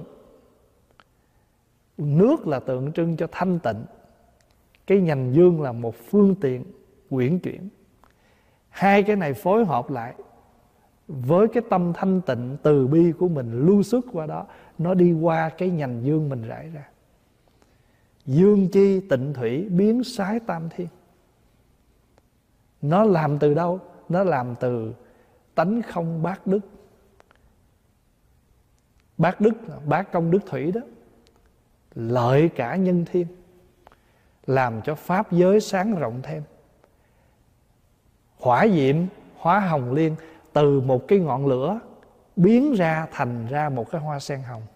Nước là tượng trưng cho thanh tịnh. Cái nhành dương là một phương tiện quyển chuyển. Hai cái này phối hợp lại với cái tâm thanh tịnh từ bi của mình lưu xuất qua đó, nó đi qua cái nhành dương mình rải ra. Dương chi tịnh thủy, biến sái tam thiên. Nó làm từ đâu? Nó làm từ tánh không bát đức. Bát đức, bát công đức thủy đó, lợi cả nhân thiên, làm cho pháp giới sáng rộng thêm. Hỏa diệm hóa hồng liên, từ một cái ngọn lửa biến ra thành ra một cái hoa sen hồng.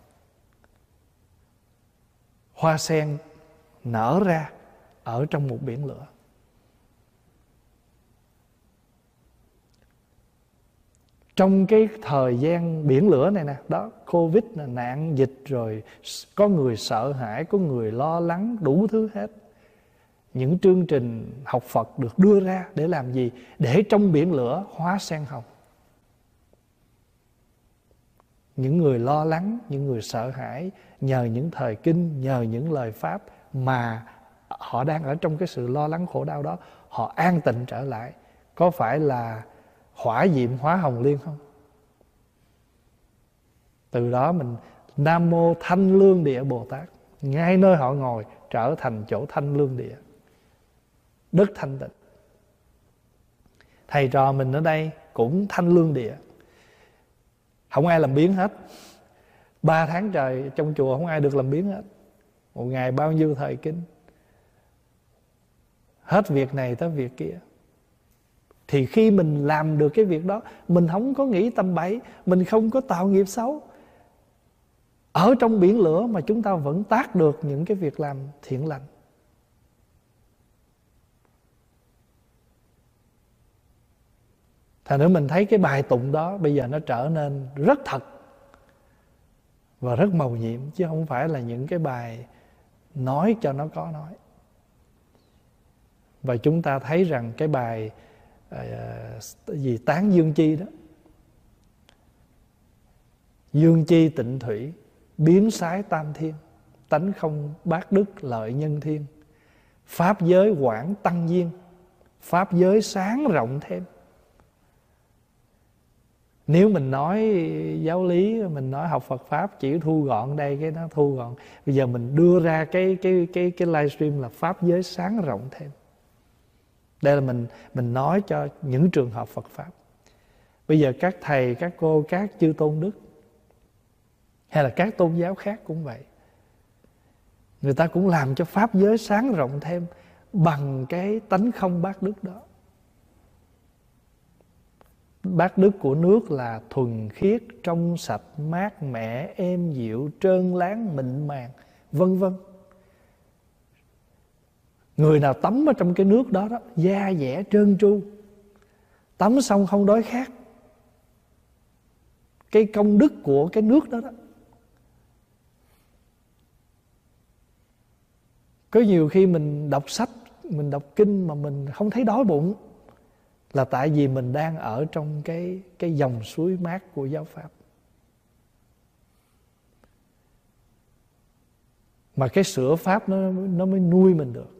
Hoa sen nở ra ở trong một biển lửa. Trong cái thời gian biển lửa này nè, đó, Covid là nạn dịch rồi, có người sợ hãi, có người lo lắng, đủ thứ hết. Những chương trình học Phật được đưa ra để làm gì? Để trong biển lửa hóa sen hồng. Những người lo lắng, những người sợ hãi, nhờ những thời kinh, nhờ những lời Pháp mà họ đang ở trong cái sự lo lắng khổ đau đó, họ an tịnh trở lại. Có phải là hỏa diệm hóa hồng liên không? Từ đó mình Nam Mô Thanh Lương Địa Bồ Tát, ngay nơi họ ngồi trở thành chỗ thanh lương địa, đất thanh tịnh. Thầy trò mình ở đây cũng thanh lương địa, không ai làm biếng hết. Ba tháng trời trong chùa không ai được làm biếng hết. Một ngày bao nhiêu thời kinh, hết việc này tới việc kia. Thì khi mình làm được cái việc đó, mình không có nghĩ tầm bậy, mình không có tạo nghiệp xấu, ở trong biển lửa mà chúng ta vẫn tác được những cái việc làm thiện lành. Thành nữa mình thấy cái bài tụng đó bây giờ nó trở nên rất thật và rất mầu nhiệm, chứ không phải là những cái bài nói cho nó có nói. Và chúng ta thấy rằng cái bài à, gì tán dương chi đó, dương chi tịnh thủy, biến sái tam thiên, tánh không bát đức lợi nhân thiên, pháp giới quảng tăng duyên, pháp giới sáng rộng thêm. Nếu mình nói giáo lý, mình nói học Phật Pháp chỉ thu gọn đây, cái nó thu gọn. Bây giờ mình đưa ra cái cái cái cái livestream là pháp giới sáng rộng thêm. Đây là mình mình nói cho những trường hợp Phật Pháp. Bây giờ các thầy, các cô, các chư tôn đức hay là các tôn giáo khác cũng vậy. Người ta cũng làm cho pháp giới sáng rộng thêm bằng cái tánh không bát đức đó. Bát đức của nước là thuần khiết, trong sạch, mát mẻ, êm dịu, trơn láng, mịn màng, vân vân. Người nào tắm ở trong cái nước đó đó, da dẻ trơn tru, tắm xong không đói khát. Cái công đức của cái nước đó đó. Có nhiều khi mình đọc sách, mình đọc kinh mà mình không thấy đói bụng, là tại vì mình đang ở trong cái, cái dòng suối mát của giáo Pháp. Mà cái sửa pháp nó, nó mới nuôi mình được.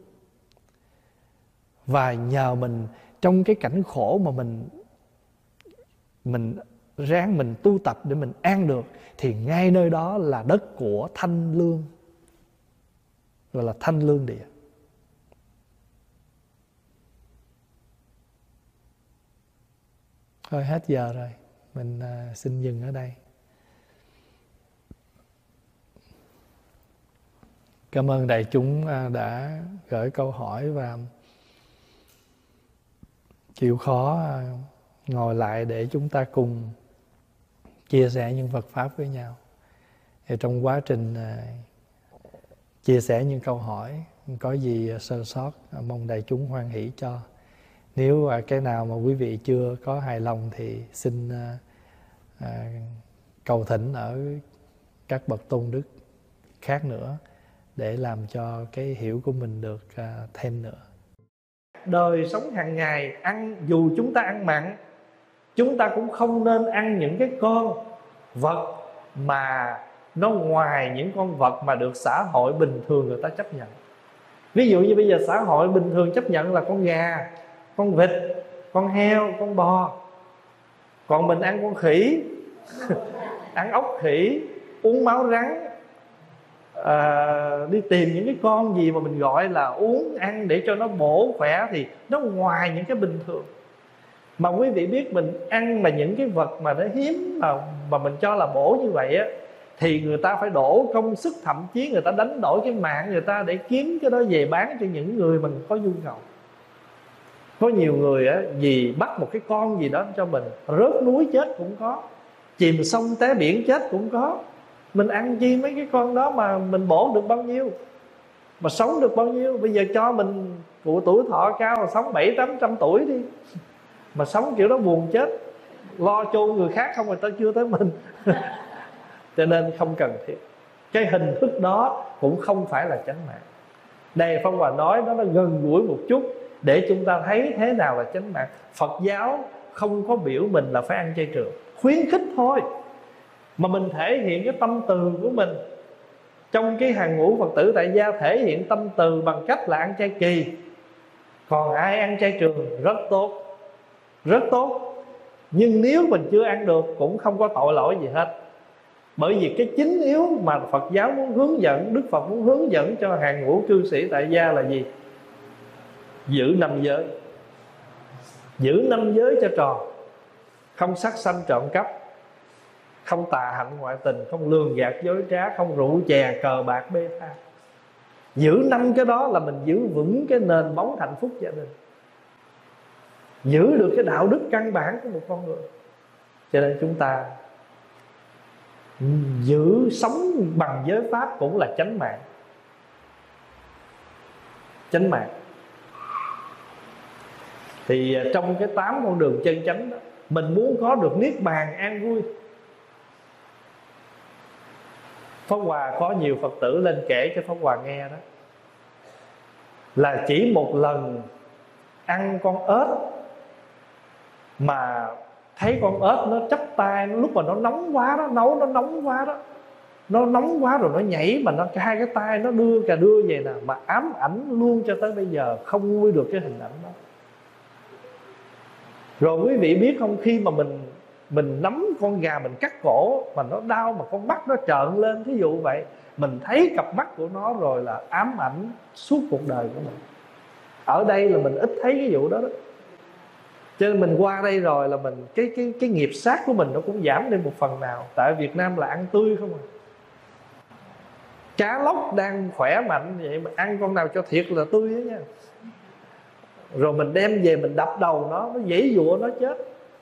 Và nhờ mình trong cái cảnh khổ mà mình Mình ráng mình tu tập để mình an được, thì ngay nơi đó là đất của thanh lương, gọi là thanh lương địa. Thôi hết giờ rồi, mình uh, xin dừng ở đây. Cảm ơn đại chúng uh, đã gửi câu hỏi và chịu khó uh, ngồi lại để chúng ta cùng chia sẻ những Phật Pháp với nhau. Thì trong quá trình uh, chia sẻ những câu hỏi, có gì sơ sót, uh, mong đại chúng hoan hỷ cho. Nếu uh, cái nào mà quý vị chưa có hài lòng thì xin uh, uh, cầu thỉnh ở các bậc tôn đức khác nữa, để làm cho cái hiểu của mình được uh, thêm nữa. Đời sống hàng ngày, ăn dù chúng ta ăn mặn, chúng ta cũng không nên ăn những cái con vật mà nó ngoài những con vật mà được xã hội bình thường người ta chấp nhận. Ví dụ như bây giờ xã hội bình thường chấp nhận là con gà, con vịt, con heo, con bò. Còn mình ăn con khỉ ăn ốc khỉ, uống máu rắn, à, đi tìm những cái con gì mà mình gọi là uống ăn để cho nó bổ khỏe, thì nó ngoài những cái bình thường. Mà quý vị biết mình ăn mà những cái vật mà nó hiếm mà, mà mình cho là bổ như vậy á, thì người ta phải đổ công sức, thậm chí người ta đánh đổi cái mạng người ta để kiếm cái đó về bán cho những người mình có nhu cầu. Có nhiều người á, vì bắt một cái con gì đó cho mình, rớt núi chết cũng có, chìm sông té biển chết cũng có. Mình ăn chi mấy cái con đó mà mình bổ được bao nhiêu, mà sống được bao nhiêu. Bây giờ cho mình cụ tuổi thọ cao, sống bảy tám trăm tuổi đi, mà sống kiểu đó buồn chết, lo chôn người khác không, người ta chưa tới mình. Cho nên không cần thiết. Cái hình thức đó cũng không phải là chánh mạng. Đây Pháp Hòa nói nó, nó gần gũi một chút để chúng ta thấy thế nào là chánh mạng. Phật giáo không có biểu mình là phải ăn chay trường, khuyến khích thôi, mà mình thể hiện cái tâm từ của mình. Trong cái hàng ngũ Phật tử tại gia thể hiện tâm từ bằng cách là ăn chay kỳ. Còn ai ăn chay trường rất tốt, rất tốt. Nhưng nếu mình chưa ăn được cũng không có tội lỗi gì hết. Bởi vì cái chính yếu mà Phật giáo muốn hướng dẫn, Đức Phật muốn hướng dẫn cho hàng ngũ cư sĩ tại gia là gì? Giữ năm giới. Giữ năm giới cho tròn. Không sát sanh trộm cắp, không tà hạnh ngoại tình, không lường gạt dối trá, không rượu chè cờ bạc bê tha. Giữ năm cái đó là mình giữ vững cái nền móng hạnh phúc gia đình, giữ được cái đạo đức căn bản của một con người. Cho nên chúng ta giữ sống bằng giới pháp cũng là chánh mạng. Chánh mạng. Thì trong cái tám con đường chân chánh đó, mình muốn có được niết bàn an vui. Pháp Hòa có nhiều Phật tử lên kể cho Pháp Hòa nghe đó, là chỉ một lần ăn con ếch mà thấy con ếch nó chắp tay, lúc mà nó nóng quá đó, nấu nó nóng quá đó, nó nóng quá rồi nó nhảy mà nó hai cái tay nó đưa cà đưa về nè, mà ám ảnh luôn cho tới bây giờ, không nguôi được cái hình ảnh đó. Rồi quý vị biết không, khi mà mình mình nắm con gà mình cắt cổ mà nó đau, mà con mắt nó trợn lên, thí dụ vậy, mình thấy cặp mắt của nó rồi là ám ảnh suốt cuộc đời của mình. Ở đây là mình ít thấy cái vụ đó đó. Cho nên mình qua đây rồi là mình cái cái cái nghiệp sát của mình nó cũng giảm đi một phần nào. Tại Việt Nam là ăn tươi không à. Cá lóc đang khỏe mạnh vậy mà ăn con nào cho thiệt là tươi đó nha. Rồi mình đem về mình đập đầu nó, nó giãy giụa nó chết.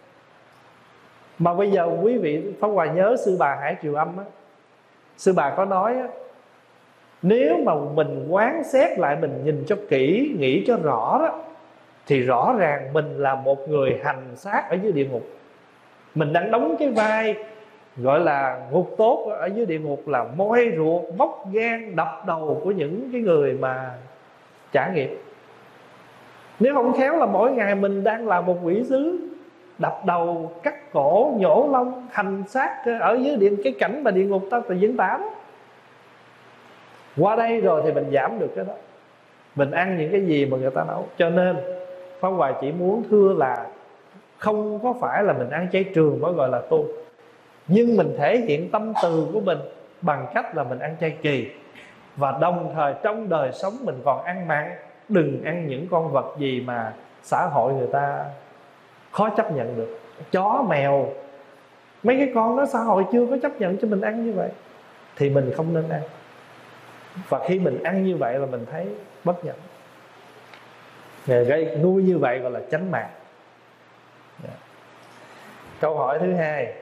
Mà bây giờ quý vị, Pháp Hòa nhớ sư bà Hải Triều Âm á, sư bà có nói á, nếu mà mình quán xét lại, mình nhìn cho kỹ, nghĩ cho rõ đó, thì rõ ràng mình là một người hành xác ở dưới địa ngục. Mình đang đóng cái vai gọi là ngục tốt ở dưới địa ngục, là moi ruột, móc gan, đập đầu của những cái người mà trả nghiệp. Nếu không khéo là mỗi ngày mình đang là một quỷ sứ, đập đầu, cắt cổ, nhổ lông, hành xác ở dưới địa, cái cảnh mà địa ngục ta tự diễn tả đó. Qua đây rồi thì mình giảm được cái đó. Mình ăn những cái gì mà người ta nấu. Cho nên Pháp Hòa chỉ muốn thưa là không có phải là mình ăn chay trường mới gọi là tu, nhưng mình thể hiện tâm từ của mình bằng cách là mình ăn chay kỳ. Và đồng thời trong đời sống mình còn ăn mặn. Đừng ăn những con vật gì mà xã hội người ta khó chấp nhận được. Chó, mèo, mấy cái con đó xã hội chưa có chấp nhận cho mình ăn như vậy, thì mình không nên ăn. Và khi mình ăn như vậy là mình thấy bất nhẫn. Gây nuôi như vậy gọi là chánh mạng. Câu hỏi thứ hai: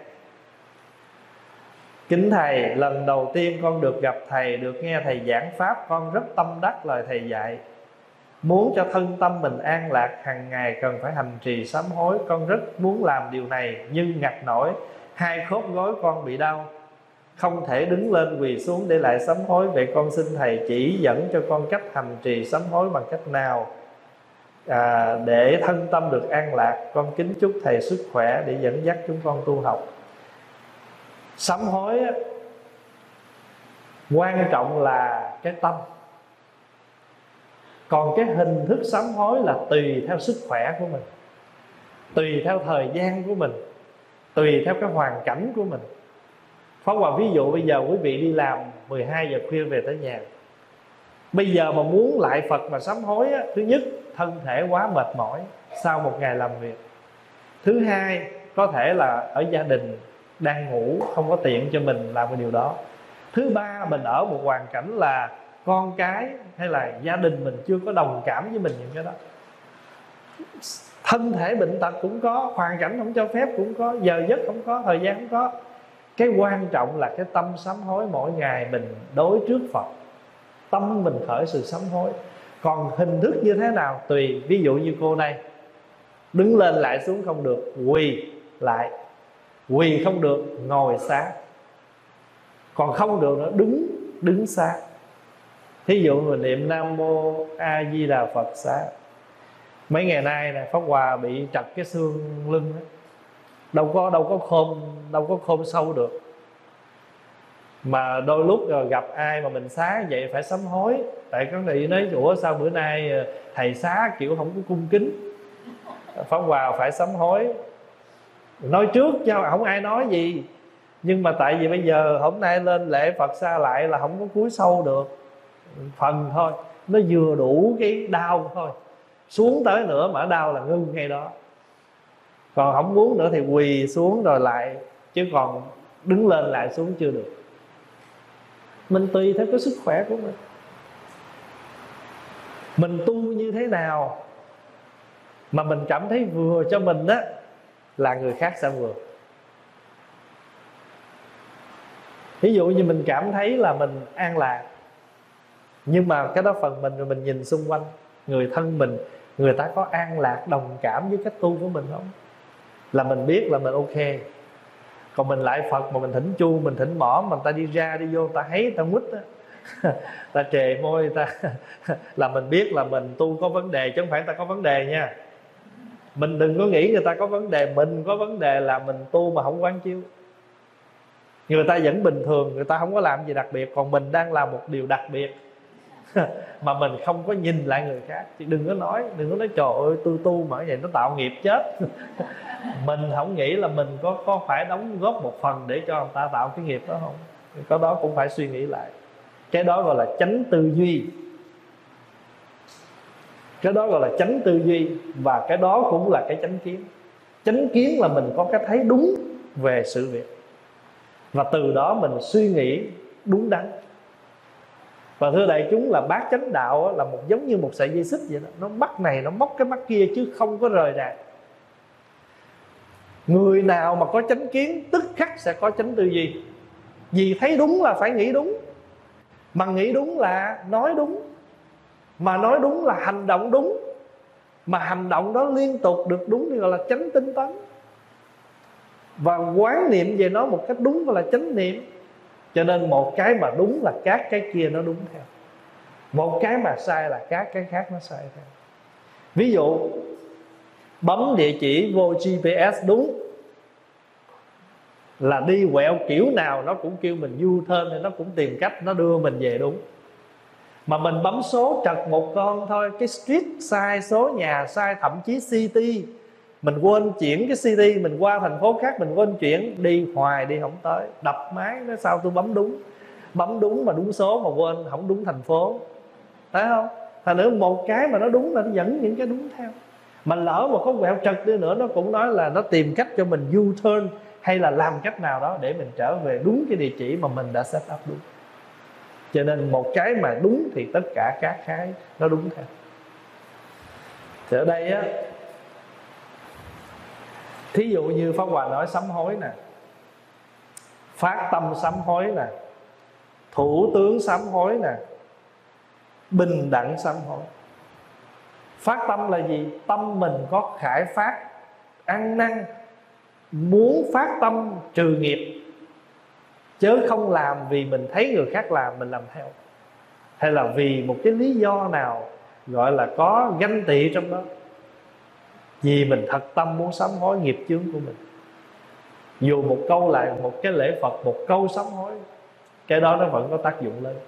kính Thầy, lần đầu tiên con được gặp Thầy, được nghe Thầy giảng Pháp, con rất tâm đắc lời Thầy dạy. Muốn cho thân tâm mình an lạc, hàng ngày cần phải hành trì sám hối. Con rất muốn làm điều này, nhưng ngặt nổi hai khớp gối con bị đau, không thể đứng lên quỳ xuống để lại sám hối. Vậy con xin Thầy chỉ dẫn cho con cách hành trì sám hối bằng cách nào à, để thân tâm được an lạc. Con kính chúc Thầy sức khỏe để dẫn dắt chúng con tu học. Sám hối á, quan trọng là cái tâm. Còn cái hình thức sám hối là tùy theo sức khỏe của mình, tùy theo thời gian của mình, tùy theo cái hoàn cảnh của mình. Pháp Hòa ví dụ bây giờ quý vị đi làm mười hai giờ khuya về tới nhà. Bây giờ mà muốn lại Phật mà sám hối á, thứ nhất thân thể quá mệt mỏi sau một ngày làm việc. Thứ hai có thể là ở gia đình đang ngủ, không có tiện cho mình làm cái điều đó. Thứ ba mình ở một hoàn cảnh là con cái hay là gia đình mình chưa có đồng cảm với mình những cái đó. Thân thể bệnh tật cũng có, hoàn cảnh không cho phép cũng có, giờ giấc không có, thời gian không có. Cái quan trọng là cái tâm sám hối mỗi ngày mình đối trước Phật, tâm mình khởi sự sám hối. Còn hình thức như thế nào tùy. Ví dụ như cô này, đứng lên lại xuống không được, quỳ lại. Quỳ không được, ngồi xá. Còn không được nữa, đứng đứng xá. Thí dụ mình niệm Nam Mô A Di Đà Phật xá. Mấy ngày nay nè, Pháp Hòa bị trật cái xương lưng đó. Đâu có đâu có khom đâu có khom sâu được. Mà đôi lúc gặp ai mà mình xá vậy phải sám hối. Tại các vị nói ủa sao bữa nay thầy xá kiểu không có cung kính. Pháp Hòa phải sám hối. Nói trước chứ không ai nói gì. Nhưng mà tại vì bây giờ hôm nay lên lễ Phật xa lại là không có cúi sâu được. Phần thôi, nó vừa đủ cái đau thôi. Xuống tới nữa mà đau là ngưng ngay đó. Còn không muốn nữa thì quỳ xuống rồi lại. Chứ còn đứng lên lại xuống chưa được. Mình tùy theo cái sức khỏe của mình. Mình tu như thế nào mà mình cảm thấy vừa cho mình á, là người khác sẽ vừa. Ví dụ như mình cảm thấy là mình an lạc, nhưng mà cái đó phần mình, rồi mình nhìn xung quanh người thân mình, người ta có an lạc đồng cảm với cách tu của mình không, là mình biết là mình ok. Còn mình lại Phật mà mình thỉnh chu, mình thỉnh mỏ, mà người ta đi ra đi vô, người ta thấy, người ta quýt á, ta trề môi, người ta là mình biết là mình tu có vấn đề, chứ không phải người ta có vấn đề nha. Mình đừng có nghĩ người ta có vấn đề, mình có vấn đề là mình tu mà không quán chiếu. Người ta vẫn bình thường, người ta không có làm gì đặc biệt, còn mình đang làm một điều đặc biệt mà mình không có nhìn lại người khác. Thì đừng có nói, đừng có nói trời ơi tôi tu mà vậy nó tạo nghiệp chết. Mình không nghĩ là mình có, có phải đóng góp một phần để cho người ta tạo cái nghiệp đó không. Cái đó cũng phải suy nghĩ lại. Cái đó gọi là chánh tư duy. Cái đó gọi là chánh tư duy. Và cái đó cũng là cái chánh kiến. Chánh kiến là mình có cái thấy đúng về sự việc, và từ đó mình suy nghĩ đúng đắn. Và thưa đại chúng, là bát chánh đạo là một giống như một sợi dây xích vậy đó. Nó bắt này nó móc cái mắt kia chứ không có rời rạc. Người nào mà có chánh kiến tức khắc sẽ có chánh tư duy. Vì thấy đúng là phải nghĩ đúng. Mà nghĩ đúng là nói đúng. Mà nói đúng là hành động đúng. Mà hành động đó liên tục được đúng thì gọi là chánh tinh tấn. Và quán niệm về nó một cách đúng gọi là chánh niệm. Cho nên một cái mà đúng là các cái kia nó đúng theo. Một cái mà sai là các cái khác nó sai theo. Ví dụ bấm địa chỉ vô giê pê ét đúng là đi quẹo kiểu nào nó cũng kêu mình U-turn, thì nó cũng tìm cách nó đưa mình về đúng. Mà mình bấm số trật một con thôi, cái street sai, số nhà sai, thậm chí city mình quên chuyển cái city, mình qua thành phố khác mình quên chuyển, đi hoài đi không tới, đập máy nói sao tôi bấm đúng. Bấm đúng mà đúng số mà quên không đúng thành phố, thấy không? Thành nữa một cái mà nó đúng là nó dẫn những cái đúng theo. Mà lỡ mà có quẹo trật đi nữa, nó cũng nói là nó tìm cách cho mình U-turn, hay là làm cách nào đó để mình trở về đúng cái địa chỉ mà mình đã set up đúng. Cho nên một cái mà đúng thì tất cả các cái nó đúng theo. Thì ở đây á, thí dụ như Pháp Hòa nói sám hối nè, phát tâm sám hối nè, thủ tướng sám hối nè, bình đẳng sám hối. Phát tâm là gì? Tâm mình có khải phát, ăn năn, muốn phát tâm trừ nghiệp, chớ không làm vì mình thấy người khác làm mình làm theo, hay là vì một cái lý do nào gọi là có ganh tị trong đó. Vì mình thật tâm muốn sám hối nghiệp chướng của mình, dù một câu lại một cái lễ Phật, một câu sám hối, cái đó nó vẫn có tác dụng lớn.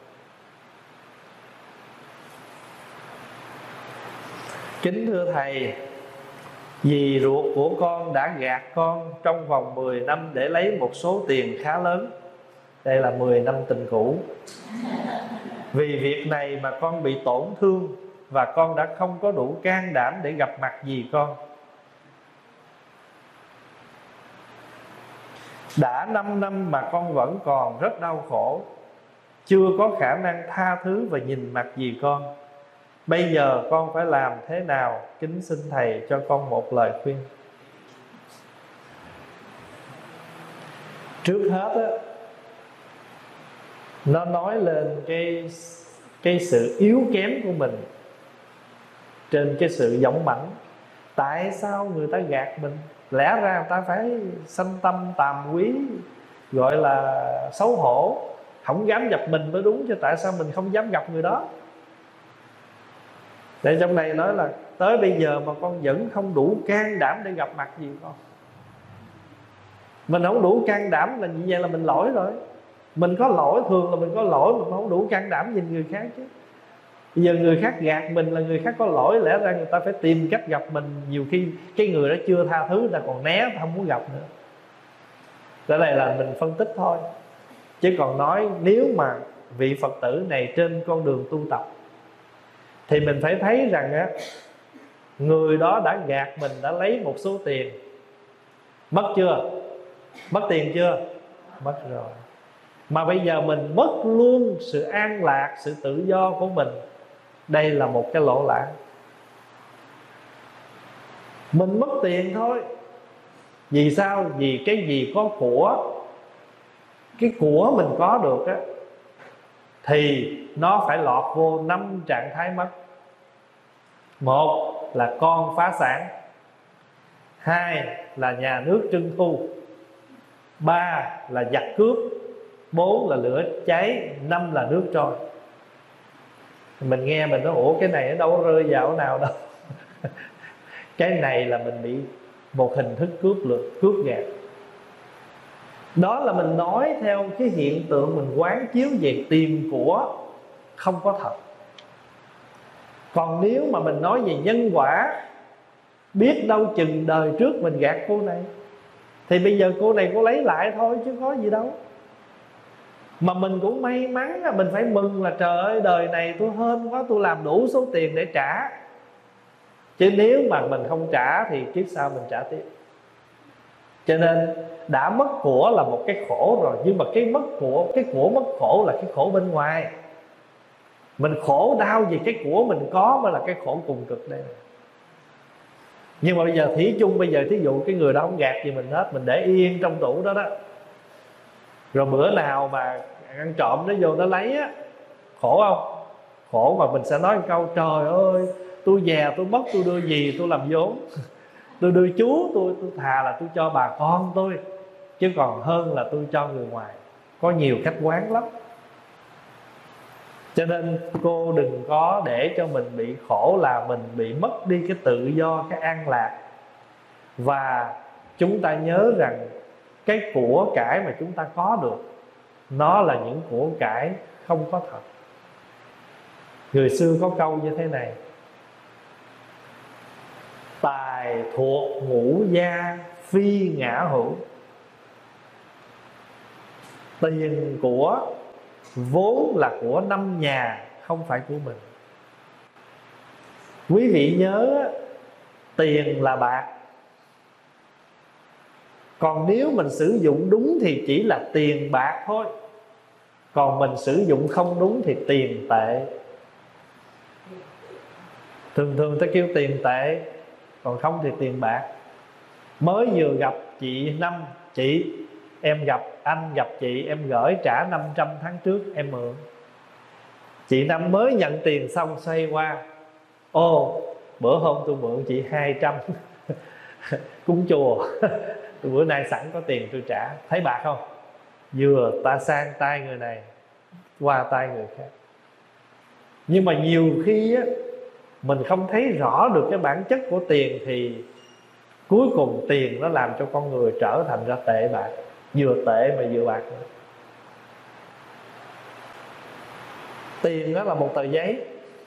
Kính thưa Thầy, dì ruột của con đã gạt con trong vòng mười năm để lấy một số tiền khá lớn. Đây là mười năm tình cũ. Vì việc này mà con bị tổn thương, và con đã không có đủ can đảm để gặp mặt dì con. Đã năm năm mà con vẫn còn rất đau khổ, chưa có khả năng tha thứ và nhìn mặt dì con. Bây giờ con phải làm thế nào? Kính xin Thầy cho con một lời khuyên. Trước hết á, nó nói lên cái, cái sự yếu kém của mình trên cái sự dũng mãnh. Tại sao người ta gạt mình? Lẽ ra người ta phải sanh tâm tàm quý, gọi là xấu hổ, không dám gặp mình mới đúng chứ. Tại sao mình không dám gặp người đó? Để trong này nói là tới bây giờ mà con vẫn không đủ can đảm để gặp mặt gì con. Mình không đủ can đảm là như vậy là mình lỗi rồi. Mình có lỗi, thường là mình có lỗi mà không đủ can đảm nhìn người khác chứ. Bây giờ người khác gạt mình là người khác có lỗi, lẽ ra người ta phải tìm cách gặp mình. Nhiều khi cái người đó chưa tha thứ, người ta còn né, không muốn gặp nữa. Cái này là mình phân tích thôi. Chứ còn nói nếu mà vị Phật tử này trên con đường tu tập thì mình phải thấy rằng á, người đó đã gạt mình, đã lấy một số tiền. Mất chưa? Mất tiền chưa? Mất rồi. Mà bây giờ mình mất luôn sự an lạc, sự tự do của mình. Đây là một cái lỗ lãng. Mình mất tiền thôi. Vì sao? Vì cái gì có của, cái của mình có được á, thì nó phải lọt vô năm trạng thái mất. Một là con phá sản, hai là nhà nước trưng thu, ba là giặc cướp, bốn là lửa cháy, năm là nước trôi. Mình nghe mình nói ủa cái này nó đâu có rơi vào nào đâu. Cái này là mình bị một hình thức cướp lượt, cướp gạt. Đó là mình nói theo cái hiện tượng mình quán chiếu về tiền của không có thật. Còn nếu mà mình nói về nhân quả, biết đâu chừng đời trước mình gạt cô này, thì bây giờ cô này cô lấy lại thôi chứ có gì đâu. Mà mình cũng may mắn, mình phải mừng là trời ơi đời này tôi hên quá, tôi làm đủ số tiền để trả. Chứ nếu mà mình không trả thì kiếp sau mình trả tiếp. Cho nên đã mất của là một cái khổ rồi. Nhưng mà cái mất của, cái của mất khổ là cái khổ bên ngoài. Mình khổ đau vì cái của mình có mới là cái khổ cùng cực đây. Nhưng mà bây giờ thí chung, bây giờ thí dụ cái người đó không gạt gì mình hết, mình để yên trong tủ đó đó, rồi bữa nào mà ăn trộm nó vô nó lấy á, khổ không? Khổ. Mà mình sẽ nói một câu trời ơi, tôi già tôi mất tôi đưa gì tôi làm vốn, tôi đưa chú tôi, tôi thà là tôi cho bà con tôi, chứ còn hơn là tôi cho người ngoài. Có nhiều khách quán lắm. Cho nên cô đừng có để cho mình bị khổ là mình bị mất đi cái tự do, cái an lạc. Và chúng ta nhớ rằng cái của cải mà chúng ta có được, nó là những của cải không có thật. Người xưa có câu như thế này: tài thuộc ngũ gia phi ngã hữu. Tiền của vốn là của năm nhà, không phải của mình. Quý vị nhớ, tiền là bạc, còn nếu mình sử dụng đúng thì chỉ là tiền bạc thôi. Còn mình sử dụng không đúng thì tiền tệ. Thường thường ta kêu tiền tệ, còn không thì tiền bạc. Mới vừa gặp chị Năm: chị, em gặp anh gặp chị, em gửi trả năm trăm tháng trước em mượn. Chị Năm mới nhận tiền xong xoay qua: ô, bữa hôm tôi mượn chị hai trăm cúng chùa bữa nay sẵn có tiền tôi trả. Thấy bạc không? Vừa ta sang tay người này qua tay người khác. Nhưng mà nhiều khi á, mình không thấy rõ được cái bản chất của tiền, thì cuối cùng tiền nó làm cho con người trở thành ra tệ bạc. Vừa tệ mà vừa bạc nữa. Tiền đó là một tờ giấy,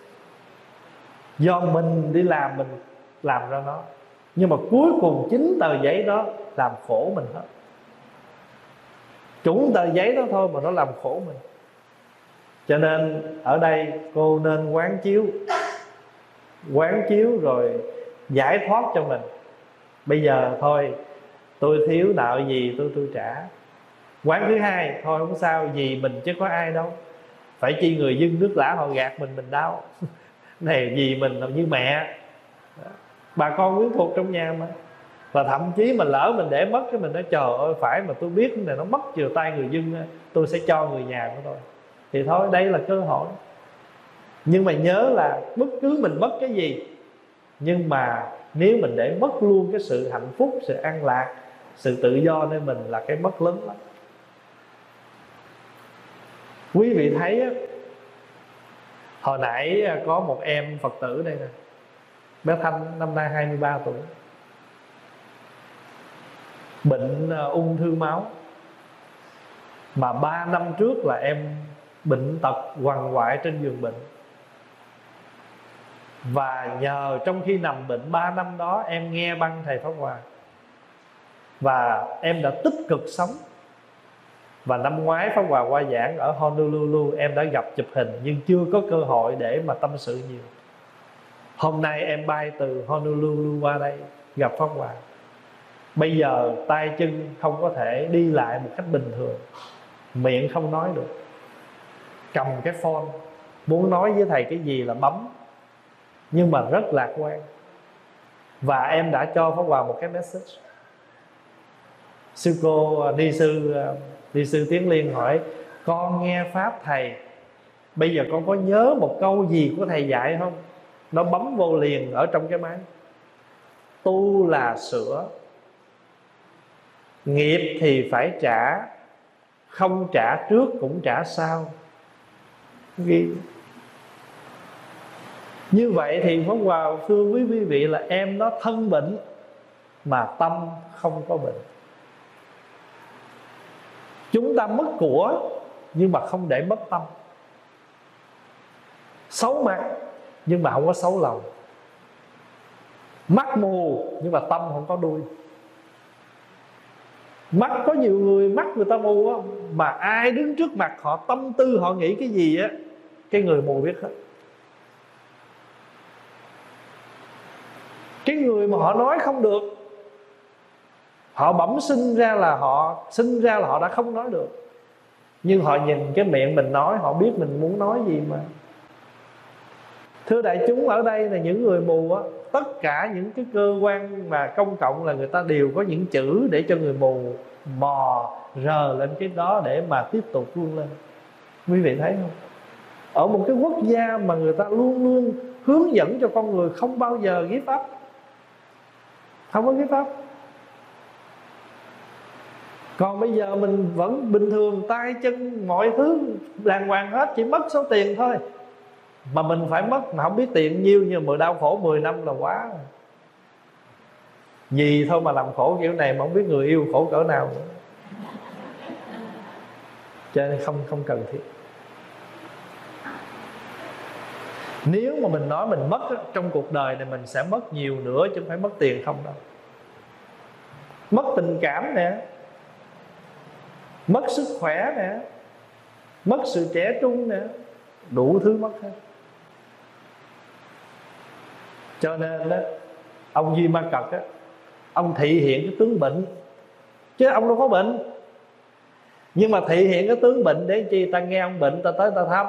do mình đi làm mình làm ra nó, nhưng mà cuối cùng chính tờ giấy đó làm khổ mình hết. Chúng tờ giấy đó thôi mà nó làm khổ mình. Cho nên ở đây cô nên quán chiếu, quán chiếu rồi giải thoát cho mình. Bây giờ thôi, tôi thiếu nợ gì tôi tôi trả. Quán thứ hai, thôi không sao, gì mình chứ có ai đâu, phải chi người dưng nước lã họ gạt mình mình đau này gì mình là như mẹ, bà con quyến thuộc trong nhà mà. Và thậm chí mà lỡ mình để mất cái mình nói trời ơi, phải mà tôi biết cái này nó mất chiều tay người dưng, tôi sẽ cho người nhà của tôi. Thì thôi, đây là cơ hội. Nhưng mà nhớ là bất cứ mình mất cái gì, nhưng mà nếu mình để mất luôn cái sự hạnh phúc, sự an lạc, sự tự do nơi mình là cái mất lớn lắm. Quý vị thấy á, hồi nãy có một em Phật tử đây nè, bé Thanh năm nay hai mươi ba tuổi, bệnh ung thư máu. Mà ba năm trước là em bệnh tật quằn quại trên giường bệnh. Và nhờ trong khi nằm bệnh ba năm đó, em nghe băng thầy Pháp Hòa, và em đã tích cực sống. Và năm ngoái Pháp Hòa qua giảng ở Honolulu, em đã gặp chụp hình nhưng chưa có cơ hội để mà tâm sự nhiều. Hôm nay em bay từ Honolulu qua đây gặp Pháp Hòa. Bây giờ tay chân không có thể đi lại một cách bình thường, miệng không nói được, cầm cái phone muốn nói với thầy cái gì là bấm, nhưng mà rất lạc quan. Và em đã cho Pháp Hòa một cái message. Sư cô ni sư ni sư Tiến Liên hỏi: con nghe pháp thầy, bây giờ con có nhớ một câu gì của thầy dạy không? Nó bấm vô liền ở trong cái máy: tu là sửa, nghiệp thì phải trả, không trả trước cũng trả sau. Ghi. Như vậy thì Pháp Hòa thưa quý quý vị là em nó thân bệnh mà tâm không có bệnh. Chúng ta mất của nhưng mà không để mất tâm. Xấu mặt nhưng mà không có xấu lòng. Mắt mù nhưng mà tâm không có đuôi. Mắt có nhiều người mắt người ta mù á, mà ai đứng trước mặt họ tâm tư họ nghĩ cái gì á, cái người mù biết hết. Cái người mà họ nói không được, họ bẩm sinh ra là họ sinh ra là họ đã không nói được, nhưng họ nhìn cái miệng mình nói, họ biết mình muốn nói gì mà. Thưa đại chúng, ở đây là những người mù á, tất cả những cái cơ quan mà công cộng là người ta đều có những chữ để cho người mù mò rờ lên cái đó để mà tiếp tục vươn lên. Quý vị thấy không? Ở một cái quốc gia mà người ta luôn luôn hướng dẫn cho con người không bao giờ give up, không có give up. Còn bây giờ mình vẫn bình thường, tay chân mọi thứ đàng hoàng hết, chỉ mất số tiền thôi. Mà mình phải mất mà không biết tiền nhiêu, nhưng mà đau khổ mười năm là quá. Vì thôi mà làm khổ kiểu này mà không biết người yêu khổ cỡ nào nữa. Cho nên không không cần thiết. Nếu mà mình nói mình mất á, trong cuộc đời này mình sẽ mất nhiều nữa chứ không phải mất tiền không đâu. Mất tình cảm nè, mất sức khỏe nè, mất sự trẻ trung nè, đủ thứ mất hết. Cho nên đó, ông Duy Ma Cật á, ông thị hiện cái tướng bệnh, chứ ông đâu có bệnh. Nhưng mà thị hiện cái tướng bệnh để chi? Ta nghe ông bệnh, ta tới ta thăm.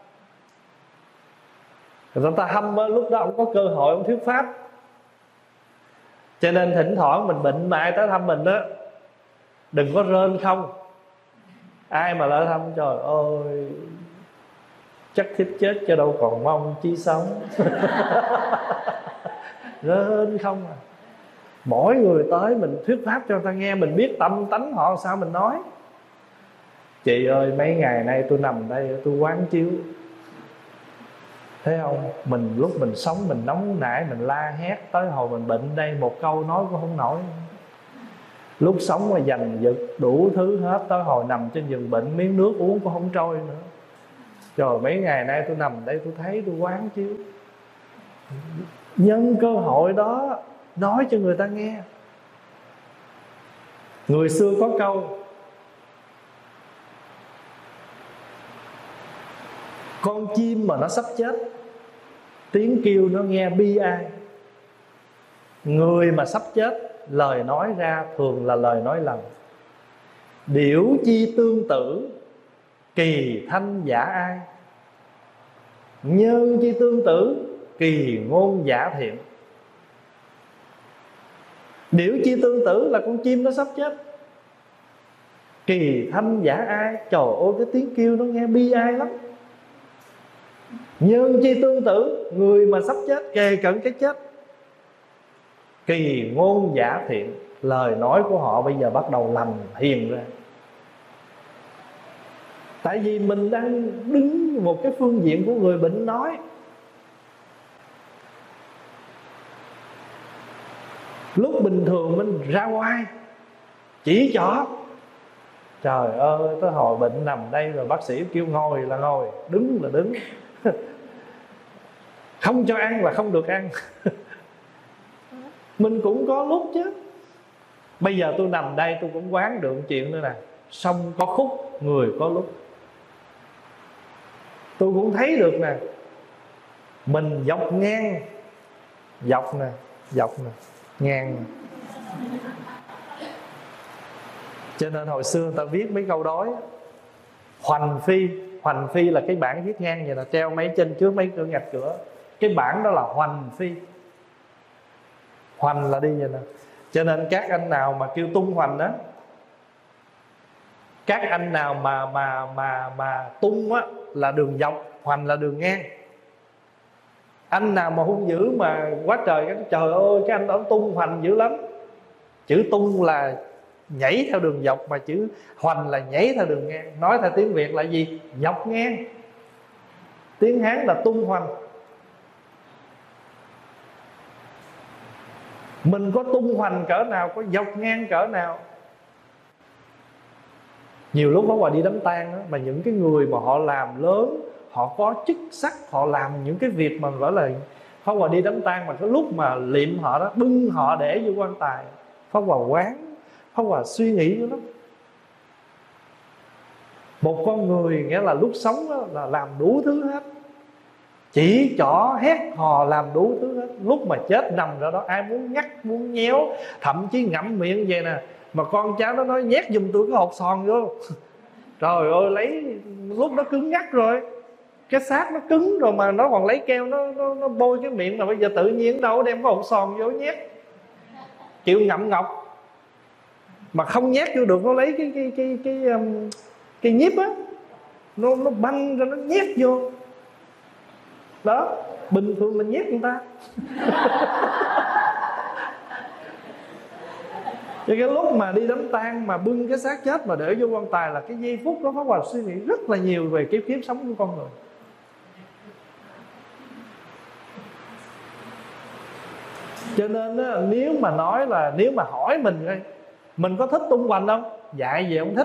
Rồi ta thăm á, lúc đó ông có cơ hội ông thuyết pháp. Cho nên thỉnh thoảng mình bệnh mà ai tới thăm mình đó, đừng có rên không. Ai mà lại thăm trời ơi chắc thiết chết cho đâu còn mong chi sống. Rên không à. Mỗi người tới mình thuyết pháp cho người ta nghe, mình biết tâm tánh họ sao mình nói. Chị ơi mấy ngày nay tôi nằm đây tôi quán chiếu, thấy không, mình lúc mình sống mình nóng nảy, mình la hét, tới hồi mình bệnh đây một câu nói cũng không nổi. Lúc sống mà giành giật đủ thứ hết, tới hồi nằm trên giường bệnh miếng nước uống cũng không trôi nữa. Trời, mấy ngày nay tôi nằm đây tôi thấy tôi quán chiếu. Nhân cơ hội đó nói cho người ta nghe. Người xưa có câu con chim mà nó sắp chết, tiếng kêu nó nghe bi ai. Người mà sắp chết, lời nói ra thường là lời nói lầm. Điểu chi tương tử, kỳ thanh giả ai. Nhân chi tương tử, kỳ ngôn giả thiện. Điểu chi tương tử là con chim nó sắp chết, kỳ thanh giả ai. Trời ơi cái tiếng kêu nó nghe bi ai lắm. Nhân chi tương tử, người mà sắp chết, kề cận cái chết. Kỳ ngôn giả thiện, lời nói của họ bây giờ bắt đầu lành hiền ra. Tại vì mình đang đứng một cái phương diện của người bệnh nói. Lúc bình thường mình ra ngoài chỉ trỏ, trời ơi tới hồi bệnh nằm đây rồi bác sĩ kêu ngồi là ngồi, đứng là đứng. Không cho ăn là không được ăn. Mình cũng có lúc chứ. Bây giờ tôi nằm đây tôi cũng quán được chuyện nữa nè. Sông có khúc, người có lúc. Tôi cũng thấy được nè, mình dọc ngang, dọc nè, dọc nè, ngang nè. Cho nên hồi xưa người ta viết mấy câu đối. Hoành phi, hoành phi là cái bảng viết ngang vậy là treo mấy trên trước mấy cửa ngạch cửa. Cái bảng đó là hoành phi. Hoành là đi vậy nè. Cho nên các anh nào mà kêu tung hoành đó, các anh nào mà mà mà mà tung á là đường dọc, hoành là đường ngang. Anh nào mà hung dữ mà quá trời, cái trời ơi cái anh đó tung hoành dữ lắm. Chữ tung là nhảy theo đường dọc, mà chữ hoành là nhảy theo đường ngang. Nói theo tiếng Việt là gì? Dọc ngang. Tiếng Hán là tung hoành. Mình có tung hoành cỡ nào, có dọc ngang cỡ nào. Nhiều lúc Pháp Hòa đi đám tang đó, mà những cái người mà họ làm lớn, họ có chức sắc, họ làm những cái việc mà gọi là Pháp Hòa đi đám tang, mà cái lúc mà liệm họ đó, bưng họ để vô quan tài, Pháp Hòa quán, Pháp Hòa suy nghĩ dữ lắm. Một con người nghĩa là lúc sống đó, là làm đủ thứ hết, chỉ trỏ hét hò làm đủ thứ hết. Lúc mà chết nằm ra đó, ai muốn ngắt muốn nhéo, thậm chí ngậm miệng vậy nè, mà con cháu nó nói nhét giùm tôi cái hột sòn vô. Trời ơi lấy, lúc đó cứng ngắt rồi, cái xác nó cứng rồi mà nó còn lấy keo nó, nó, nó bôi cái miệng, mà bây giờ tự nhiên đâu đem cái hột sòn vô nhét. Chịu ngậm ngọc mà không nhét vô được, nó lấy cái cái cái cái cái, cái nhíp á, nó nó băng ra nó nhét vô. Đó, bình thường mình nhét người ta. Cho cái lúc mà đi đám tang mà bưng cái xác chết mà để vô quan tài là cái giây phút đó Pháp Hòa suy nghĩ rất là nhiều về cái kiếp sống của con người. Cho nên đó, nếu mà nói là nếu mà hỏi mình mình có thích tung hoành không? Dạy gì không thích.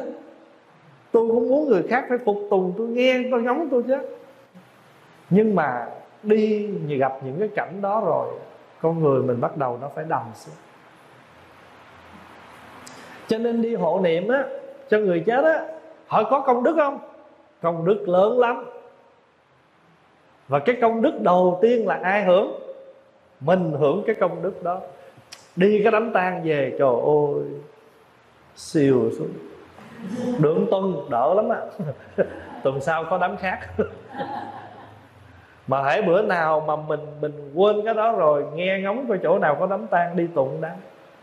Tôi cũng muốn người khác phải phục tùng tôi, nghe tôi ngóng tôi chứ. Nhưng mà đi gặp những cái cảnh đó rồi, con người mình bắt đầu nó phải đầm xuống. Cho nên đi hộ niệm á, cho người chết á, họ có công đức không? Công đức lớn lắm. Và cái công đức đầu tiên là ai hưởng? Mình hưởng cái công đức đó. Đi cái đám tang về, trời ơi, siêu xuống. Được tuần đỡ lắm á. Tuần sau có đám khác. Mà hễ bữa nào mà mình mình quên cái đó rồi, nghe ngóng coi chỗ nào có đám tang đi tụng đám.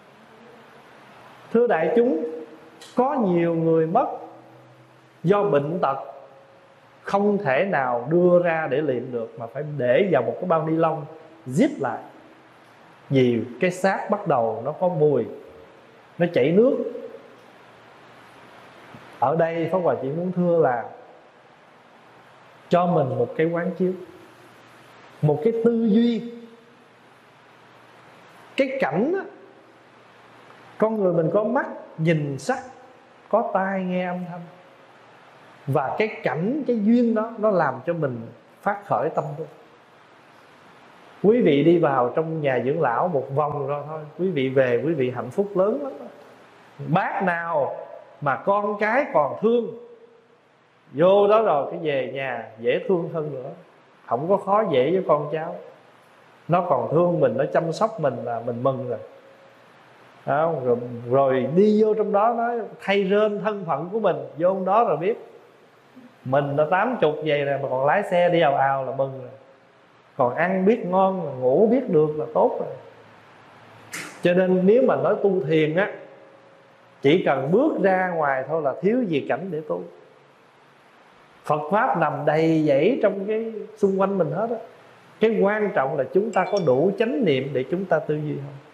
Thưa đại chúng, có nhiều người mất do bệnh tật, không thể nào đưa ra để liệm được, mà phải để vào một cái bao ni lông zip lại. Vì cái xác bắt đầu nó có mùi, nó chảy nước. Ở đây Pháp Hòa chỉ muốn thưa là cho mình một cái quán chiếu, một cái tư duy. Cái cảnh á, con người mình có mắt nhìn sắc, có tai nghe âm thanh, và cái cảnh, cái duyên đó nó làm cho mình phát khởi tâm tư. Quý vị đi vào trong nhà dưỡng lão một vòng rồi thôi, quý vị về quý vị hạnh phúc lớn lắm. Bác nào mà con cái còn thương, vô đó rồi cái về nhà dễ thương hơn nữa, không có khó dễ với con cháu. Nó còn thương mình, nó chăm sóc mình là mình mừng rồi. Đó, rồi, rồi đi vô trong đó nó thay rên thân phận của mình, vô trong đó rồi biết mình đã tám chục vậy nè, mà còn lái xe đi ào ào là mừng rồi. Còn ăn biết ngon, ngủ biết được là tốt rồi. Cho nên nếu mà nói tu thiền á, chỉ cần bước ra ngoài thôi là thiếu gì cảnh để tu. Phật Pháp nằm đầy dẫy trong cái xung quanh mình hết á. Cái quan trọng là chúng ta có đủ chánh niệm để chúng ta tư duy không?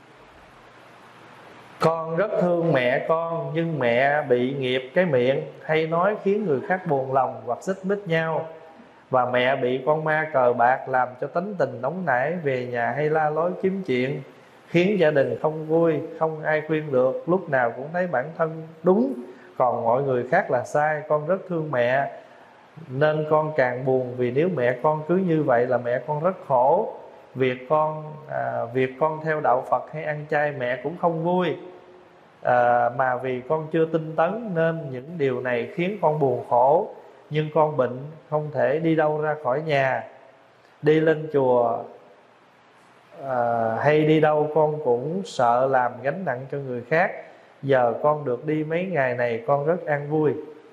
Con rất thương mẹ con, nhưng mẹ bị nghiệp cái miệng, hay nói khiến người khác buồn lòng hoặc xích mích nhau. Và mẹ bị con ma cờ bạc làm cho tánh tình nóng nảy, về nhà hay la lối kiếm chuyện, khiến gia đình không vui, không ai khuyên được, lúc nào cũng thấy bản thân đúng, còn mọi người khác là sai. Con rất thương mẹ, nên con càng buồn, vì nếu mẹ con cứ như vậy là mẹ con rất khổ. Việc con à, việc con theo đạo Phật hay ăn chay mẹ cũng không vui, à, mà vì con chưa tinh tấn nên những điều này khiến con buồn khổ. Nhưng con bệnh không thể đi đâu ra khỏi nhà, đi lên chùa à, hay đi đâu con cũng sợ làm gánh nặng cho người khác. Giờ con được đi mấy ngày này con rất an vui.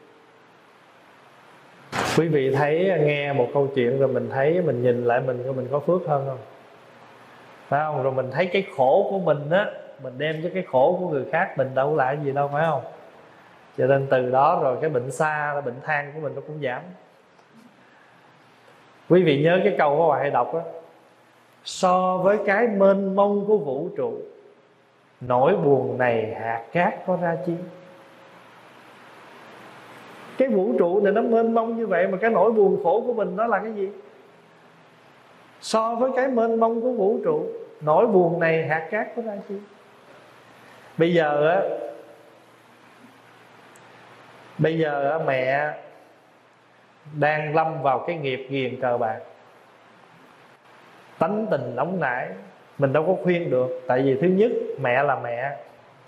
Quý vị thấy, nghe một câu chuyện rồi mình thấy, mình nhìn lại mình mình có phước hơn không? Phải không? Rồi mình thấy cái khổ của mình á, mình đem cho cái khổ của người khác, mình đâu lại gì đâu, phải không? Cho nên từ đó rồi cái bệnh xa, bệnh than của mình nó cũng giảm. Quý vị nhớ cái câu của Hòa hay đọc á: so với cái mênh mông của vũ trụ, nỗi buồn này hạt cát có ra chi. Cái vũ trụ này nó mênh mông như vậy, mà cái nỗi buồn khổ của mình nó là cái gì? So với cái mênh mông của vũ trụ, nỗi buồn này hạt cát có ra chi. Bây giờ á, Bây giờ á, mẹ đang lâm vào cái nghiệp ghiền cờ bạc, tánh tình nóng nảy, mình đâu có khuyên được. Tại vì thứ nhất, mẹ là mẹ.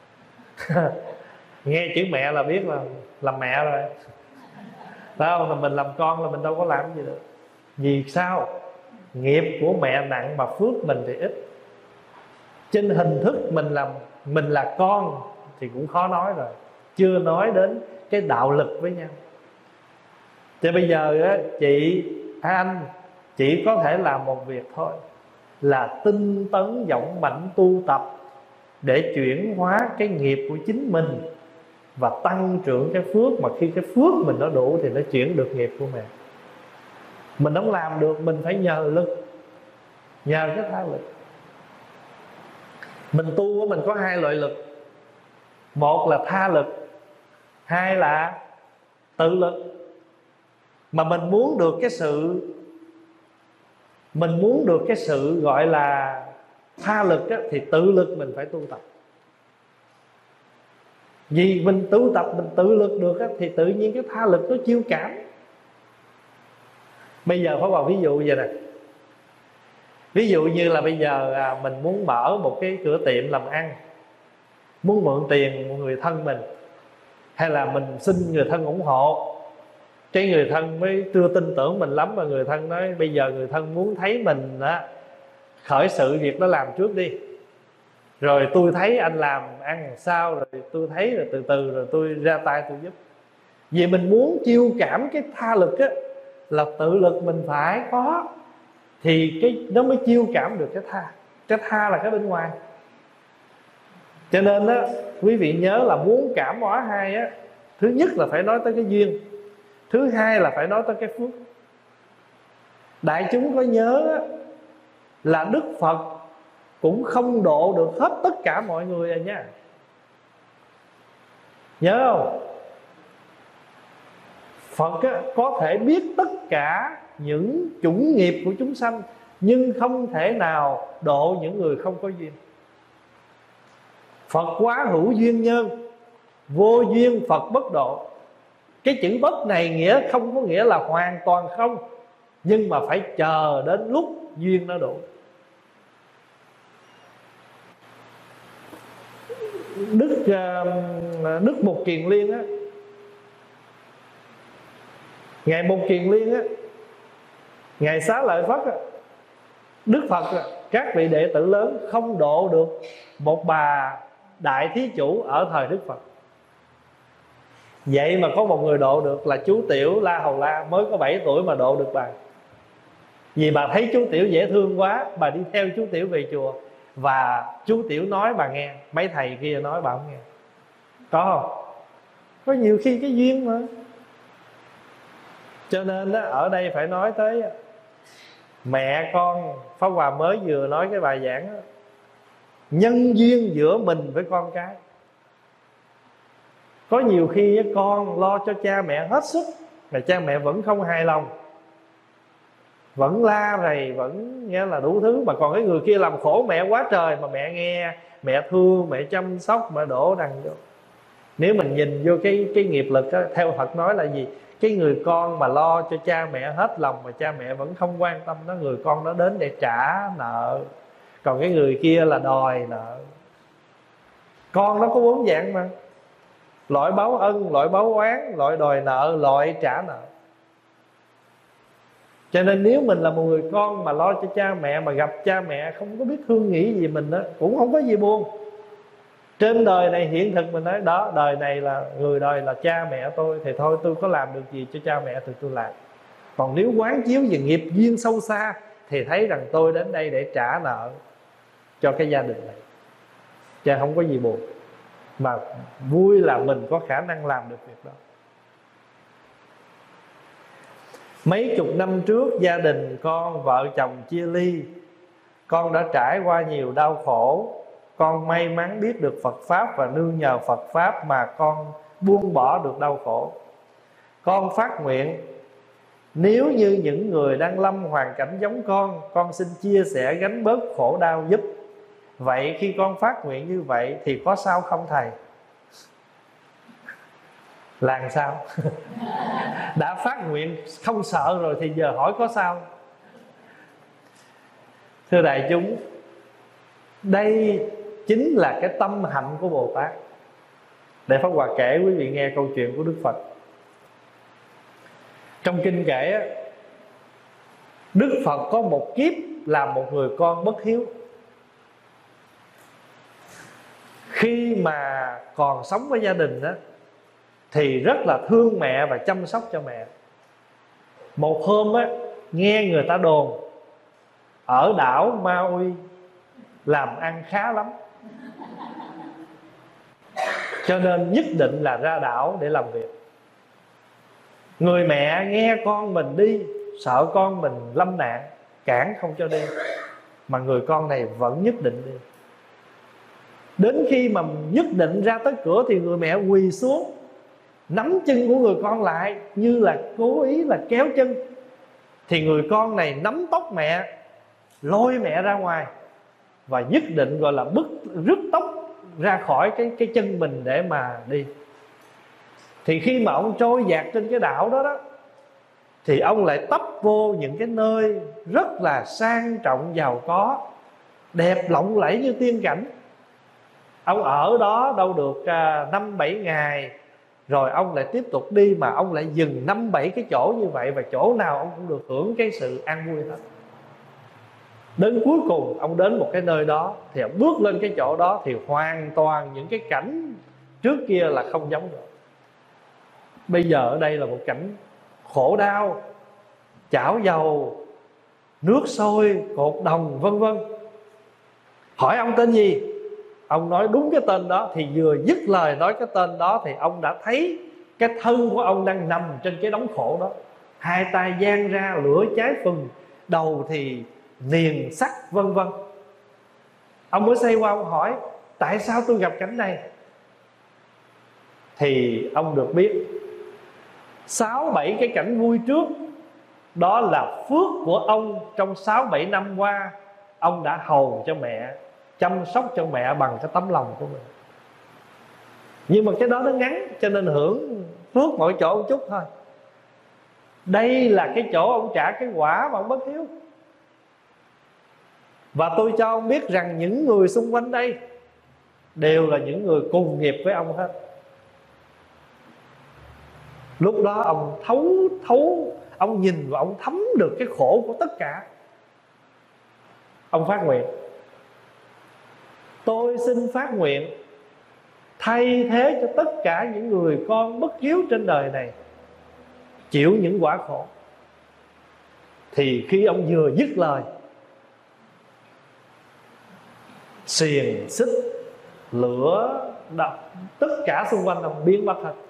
Nghe chữ mẹ là biết là làm mẹ rồi, phải không? Là mình làm con là mình đâu có làm gì được. Vì sao? Nghiệp của mẹ nặng mà phước mình thì ít. Trên hình thức mình làm mình là con thì cũng khó nói rồi, chưa nói đến cái đạo lực với nhau. Thì bây giờ á, chị anh chỉ có thể làm một việc thôi, là tinh tấn dũng mãnh tu tập để chuyển hóa cái nghiệp của chính mình và tăng trưởng cái phước. Mà khi cái phước mình nó đủ thì nó chuyển được nghiệp của mẹ. Mình không làm được, mình phải nhờ lực, nhờ cái tha lực. Mình tu mình có hai loại lực, một là tha lực, hai là tự lực. Mà mình muốn được cái sự Mình muốn được cái sự gọi là tha lực á, thì tự lực mình phải tu tập. Vì mình tu tập, mình tự lực được á, thì tự nhiên cái tha lực nó chiêu cảm. Bây giờ phải vào ví dụ vậy nè. Ví dụ như là bây giờ à, mình muốn mở một cái cửa tiệm làm ăn, muốn mượn tiền một người thân mình, hay là mình xin người thân ủng hộ. Cái người thân mới chưa tin tưởng mình lắm, mà người thân nói bây giờ người thân muốn thấy mình á, khởi sự việc đó làm trước đi, rồi tôi thấy anh làm ăn sao, rồi tôi thấy rồi từ từ rồi tôi ra tay tôi giúp. Vì mình muốn chiêu cảm cái tha lực á, là tự lực mình phải có, thì cái nó mới chiêu cảm được cái tha. Cái tha là cái bên ngoài. Cho nên á, quý vị nhớ là muốn cảm hóa hai á, thứ nhất là phải nói tới cái duyên, thứ hai là phải nói tới cái phước. Đại chúng có nhớ á, là Đức Phật cũng không độ được hết tất cả mọi người rồi nha. Nhớ không? Phật á, có thể biết tất cả những chủng nghiệp của chúng sanh, nhưng không thể nào độ những người không có duyên. Phật quá hữu duyên nhân, vô duyên Phật bất độ. Cái chữ bất này nghĩa không có nghĩa là hoàn toàn không, nhưng mà phải chờ đến lúc duyên nó đủ. Đức Đức Mục Kiền Liên á, Ngài Mục Kiền Liên á, Ngài Xá Lợi Phất á, Đức Phật á, các vị đệ tử lớn không độ được một bà đại thí chủ ở thời Đức Phật. Vậy mà có một người độ được là chú Tiểu La Hầu La, mới có bảy tuổi mà độ được bà. Vì bà thấy chú Tiểu dễ thương quá, bà đi theo chú Tiểu về chùa, và chú Tiểu nói bà nghe, mấy thầy kia nói bà không nghe. Có không? Có nhiều khi cái duyên mà. Cho nên đó, ở đây phải nói tới mẹ con. Pháp Hòa mới vừa nói cái bài giảng đó, nhân duyên giữa mình với con cái. Có nhiều khi con lo cho cha mẹ hết sức, mà cha mẹ vẫn không hài lòng, vẫn la rầy, vẫn nghe là đủ thứ. Mà còn cái người kia làm khổ mẹ quá trời, mà mẹ nghe, mẹ thương, mẹ chăm sóc, mẹ đổ đằng vô. Nếu mình nhìn vô cái, cái nghiệp lực đó, theo Phật nói là gì? Cái người con mà lo cho cha mẹ hết lòng mà cha mẹ vẫn không quan tâm đó, người con đó đến để trả nợ. Còn cái người kia là đòi nợ. Con nó có bốn dạng mà: loại báo ân, loại báo oán, loại đòi nợ, loại trả nợ. Cho nên nếu mình là một người con mà lo cho cha mẹ, mà gặp cha mẹ không có biết thương nghĩ gì mình đó, cũng không có gì buồn. Trên đời này hiện thực mình nói đó, đời này là người đời là cha mẹ tôi, thì thôi tôi có làm được gì cho cha mẹ thì tôi làm. Còn nếu quán chiếu về nghiệp duyên sâu xa, thì thấy rằng tôi đến đây để trả nợ cho cái gia đình này, chứ không có gì buồn. Mà vui là mình có khả năng làm được việc đó. Mấy chục năm trước gia đình con, vợ chồng chia ly. Con đã trải qua nhiều đau khổ. Con may mắn biết được Phật Pháp, và nương nhờ Phật Pháp mà con buông bỏ được đau khổ. Con phát nguyện, nếu như những người đang lâm hoàn cảnh giống con, con xin chia sẻ gánh bớt khổ đau giúp. Vậy khi con phát nguyện như vậy thì có sao không thầy? Làm sao? Đã phát nguyện không sợ rồi thì giờ hỏi có sao? Thưa đại chúng, đây chính là cái tâm hạnh của Bồ Tát. Để Pháp Hòa kể quý vị nghe câu chuyện của Đức Phật. Trong kinh kể, Đức Phật có một kiếp làm một người con bất hiếu. Khi mà còn sống với gia đình đó, thì rất là thương mẹ và chăm sóc cho mẹ. Một hôm á, nghe người ta đồn ở đảo Ma Uy làm ăn khá lắm, cho nên nhất định là ra đảo để làm việc. Người mẹ nghe con mình đi, sợ con mình lâm nạn, cản không cho đi, mà người con này vẫn nhất định đi. Đến khi mà nhất định ra tới cửa thì người mẹ quỳ xuống, nắm chân của người con lại, như là cố ý là kéo chân. Thì người con này nắm tóc mẹ, lôi mẹ ra ngoài, và nhất định gọi là bứt rứt tóc ra khỏi cái, cái chân mình để mà đi. Thì khi mà ông trôi dạt trên cái đảo đó đó, thì ông lại tấp vô những cái nơi rất là sang trọng, giàu có, đẹp lộng lẫy như tiên cảnh. Ông ở đó đâu được năm bảy ngày, rồi ông lại tiếp tục đi, mà ông lại dừng năm bảy cái chỗ như vậy, và chỗ nào ông cũng được hưởng cái sự an vui hết. Đến cuối cùng ông đến một cái nơi đó, thì ông bước lên cái chỗ đó thì hoàn toàn những cái cảnh trước kia là không giống được. Bây giờ ở đây là một cảnh khổ đau, chảo dầu, nước sôi, cột đồng, vân vân. Hỏi ông tên gì, ông nói đúng cái tên đó. Thì vừa dứt lời nói cái tên đó thì ông đã thấy cái thân của ông đang nằm trên cái đống khổ đó, hai tay dang ra, lửa cháy phừng, đầu thì niền sắt, vân vân. Ông mới xoay qua ông hỏi: tại sao tôi gặp cảnh này? Thì ông được biết sáu bảy cái cảnh vui trước đó là phước của ông. Trong sáu bảy năm qua, ông đã hầu cho mẹ, chăm sóc cho mẹ bằng cái tấm lòng của mình. Nhưng mà cái đó nó ngắn, cho nên hưởng phước mọi chỗ một chút thôi. Đây là cái chỗ ông trả cái quả mà ông bất hiếu. Và tôi cho ông biết rằng những người xung quanh đây đều là những người cùng nghiệp với ông hết. Lúc đó ông thấu thấu ông nhìn và ông thấm được cái khổ của tất cả. Ông phát nguyện: tôi xin phát nguyện thay thế cho tất cả những người con bất hiếu trên đời này chịu những quả khổ. Thì khi ông vừa dứt lời, xiềng xích, lửa đập, tất cả xung quanh ông biến mất hết.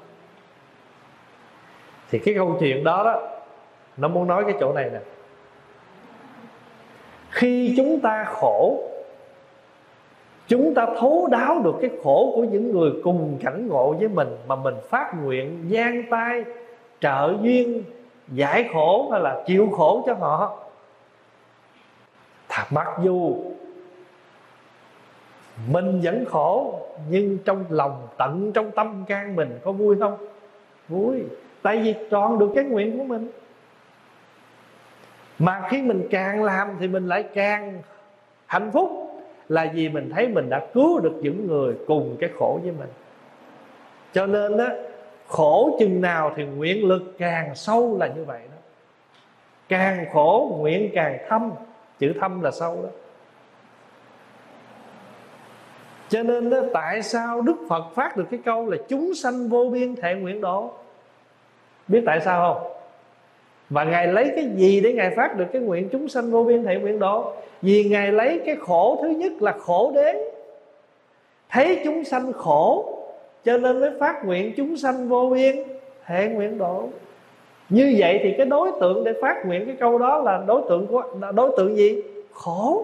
Thì cái câu chuyện đó đó, nó muốn nói cái chỗ này nè. Khi chúng ta khổ, chúng ta thấu đáo được cái khổ của những người cùng cảnh ngộ với mình, mà mình phát nguyện giang tay trợ duyên giải khổ hay là chịu khổ cho họ. Mặc dù mình vẫn khổ, nhưng trong lòng, tận trong tâm can mình có vui không? Vui. Tại vì tròn được cái nguyện của mình. Mà khi mình càng làm thì mình lại càng hạnh phúc, là vì mình thấy mình đã cứu được những người cùng cái khổ với mình. Cho nên đó, khổ chừng nào thì nguyện lực càng sâu là như vậy đó. Càng khổ nguyện càng thâm. Chữ thâm là sâu đó. Cho nên đó, tại sao Đức Phật phát được cái câu là chúng sanh vô biên thệ nguyện độ? Biết tại sao không? Và Ngài lấy cái gì để Ngài phát được cái nguyện chúng sanh vô biên thệ nguyện độ? Vì Ngài lấy cái khổ thứ nhất là khổ đế, thấy chúng sanh khổ cho nên mới phát nguyện chúng sanh vô biên thệ nguyện độ. Như vậy thì cái đối tượng để phát nguyện cái câu đó là đối tượng của là đối tượng gì? Khổ.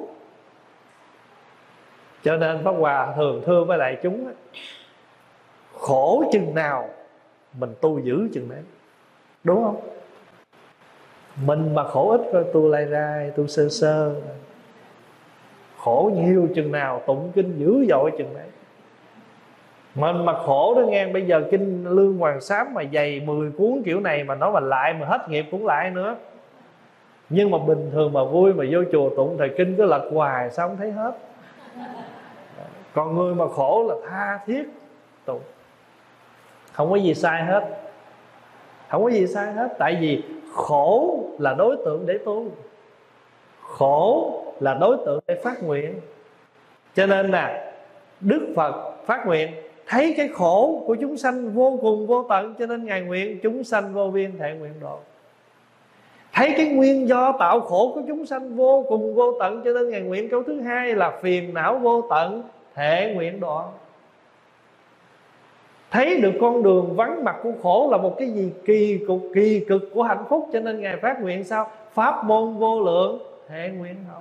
Cho nên Pháp Hòa thường thưa với đại chúng: khổ chừng nào mình tu giữ chừng đấy. Đúng không? Mình mà khổ ít thôi tu lai rai, tu sơ sơ. Khổ nhiều chừng nào tụng kinh dữ dội chừng đấy. Mình mà khổ đó nghe, bây giờ kinh Lương Hoàng Sám mà dày mười cuốn kiểu này mà nói mà lại mà hết nghiệp cũng lại nữa. Nhưng mà bình thường mà vui mà vô chùa tụng thời kinh cứ lật hoài sao không thấy hết. Còn người mà khổ là tha thiết tụng, không có gì sai hết. Không có gì sai hết. Tại vì khổ là đối tượng để tu, khổ là đối tượng để phát nguyện. Cho nên là Đức Phật phát nguyện thấy cái khổ của chúng sanh vô cùng vô tận, cho nên Ngài nguyện chúng sanh vô biên thệ nguyện độ. Thấy cái nguyên do tạo khổ của chúng sanh vô cùng vô tận, cho nên Ngài nguyện câu thứ hai là phiền não vô tận thệ nguyện độ. Thấy được con đường vắng mặt của khổ là một cái gì kỳ cục, kỳ cực của hạnh phúc, cho nên Ngài phát nguyện sao? Pháp môn vô lượng thệ nguyện học.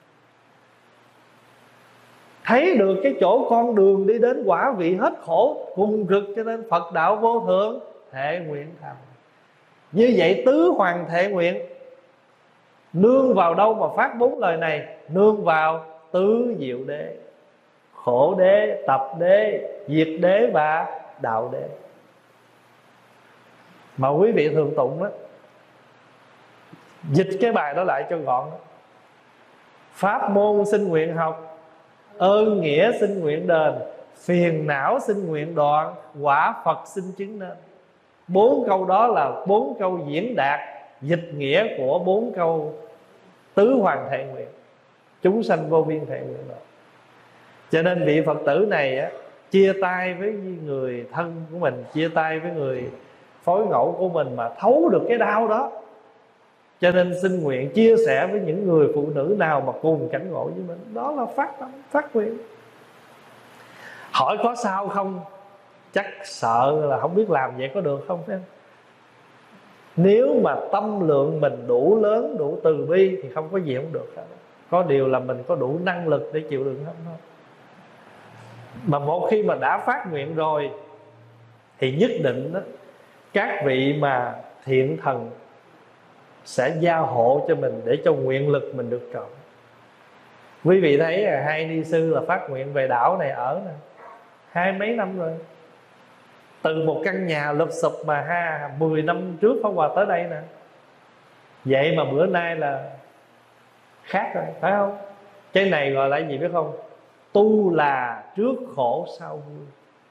Thấy được cái chỗ con đường đi đến quả vị hết khổ cùng cực, cho nên Phật đạo vô thượng thệ nguyện thành. Như vậy tứ hoàng thệ nguyện nương vào đâu mà phát bốn lời này? Nương vào tứ diệu đế: khổ đế, tập đế, diệt đế và đạo đế. Mà quý vị thường tụng đó, Dịch cái bài đó lại cho gọn: pháp môn xin nguyện học, ơn nghĩa xin nguyện đền, phiền não xin nguyện đoạn, quả Phật xin chứng nên. Bốn câu đó là bốn câu diễn đạt dịch nghĩa của bốn câu tứ hoàng thệ nguyện, chúng sanh vô biên thệ nguyện đó. Cho nên vị Phật tử này á, chia tay với người thân của mình, chia tay với người phối ngẫu của mình mà thấu được cái đau đó. Cho nên xin nguyện chia sẻ với những người phụ nữ nào mà cùng cảnh ngộ với mình. Đó là phát tâm, phát nguyện. Hỏi có sao không? Chắc sợ là không biết làm vậy có được không em? Nếu mà tâm lượng mình đủ lớn, đủ từ bi thì không có gì không được. Có điều là mình có đủ năng lực để chịu đựng không thôi. Mà một khi mà đã phát nguyện rồi thì nhất định đó, các vị mà thiện thần sẽ gia hộ cho mình để cho nguyện lực mình được trọn. Quý vị thấy là hai ni sư là phát nguyện về đảo này ở nè, hai mấy năm rồi. Từ một căn nhà lụp xụp mà ha, mười năm trước Pháp Hòa tới đây nè. Vậy mà bữa nay là khác rồi, phải không? Cái này gọi là gì biết không? Tu là trước khổ sau vui.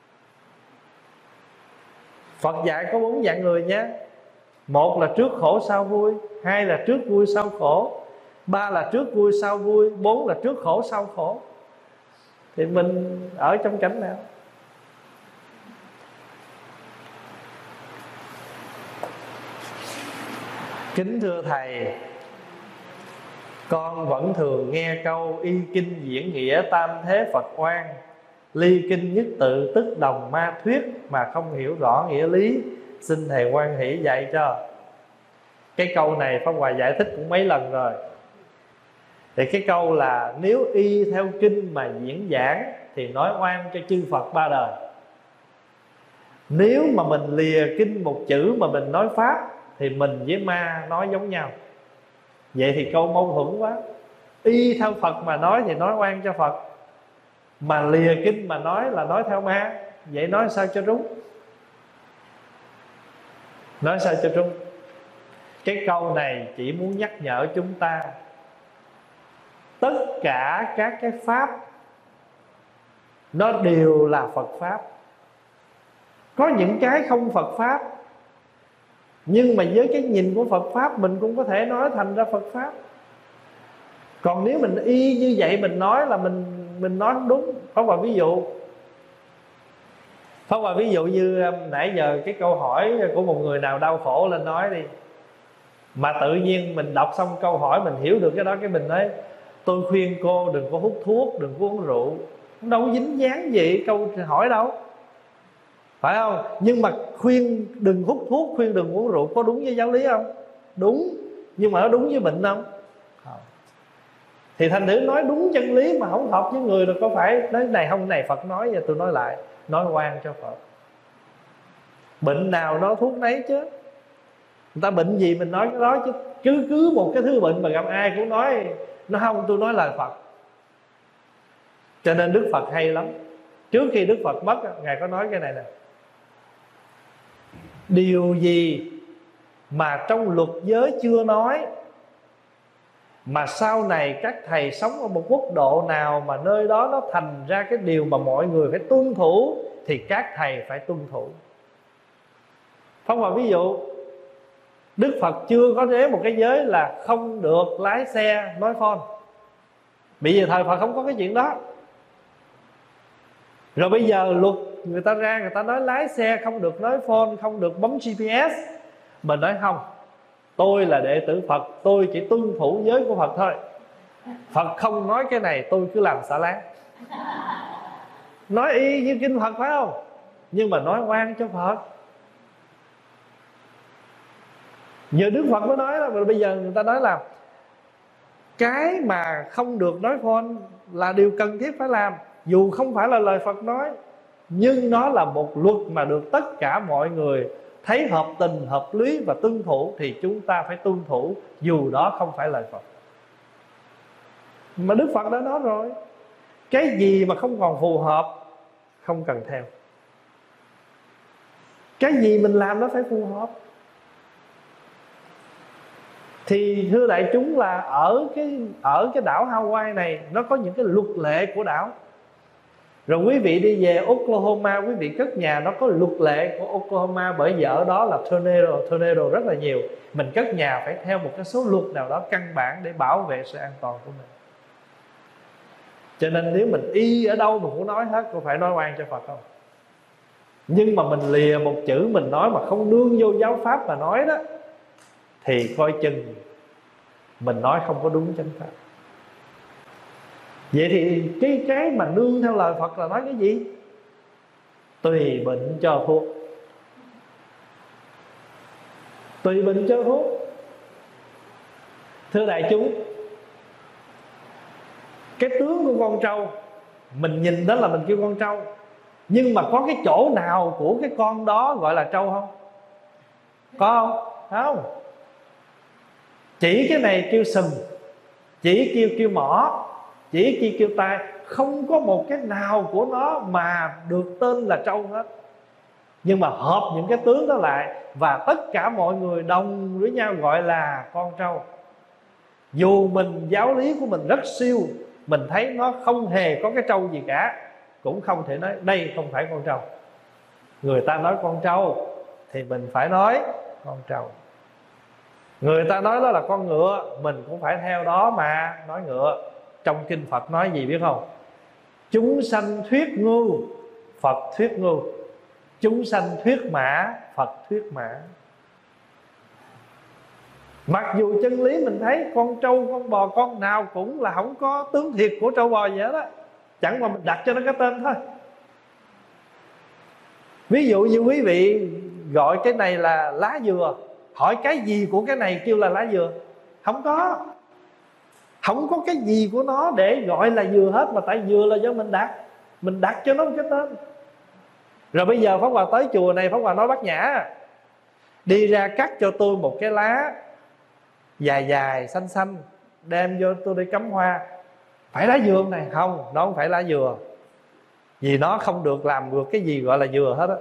Phật dạy có bốn dạng người nhé. Một là trước khổ sau vui, hai là trước vui sau khổ, ba là trước vui sau vui, bốn là trước khổ sau khổ. Thì mình ở trong cảnh nào? Kính thưa Thầy, con vẫn thường nghe câu y kinh diễn nghĩa tam thế Phật oan, ly kinh nhất tự tức đồng ma thuyết mà không hiểu rõ nghĩa lý. Xin Thầy hoan hỷ dạy cho. Cái câu này Pháp Hòa giải thích cũng mấy lần rồi. Thì cái câu là nếu y theo kinh mà diễn giảng thì nói oan cho chư Phật ba đời. Nếu mà mình lìa kinh một chữ mà mình nói pháp thì mình với ma nói giống nhau. Vậy thì câu mâu thuẫn quá. Y theo Phật mà nói thì nói oan cho Phật, mà lìa kinh mà nói là nói theo ma. Vậy nói sao cho đúng? Nói sao cho đúng? Cái câu này chỉ muốn nhắc nhở chúng ta, tất cả các cái pháp nó đều là Phật pháp. Có những cái không Phật pháp, nhưng mà với cái nhìn của Phật pháp mình cũng có thể nói thành ra Phật pháp. Còn nếu mình y như vậy mình nói là mình mình nói không đúng. Pháp Hòa ví dụ Pháp Hòa ví dụ như nãy giờ cái câu hỏi của một người nào đau khổ lên nói đi, mà tự nhiên mình đọc xong câu hỏi mình hiểu được cái đó, cái mình nói tôi khuyên cô đừng có hút thuốc, đừng có uống rượu. Đâu có dính dáng gì câu hỏi đâu, phải không? Nhưng mà khuyên đừng hút thuốc, khuyên đừng uống rượu có đúng với giáo lý không? Đúng. Nhưng mà nó đúng với bệnh không? Không. Thì thành thử nói đúng chân lý mà không hợp với người rồi có phải nói này không, này Phật nói vậy tôi nói lại, nói oan cho Phật. Bệnh nào đó thuốc nấy chứ. Người ta bệnh gì mình nói cái đó chứ. Cứ cứ một cái thứ bệnh mà gặp ai cũng nói nó không, tôi nói lời Phật. Cho nên Đức Phật hay lắm. Trước khi Đức Phật mất, Ngài có nói cái này nè: điều gì mà trong luật giới chưa nói, mà sau này các thầy sống ở một quốc độ nào mà nơi đó nó thành ra cái điều mà mọi người phải tuân thủ, thì các thầy phải tuân thủ. Pháp Hòa ví dụ, Đức Phật chưa có chế một cái giới là không được lái xe nói phone. Bây giờ thời Phật không có cái chuyện đó. Rồi bây giờ luật người ta ra, người ta nói lái xe không được nói phone, không được bấm giê pê ét. Mình nói không, tôi là đệ tử Phật, tôi chỉ tuân thủ giới của Phật thôi. Phật không nói cái này tôi cứ làm xả láng. Nói y như kinh Phật phải không? Nhưng mà nói oan cho Phật. Giờ Đức Phật mới nói là bây giờ người ta nói là cái mà không được nói phone là điều cần thiết phải làm, dù không phải là lời Phật nói, nhưng nó là một luật mà được tất cả mọi người thấy hợp tình, hợp lý và tuân thủ, thì chúng ta phải tuân thủ dù đó không phải lời Phật. Mà Đức Phật đã nói rồi, cái gì mà không còn phù hợp không cần theo. Cái gì mình làm nó phải phù hợp. Thì thưa đại chúng là ở cái ở cái đảo Hawaii này nó có những cái luật lệ của đảo. Rồi quý vị đi về Oklahoma, quý vị cất nhà nó có luật lệ của Oklahoma, bởi vì ở đó là tornado, tornado rất là nhiều. Mình cất nhà phải theo một cái số luật nào đó căn bản để bảo vệ sự an toàn của mình. Cho nên nếu mình y ở đâu mình cũng nói hết, có phải nói oan cho Phật không? Nhưng mà mình lìa một chữ mình nói mà không nương vô giáo pháp mà nói đó, thì coi chừng mình nói không có đúng chánh pháp. Vậy thì cái cái mà nương theo lời Phật là nói cái gì? Tùy bệnh cho thuốc. Tùy bệnh cho thuốc. Thưa đại chúng, cái tướng của con trâu, mình nhìn đó là mình kêu con trâu, nhưng mà có cái chỗ nào của cái con đó gọi là trâu không? Có không? Không. Chỉ cái này kêu sừng, chỉ kêu kêu mỏ, chỉ kêu kêu tai. Không có một cái nào của nó mà được tên là trâu hết. Nhưng mà hợp những cái tướng đó lại, và tất cả mọi người đồng với nhau gọi là con trâu. Dù mình giáo lý của mình rất siêu, mình thấy nó không hề có cái trâu gì cả, cũng không thể nói đây không phải con trâu. Người ta nói con trâu thì mình phải nói con trâu. Người ta nói đó là con ngựa, mình cũng phải theo đó mà nói ngựa. Trong kinh Phật nói gì biết không? Chúng sanh thuyết ngu, Phật thuyết ngu. Chúng sanh thuyết mã, Phật thuyết mã. Mặc dù chân lý mình thấy con trâu, con bò, con nào cũng là không có tướng thiệt của trâu bò vậy đó, chẳng qua mình đặt cho nó cái tên thôi. Ví dụ như quý vị gọi cái này là lá dừa, hỏi cái gì của cái này kêu là lá dừa? Không có. Không có cái gì của nó để gọi là dừa hết, mà tại dừa là do mình đặt. Mình đặt cho nó một cái tên. Rồi bây giờ Pháp Hòa tới chùa này, Pháp Hòa nói Bát Nhã, đi ra cắt cho tôi một cái lá dài dài xanh xanh, đem vô tôi đi cắm hoa. Phải lá dừa này? Không, nó không phải lá dừa, vì nó không được làm được cái gì gọi là dừa hết á.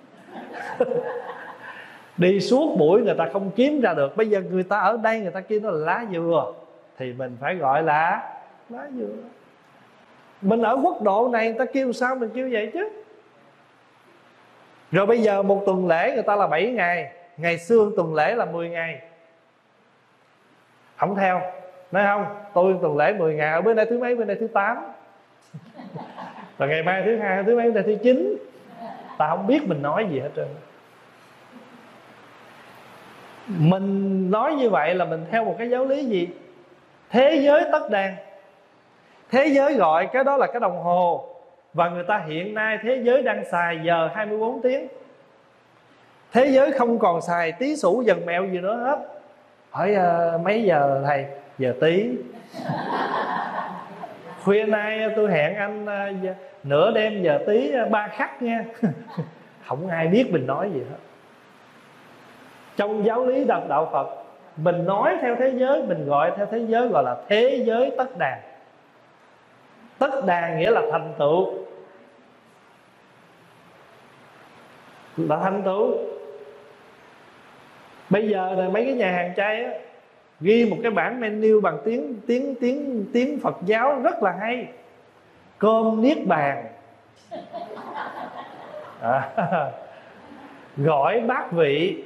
Đi suốt buổi người ta không kiếm ra được. Bây giờ người ta ở đây người ta kêu nó là lá dừa, thì mình phải gọi là lá dừa. Mình ở quốc độ này người ta kêu sao mình kêu vậy chứ. Rồi bây giờ một tuần lễ người ta là bảy ngày, ngày xưa tuần lễ là mười ngày. Không theo, nói không, tôi tuần lễ mười ngày, ở bên đây thứ mấy, bên đây thứ tám. Rồi ngày mai thứ hai, thứ mấy, bên đây thứ chín. Ta không biết mình nói gì hết trơn. Mình nói như vậy là mình theo một cái giáo lý gì? Thế giới tất đàn. Thế giới gọi cái đó là cái đồng hồ. Và người ta hiện nay thế giới đang xài giờ hai mươi bốn tiếng. Thế giới không còn xài tí sủ dần mẹo gì nữa hết. Hỏi uh, mấy giờ thầy? Giờ tí. Khuya nay tôi hẹn anh uh, nửa đêm giờ tí uh, ba khắc nha. Không ai biết mình nói gì hết. Trong giáo lý đạo, đạo Phật, mình nói theo thế giới, mình gọi theo thế giới gọi là thế giới tất đàn. Tất đàn nghĩa là thành tựu, là thành tựu. Bây giờ là mấy cái nhà hàng chay á, ghi một cái bảng menu bằng tiếng tiếng tiếng tiếng Phật giáo rất là hay. Cơm niết bàn, à, gỏi bát vị,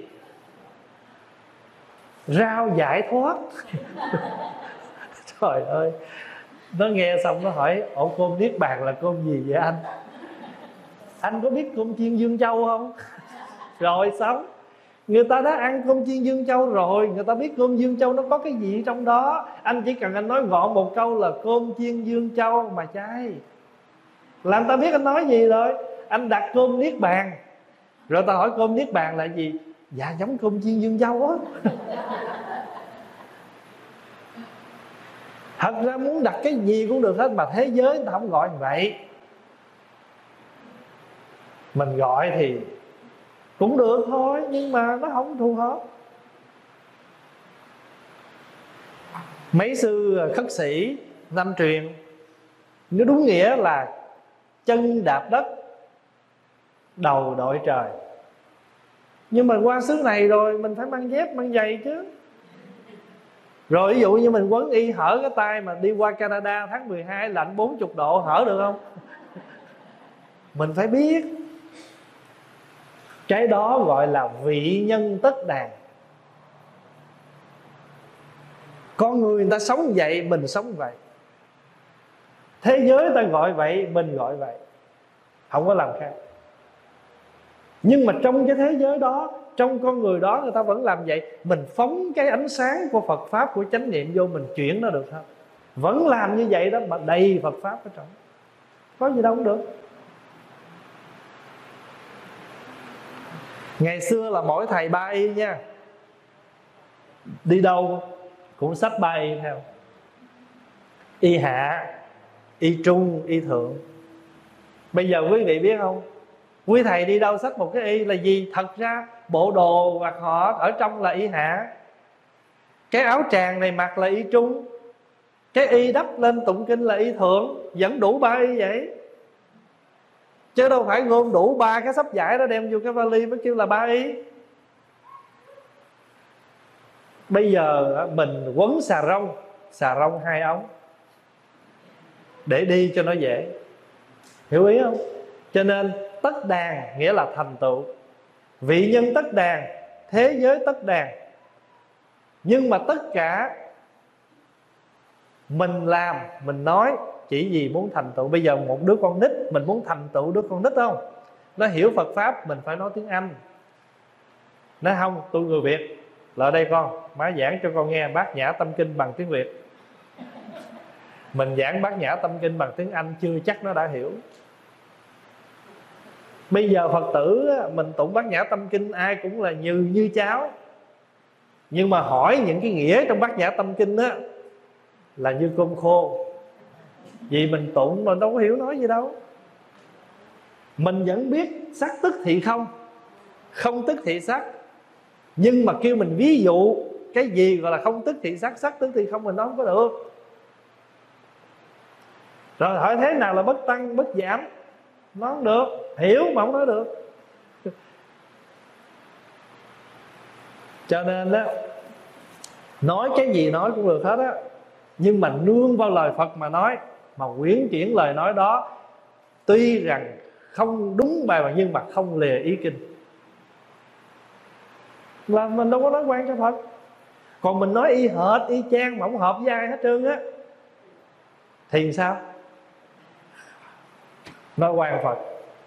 rau giải thoát. Trời ơi, nó nghe xong nó hỏi: ổ cơm niết bàn là cơm gì vậy anh? Anh có biết cơm chiên Dương Châu không? Rồi xong, người ta đã ăn cơm chiên Dương Châu rồi, người ta biết cơm Dương Châu nó có cái gì trong đó. Anh chỉ cần anh nói gọn một câu là cơm chiên Dương Châu mà chay, là người ta biết anh nói gì rồi. Anh đặt cơm niết bàn, rồi ta hỏi cơm niết bàn là gì? Dạ giống cơm chiên Dương Châu á. Thật ra muốn đặt cái gì cũng được hết, mà thế giới người ta không gọi như vậy. Mình gọi thì cũng được thôi, nhưng mà nó không phù hợp. Mấy sư khất sĩ Nam truyền, nó đúng nghĩa là chân đạp đất, đầu đội trời. Nhưng mà qua xứ này rồi mình phải mang dép, mang giày chứ. Rồi ví dụ như mình quấn y hở cái tay mà đi qua Canada tháng mười hai lạnh bốn mươi độ, hở được không? Mình phải biết. Cái đó gọi là vị nhân tất đàn. Con người người ta sống vậy, mình sống vậy. Thế giới ta gọi vậy, mình gọi vậy, không có làm khác. Nhưng mà trong cái thế giới đó, trong con người đó, người ta vẫn làm vậy. Mình phóng cái ánh sáng của Phật Pháp, của chánh niệm vô, mình chuyển nó được không? Vẫn làm như vậy đó, mà đầy Phật Pháp ở trong. Có gì đâu không được. Ngày xưa là mỗi thầy ba y nha, đi đâu cũng xách ba y theo. Y hạ, y trung, y thượng. Bây giờ quý vị biết không, quý thầy đi đâu xách một cái y là gì? Thật ra bộ đồ hoặc họ ở trong là y hạ, cái áo tràng này mặc là y trung, cái y đắp lên tụng kinh là y thượng. Vẫn đủ ba y vậy, chứ đâu phải gom đủ ba cái sắp vải đó đem vô cái vali mới kêu là ba y. Bây giờ mình quấn xà rông, xà rông hai ống để đi cho nó dễ. Hiểu ý không? Cho nên tất đàn nghĩa là thành tựu, vị nhân tất đàn, thế giới tất đàn. Nhưng mà tất cả mình làm, mình nói chỉ vì muốn thành tựu. Bây giờ một đứa con nít, mình muốn thành tựu đứa con nít không? Nó hiểu Phật Pháp, mình phải nói tiếng Anh. Nói không, tôi người Việt, lại đây con, má giảng cho con nghe Bát Nhã Tâm Kinh bằng tiếng Việt. Mình giảng Bát Nhã Tâm Kinh bằng tiếng Anh chưa chắc nó đã hiểu. Bây giờ Phật tử mình tụng Bát Nhã Tâm Kinh ai cũng là như như cháo. Nhưng mà hỏi những cái nghĩa trong Bát Nhã Tâm Kinh á là như cơm khô. Vì mình tụng mà đâu có hiểu nói gì đâu. Mình vẫn biết sắc tức thị không, không tức thị sắc. Nhưng mà kêu mình ví dụ cái gì gọi là không tức thị sắc, sắc tức thị không, mình nói không có được. Rồi hỏi thế nào là bất tăng, bất giảm, nói không được. Hiểu mà không nói được. Cho nên đó, nói cái gì nói cũng được hết á, nhưng mà nương vào lời Phật mà nói, mà quyển chuyển lời nói đó. Tuy rằng không đúng bài, nhưng mà không lìa ý kinh, là mình đâu có nói quan cho Phật. Còn mình nói y hệt, y chang mà không hợp với ai hết trơn á, thì sao? Nói quan Phật.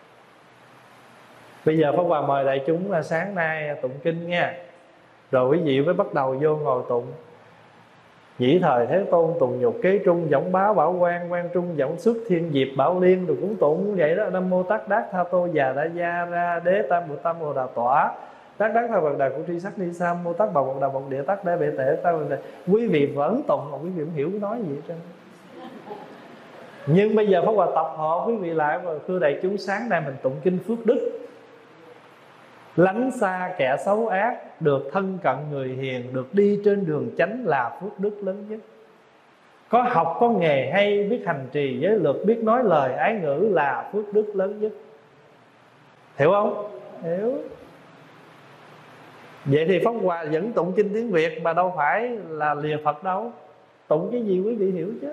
Bây giờ Pháp Hòa mời đại chúng là sáng nay tụng kinh nha. Rồi quý vị mới bắt đầu vô ngồi tụng. Dĩ thời Thế Tôn tùng nhục kế trung, võng báo bảo quan, quan trung võng xuất, thiên diệp bảo liên. Rồi cũng tụng vậy đó. Nam mô Tát Đát Tha Tô Già Đa Gia Ra Đế Tam Bồ Tam Bồ Đà Tỏa, Tát Đát Tha Vật Đà Cụ Tri Sắc Ni Sam, Mô Tát Bà Vật Đà Vật Địa Tát Đế Bệ Tể Tam Bồ Đà. Quý vị vẫn tụng mà quý vị không hiểu nói gì hết trơn. Nhưng bây giờ Pháp Hòa tập hợp quý vị lại, và thưa đại chúng, sáng nay mình tụng kinh Phước Đức. Lánh xa kẻ xấu ác, được thân cận người hiền, được đi trên đường chánh là phước đức lớn nhất. Có học có nghề hay, biết hành trì giới luật, biết nói lời ái ngữ là phước đức lớn nhất. Hiểu không? Hiểu. Vậy thì Pháp Hòa vẫn tụng kinh tiếng Việt, mà đâu phải là lìa Phật đâu. Tụng cái gì quý vị hiểu chứ.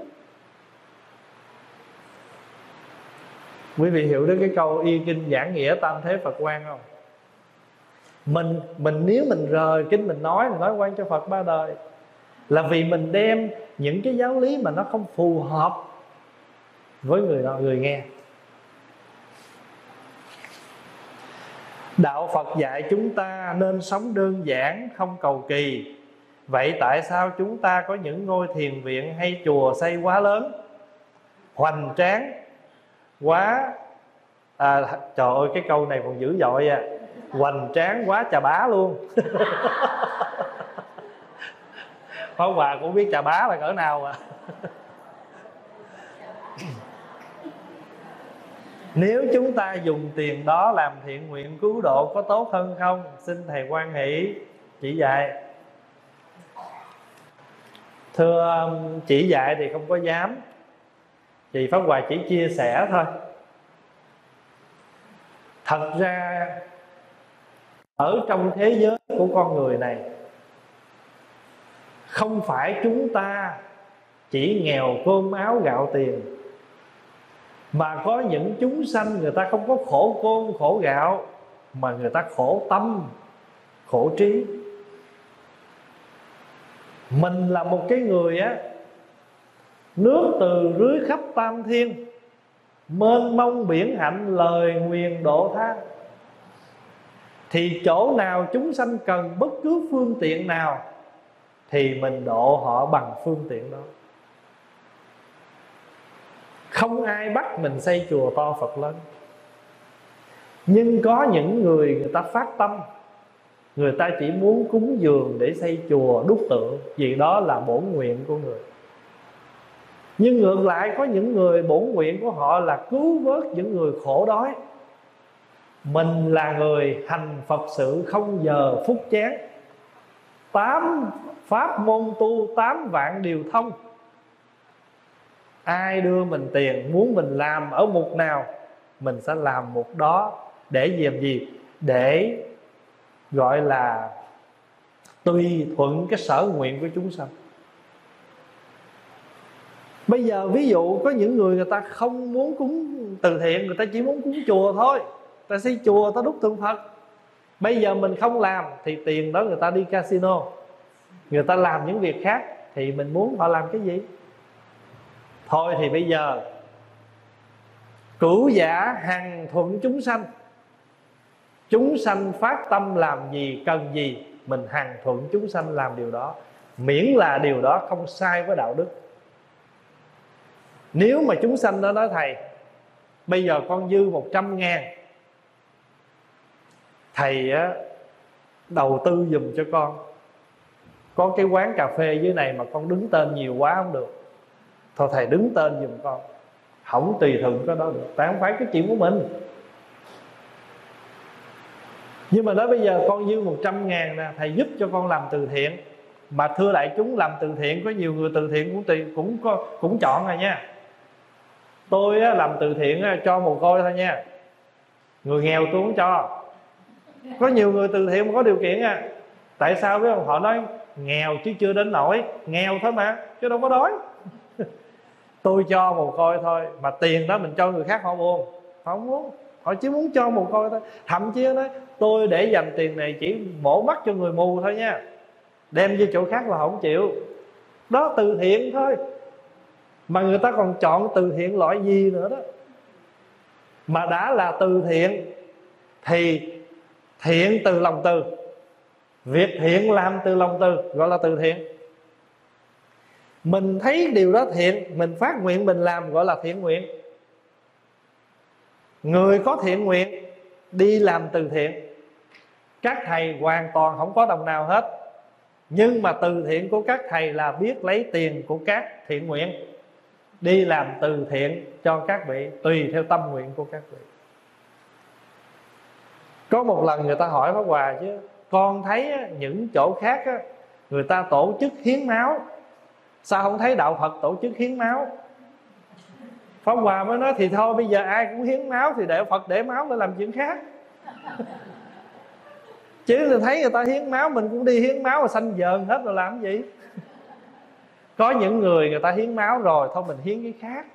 Quý vị hiểu đến cái câu y kinh giảng nghĩa tam thế Phật quan không? Mình mình nếu mình rời kinh mình nói, mình nói quan cho Phật ba đời, là vì mình đem những cái giáo lý mà nó không phù hợp với người đó, người nghe. Đạo Phật dạy chúng ta nên sống đơn giản, không cầu kỳ. Vậy tại sao chúng ta có những ngôi thiền viện hay chùa xây quá lớn, hoành tráng quá, à, trời ơi cái câu này còn dữ dội à, hoành tráng quá chà bá luôn. Pháp Hòa cũng biết chà bá là cỡ nào mà. Nếu chúng ta dùng tiền đó làm thiện nguyện cứu độ có tốt hơn không? Xin thầy quan hỷ chỉ dạy. Thưa chỉ dạy thì không có dám, thì Pháp Hòa chỉ chia sẻ thôi. Thật ra ở trong thế giới của con người này Không phải chúng ta chỉ nghèo cơm áo gạo tiền, mà có những chúng sanh người ta không có khổ cơm khổ gạo, mà người ta khổ tâm, khổ trí. Mình là một cái người á, nước từ rưới khắp tam thiên, mênh mông biển hạnh lời nguyền độ tha. Thì chỗ nào chúng sanh cần bất cứ phương tiện nào thì mình độ họ bằng phương tiện đó. Không ai bắt mình xây chùa to Phật lớn. Nhưng có những người người ta phát tâm, người ta chỉ muốn cúng dường để xây chùa đúc tượng, vì đó là bổn nguyện của người. Nhưng ngược lại có những người bổn nguyện của họ là cứu vớt những người khổ đói. Mình là người hành Phật sự không giờ phút chén, tám pháp môn tu tám vạn điều thông. Ai đưa mình tiền, muốn mình làm ở mục nào, mình sẽ làm mục đó. Để làm gì? Để gọi là tùy thuận cái sở nguyện của chúng sanh. Bây giờ ví dụ có những người người ta không muốn cúng từ thiện, người ta chỉ muốn cúng chùa thôi, ta xây chùa, ta đúc tượng Phật. Bây giờ mình không làm thì tiền đó người ta đi casino, người ta làm những việc khác, thì mình muốn họ làm cái gì? Thôi thì bây giờ cửu giả hằng thuận chúng sanh. Chúng sanh phát tâm làm gì, cần gì, mình hằng thuận chúng sanh làm điều đó, miễn là điều đó không sai với đạo đức. Nếu mà chúng sanh đó nói thầy, bây giờ con dư một trăm ngàn, thầy á, đầu tư giùm cho con. Có cái quán cà phê dưới này mà con đứng tên nhiều quá không được, thôi thầy đứng tên giùm con. Không tùy thuận cái đó được, tại không phải cái chuyện của mình. Nhưng mà nói bây giờ con dư một trăm ngàn nè, thầy giúp cho con làm từ thiện. Mà thưa đại chúng, làm từ thiện có nhiều người từ thiện cũng tùy, cũng có, cũng chọn rồi nha. Tôi á, làm từ thiện á, cho mồ côi thôi nha, người nghèo tôi không cho. Có nhiều người từ thiện mà có điều kiện à. Tại sao biết không? Họ nói nghèo chứ chưa đến nỗi, nghèo thôi mà, chứ đâu có đói. Tôi cho mồ côi thôi, mà tiền đó mình cho người khác họ buồn, họ không muốn, họ chỉ muốn cho mồ côi thôi. Thậm chí nói tôi để dành tiền này chỉ mổ mắt cho người mù thôi nha, đem về chỗ khác là họ không chịu. Đó từ thiện thôi. Mà người ta còn chọn từ thiện loại gì nữa đó. Mà đã là từ thiện thì thiện từ lòng từ. Việc thiện làm từ lòng từ gọi là từ thiện. Mình thấy điều đó thiện, mình phát nguyện mình làm gọi là thiện nguyện. Người có thiện nguyện đi làm từ thiện. Các thầy hoàn toàn không có đồng nào hết, nhưng mà từ thiện của các thầy là biết lấy tiền của các thiện nguyện đi làm từ thiện cho các vị, tùy theo tâm nguyện của các vị. Có một lần người ta hỏi Pháp Hòa chứ, con thấy những chỗ khác người ta tổ chức hiến máu, sao không thấy đạo Phật tổ chức hiến máu? Pháp Hòa mới nói thì thôi bây giờ ai cũng hiến máu thì để Phật để máu để làm chuyện khác. Chứ là thấy người ta hiến máu mình cũng đi hiến máu, rồi sanh dờn hết rồi làm cái gì? Có những người người ta hiến máu rồi, thôi mình hiến cái khác,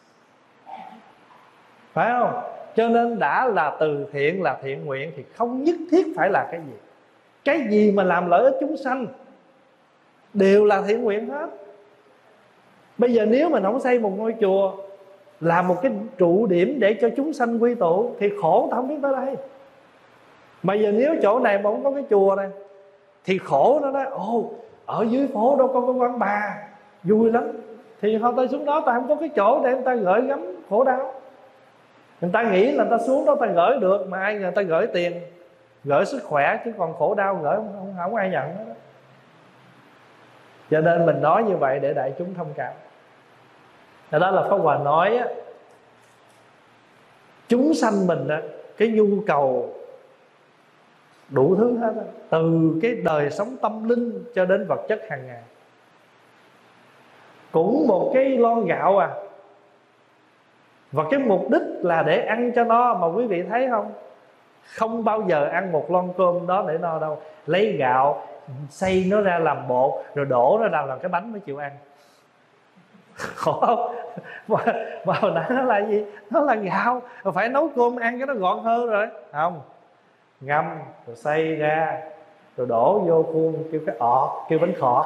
phải không? Cho nên đã là từ thiện, là thiện nguyện thì không nhất thiết phải là cái gì. Cái gì mà làm lợi ích chúng sanh đều là thiện nguyện hết. Bây giờ nếu mình không xây một ngôi chùa, làm một cái trụ điểm để cho chúng sanh quy tụ, thì khổ ta không biết tới đây. Mà giờ nếu chỗ này mà không có cái chùa này thì khổ. Nó nói ồ, ở dưới phố đâu có cái quán bar vui lắm, thì họ ta xuống đó ta không có cái chỗ để người ta gửi gắm khổ đau. Người ta nghĩ là người ta xuống đó ta gửi được, mà ai người ta gửi tiền, gửi sức khỏe, chứ còn khổ đau gửi không, không, không ai nhận đó. Cho nên mình nói như vậy để đại chúng thông cảm. Đó, đó là Pháp Hòa nói á, chúng sanh mình á, cái nhu cầu đủ thứ hết á, từ cái đời sống tâm linh cho đến vật chất hàng ngày. Cũng một cái lon gạo à, và cái mục đích là để ăn cho no. Mà quý vị thấy không, không bao giờ ăn một lon cơm đó để no đâu. Lấy gạo xay nó ra làm bột rồi đổ nó ra làm cái bánh mới chịu ăn. Khổ không? Mà, mà hồi nãy nó là gì? Nó là gạo, rồi phải nấu cơm ăn cái nó gọn hơn rồi. Không, ngâm rồi xay ra rồi đổ vô khuôn kêu cái ọt, kêu bánh khọt.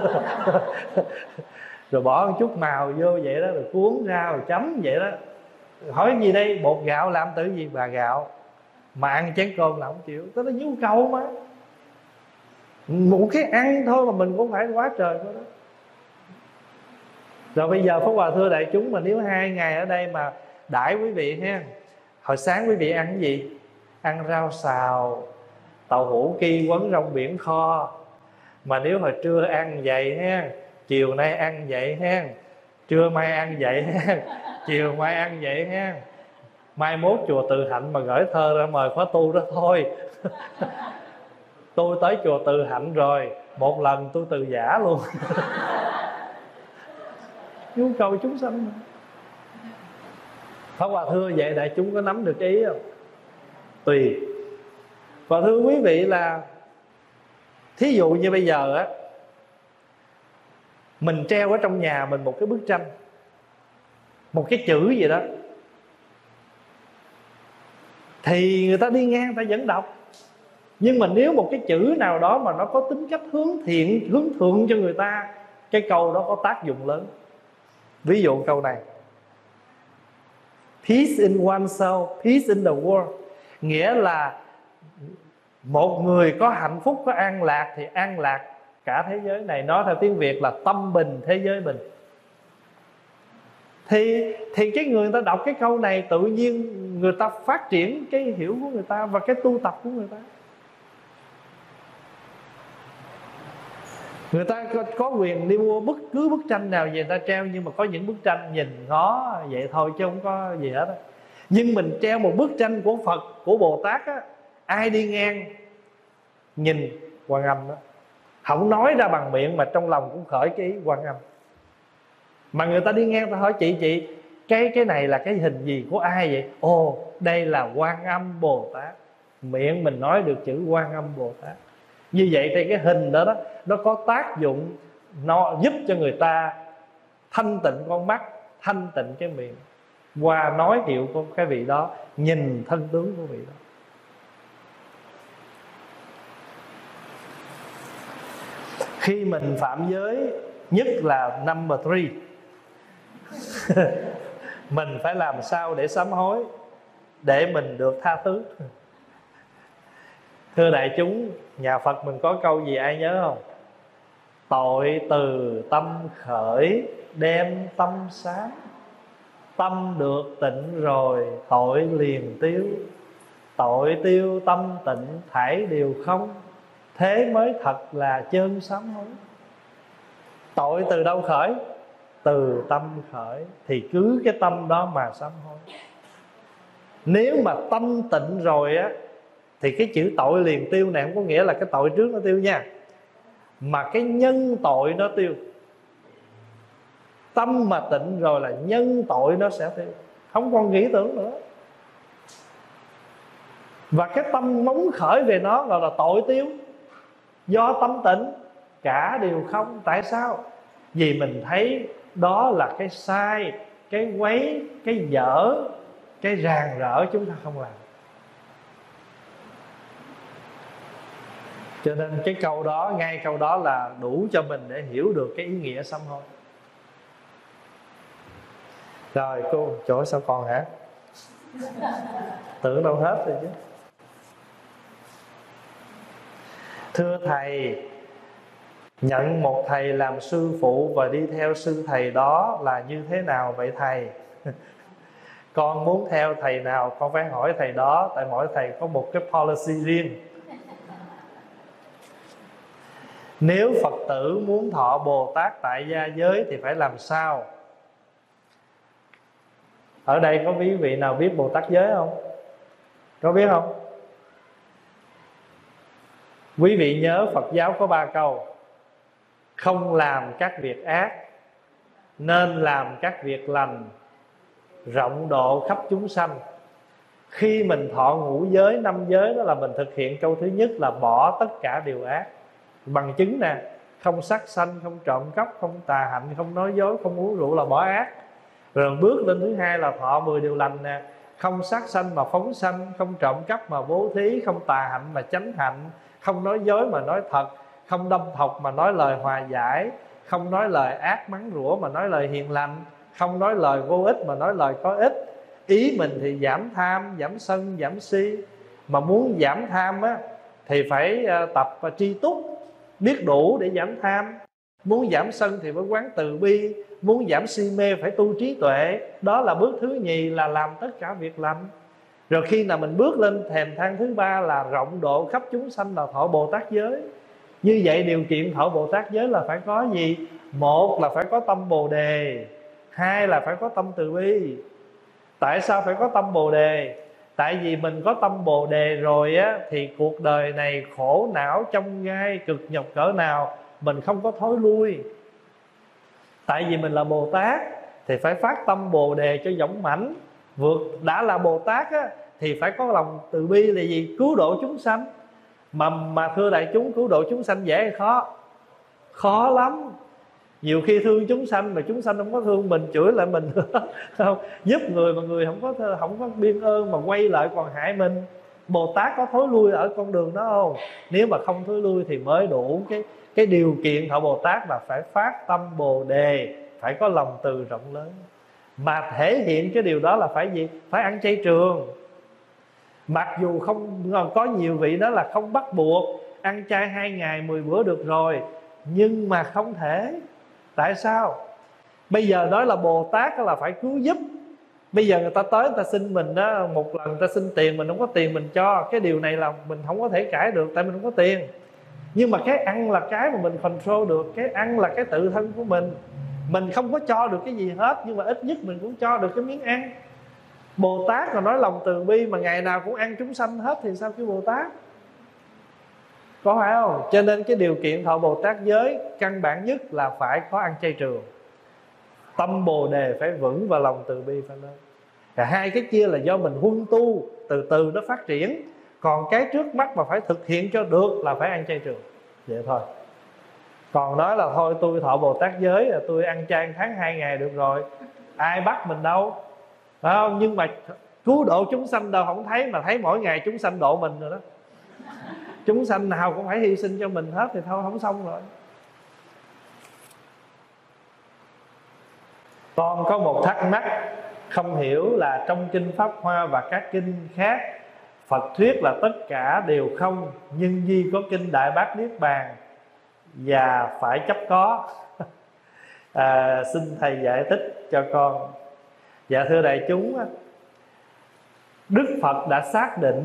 Rồi bỏ một chút màu vô vậy đó, rồi cuốn ra rồi chấm vậy đó. Hỏi gì đây? Bột gạo làm từ gì? Bà gạo. Mà ăn chén cơm là không chịu. Đó là nhu cầu mà. Một cái ăn thôi mà mình cũng phải quá trời đó. Rồi bây giờ Pháp Hòa thưa đại chúng, mà nếu hai ngày ở đây mà đãi quý vị ha, hồi sáng quý vị ăn cái gì? Ăn rau xào, tàu hũ ki quấn rong biển kho. Mà nếu hồi trưa ăn vậy ha, chiều nay ăn vậy ha, trưa mai ăn vậy ha, chiều mai ăn vậy ha, mai mốt chùa Từ Hạnh mà gửi thơ ra mời khóa tu đó thôi. Tôi tới chùa Từ Hạnh rồi, một lần tôi từ giả luôn. Nhu cầu chúng sanh mà. Pháp Hòa thưa vậy đại chúng có nắm được ý không? Tùy. Và thưa quý vị là thí dụ như bây giờ á, mình treo ở trong nhà mình một cái bức tranh, một cái chữ gì đó, thì người ta đi ngang ta vẫn đọc. Nhưng mà nếu một cái chữ nào đó mà nó có tính cách hướng thiện, hướng thượng cho người ta, cái câu đó có tác dụng lớn. Ví dụ câu này: Peace in oneself, peace in the world. Nghĩa là một người có hạnh phúc, có an lạc thì an lạc cả thế giới này. Nói theo tiếng Việt là tâm bình thế giới bình. Thì, thì cái người ta đọc cái câu này, tự nhiên người ta phát triển cái hiểu của người ta và cái tu tập của người ta. Người ta có, có quyền đi mua bất cứ bức tranh nào về người ta treo. Nhưng mà có những bức tranh nhìn ngó vậy thôi chứ không có gì hết á. Nhưng mình treo một bức tranh của Phật, của Bồ Tát á, ai đi ngang nhìn Quan Âm đó, không nói ra bằng miệng mà trong lòng cũng khởi cái ý Quan Âm. Mà người ta đi ngang ta hỏi chị chị cái cái này là cái hình gì của ai vậy? Ồ, đây là Quan Âm Bồ Tát. Miệng mình nói được chữ Quan Âm Bồ Tát. Như vậy thì cái hình đó đó nó có tác dụng, nó giúp cho người ta thanh tịnh con mắt, thanh tịnh cái miệng, qua nói hiệu của cái vị đó, nhìn thân tướng của vị đó. Khi mình phạm giới, nhất là number three, mình phải làm sao để sám hối, để mình được tha thứ. Thưa đại chúng, nhà Phật mình có câu gì ai nhớ không? Tội từ tâm khởi, đem tâm sáng. Tâm được tịnh rồi, tội liền tiêu. Tội tiêu tâm tịnh, thảy đều không. Thế mới thật là chân sám hối. Tội từ đâu khởi? Từ tâm khởi. Thì cứ cái tâm đó mà sám hối. Nếu mà tâm tịnh rồi á, thì cái chữ tội liền tiêu này không có nghĩa là cái tội trước nó tiêu nha, mà cái nhân tội nó tiêu. Tâm mà tịnh rồi là nhân tội nó sẽ tiêu, không còn nghĩ tưởng nữa. Và cái tâm nóng khởi về nó gọi là tội tiêu. Do tâm tịnh cả đều không. Tại sao? Vì mình thấy đó là cái sai, cái quấy, cái dở, cái ràng rỡ, chúng ta không làm. Cho nên cái câu đó, ngay câu đó là đủ cho mình để hiểu được cái ý nghĩa sám hối. Rồi cô, chỗ sao còn hả? Tưởng đâu hết rồi chứ. Thưa thầy, nhận một thầy làm sư phụ và đi theo sư thầy đó là như thế nào vậy thầy? Con muốn theo thầy nào con phải hỏi thầy đó, tại mỗi thầy có một cái policy riêng. Nếu Phật tử muốn thọ Bồ Tát tại gia giới thì phải làm sao? Ở đây có quý vị nào biết Bồ Tát giới không? Có biết không? Quý vị nhớ Phật giáo có ba câu: không làm các việc ác, nên làm các việc lành, rộng độ khắp chúng sanh. Khi mình thọ ngũ giới, năm giới đó là mình thực hiện câu thứ nhất là bỏ tất cả điều ác, Bằng chứng nè: không sát sanh, không trộm cắp, không tà hạnh, không nói dối, không uống rượu là bỏ ác. Rồi bước lên thứ hai là thọ mười điều lành nè: không sát sanh mà phóng sanh, không trộm cắp mà bố thí, không tà hạnh mà chánh hạnh, không nói dối mà nói thật, không đâm thọc mà nói lời hòa giải, không nói lời ác mắng rủa mà nói lời hiền lành, không nói lời vô ích mà nói lời có ích. Ý mình thì giảm tham, giảm sân, giảm si. Mà muốn giảm tham á, thì phải tập tri túc, biết đủ để giảm tham. Muốn giảm sân thì phải quán từ bi. Muốn giảm si mê phải tu trí tuệ. Đó là bước thứ nhì, là làm tất cả việc lành. Rồi khi nào mình bước lên thềm thang thứ ba là rộng độ khắp chúng sanh, là thọ Bồ Tát giới. Như vậy điều kiện thọ Bồ Tát giới là phải có gì? Một là phải có tâm Bồ Đề, hai là phải có tâm từ bi. Tại sao phải có tâm Bồ Đề? Tại vì mình có tâm Bồ Đề rồi á, thì cuộc đời này khổ não chông gai, cực nhọc cỡ nào mình không có thối lui. Tại vì mình là Bồ Tát thì phải phát tâm Bồ Đề cho dũng mãnh. Vượt đã là Bồ Tát á, thì phải có lòng từ bi là gì? Cứu độ chúng sanh. Mà, mà thưa đại chúng, cứu độ chúng sanh dễ hay khó? Khó lắm. Nhiều khi thương chúng sanh mà chúng sanh không có thương mình, chửi lại mình không. Giúp người mà người không có không có biên ơn mà quay lại còn hại mình. Bồ Tát có thối lui ở con đường đó không? Nếu mà không thối lui thì mới đủ cái cái điều kiện thọ Bồ Tát là phải phát tâm Bồ Đề, phải có lòng từ rộng lớn. Mà thể hiện cái điều đó là phải gì? Phải ăn chay trường. Mặc dù không có nhiều vị đó là không bắt buộc ăn chay hai ngày mười bữa được rồi, nhưng mà không thể. Tại sao? Bây giờ nói là Bồ Tát là phải cứu giúp. Bây giờ người ta tới người ta xin mình đó, một lần người ta xin tiền, mình không có tiền mình cho. Cái điều này là mình không có thể cãi được, tại mình không có tiền. Nhưng mà cái ăn là cái mà mình control được. Cái ăn là cái tự thân của mình. Mình không có cho được cái gì hết, nhưng mà ít nhất mình cũng cho được cái miếng ăn. Bồ Tát còn nói lòng từ bi mà ngày nào cũng ăn chúng sanh hết thì sao kêu Bồ Tát? Có phải không? Cho nên cái điều kiện thọ Bồ Tát giới căn bản nhất là phải có ăn chay trường. Tâm Bồ Đề phải vững và lòng từ bi phải lớn. Cả hai cái kia là do mình huân tu, từ từ nó phát triển. Còn cái trước mắt mà phải thực hiện cho được là phải ăn chay trường. Vậy thôi. Còn nói là thôi tôi thọ Bồ Tát giới là tôi ăn chay tháng hai ngày được rồi, ai bắt mình đâu, phải không? Nhưng mà cứu độ chúng sanh đâu không thấy, mà thấy mỗi ngày chúng sanh độ mình rồi đó. Chúng sanh nào cũng phải hy sinh cho mình hết thì thôi không xong rồi. Con có một thắc mắc không hiểu là trong kinh Pháp Hoa và các kinh khác, Phật thuyết là tất cả đều không, nhưng duy có kinh Đại Bát Niết Bàn và phải chấp có. à, Xin thầy giải thích cho con. Dạ thưa đại chúng, Đức Phật đã xác định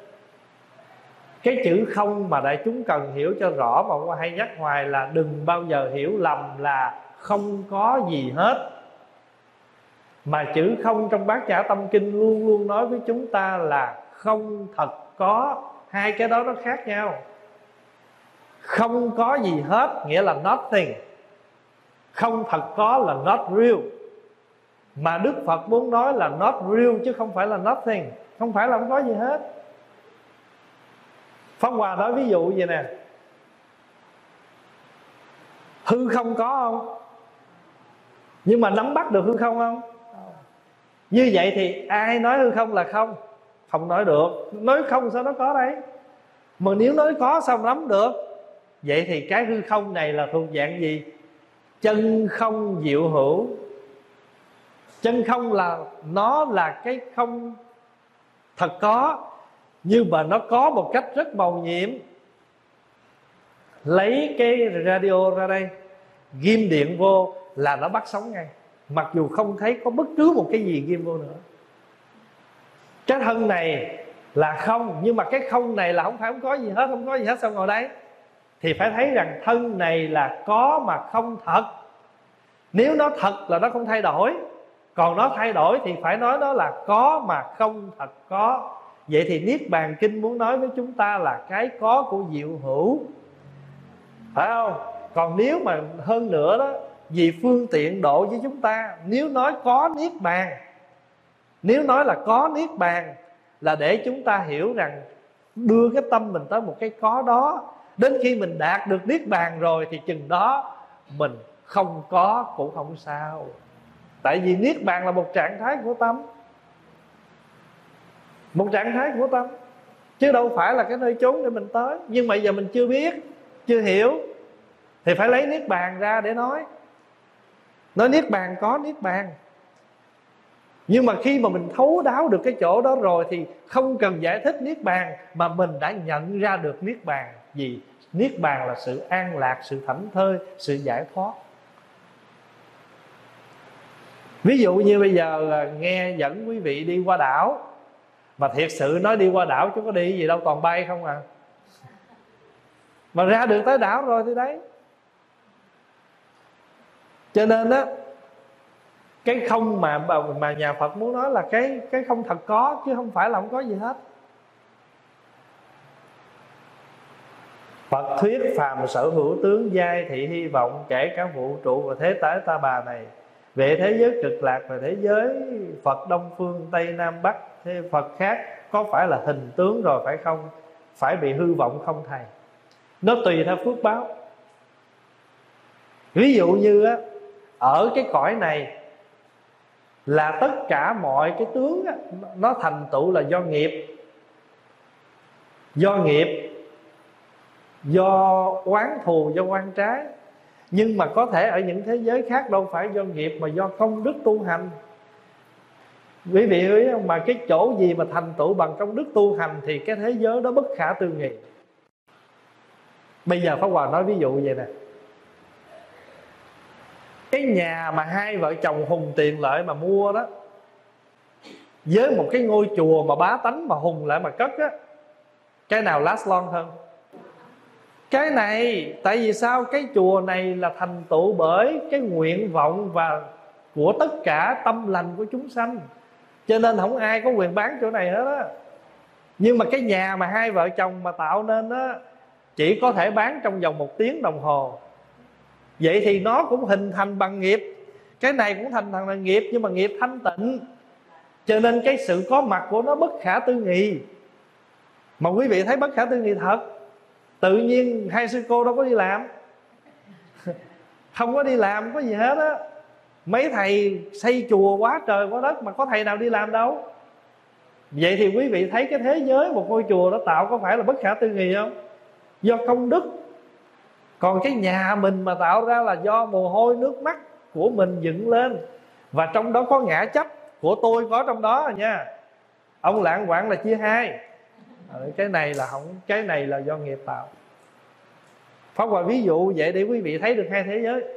cái chữ không mà đại chúng cần hiểu cho rõ, mà qua hay nhắc hoài là đừng bao giờ hiểu lầm là không có gì hết. Mà chữ không trong Bát Nhã Tâm Kinh luôn luôn nói với chúng ta là không thật có. Hai cái đó nó khác nhau. Không có gì hết nghĩa là nothing. Không thật có là not real. Mà Đức Phật muốn nói là not real chứ không phải là nothing. Không phải là không có gì hết. Pháp Hòa nói ví dụ vậy nè: hư không có không? Nhưng mà nắm bắt được hư không không? Như vậy thì ai nói hư không là không? Không nói được. Nói không sao nó có đấy? Mà nếu nói có sao nắm được? Vậy thì cái hư không này là thuộc dạng gì? Chân không diệu hữu. Chân không là nó là cái không thật có, nhưng mà nó có một cách rất màu nhiệm. Lấy cái radio ra đây, ghim điện vô là nó bắt sóng ngay, mặc dù không thấy có bất cứ một cái gì ghim vô nữa. Cái thân này là không, nhưng mà cái không này là không phải không có gì hết. Không có gì hết sao ngồi đây? Thì phải thấy rằng thân này là có mà không thật. Nếu nó thật là nó không thay đổi, còn nó thay đổi thì phải nói nó là có mà không thật có. Vậy thì Niết Bàn Kinh muốn nói với chúng ta là cái có của diệu hữu, phải không? Còn nếu mà hơn nữa đó, vì phương tiện độ với chúng ta, nếu nói có Niết Bàn, nếu nói là có Niết Bàn là để chúng ta hiểu rằng đưa cái tâm mình tới một cái có đó. Đến khi mình đạt được niết bàn rồi thì chừng đó mình không có cũng không sao. Tại vì niết bàn là một trạng thái của tâm, một trạng thái của tâm, chứ đâu phải là cái nơi chốn để mình tới. Nhưng mà giờ mình chưa biết, chưa hiểu, thì phải lấy niết bàn ra để nói. Nói niết bàn có niết bàn. Nhưng mà khi mà mình thấu đáo được cái chỗ đó rồi thì không cần giải thích niết bàn, mà mình đã nhận ra được niết bàn. Vì niết bàn là sự an lạc, sự thảnh thơi, sự giải thoát. Ví dụ như bây giờ là nghe dẫn quý vị đi qua đảo, mà thiệt sự nói đi qua đảo chứ có đi gì đâu, toàn bay không à. Mà ra được tới đảo rồi thì đấy. Cho nên á, cái không mà mà nhà Phật muốn nói là cái cái không thật có, chứ không phải là không có gì hết. Phật thuyết phàm sở hữu tướng giai thị hy vọng, kể cả vũ trụ và thế tái ta bà này. Về thế giới cực lạc và thế giới Phật Đông Phương Tây Nam Bắc, thế Phật khác có phải là hình tướng rồi phải không? Phải bị hư vọng không thầy? Nó tùy theo phước báo. Ví dụ như á, ở cái cõi này là tất cả mọi cái tướng á, nó thành tựu là do nghiệp. Do nghiệp, do oán thù, do oan trái. Nhưng mà có thể ở những thế giới khác đâu phải do nghiệp, mà do công đức tu hành. Quý vị biết không, mà cái chỗ gì mà thành tựu bằng công đức tu hành thì cái thế giới đó bất khả tư nghị. Bây giờ Pháp Hòa nói ví dụ vậy nè. Cái nhà mà hai vợ chồng hùng tiền lợi mà mua đó, với một cái ngôi chùa mà bá tánh mà hùng lại mà cất á, cái nào last long hơn? Cái này. Tại vì sao? Cái chùa này là thành tựu bởi cái nguyện vọng và của tất cả tâm lành của chúng sanh, cho nên không ai có quyền bán chỗ này hết á. Nhưng mà cái nhà mà hai vợ chồng mà tạo nên á, chỉ có thể bán trong vòng một tiếng đồng hồ. Vậy thì nó cũng hình thành bằng nghiệp. Cái này cũng thành thành bằng nghiệp, nhưng mà nghiệp thanh tịnh, cho nên cái sự có mặt của nó bất khả tư nghị. Mà quý vị thấy bất khả tư nghị thật. Tự nhiên hai sư cô đâu có đi làm, không có đi làm có gì hết á. Mấy thầy xây chùa quá trời quá đất mà có thầy nào đi làm đâu. Vậy thì quý vị thấy cái thế giới một ngôi chùa đó tạo có phải là bất khả tư nghị không? Do công đức. Còn cái nhà mình mà tạo ra là do mồ hôi nước mắt của mình dựng lên, và trong đó có ngã chấp của tôi có trong đó nha. Ông lạng quạng là chia hai. Cái này là không, cái này là do nghiệp tạo. Pháp Hòa ví dụ vậy để quý vị thấy được hai thế giới.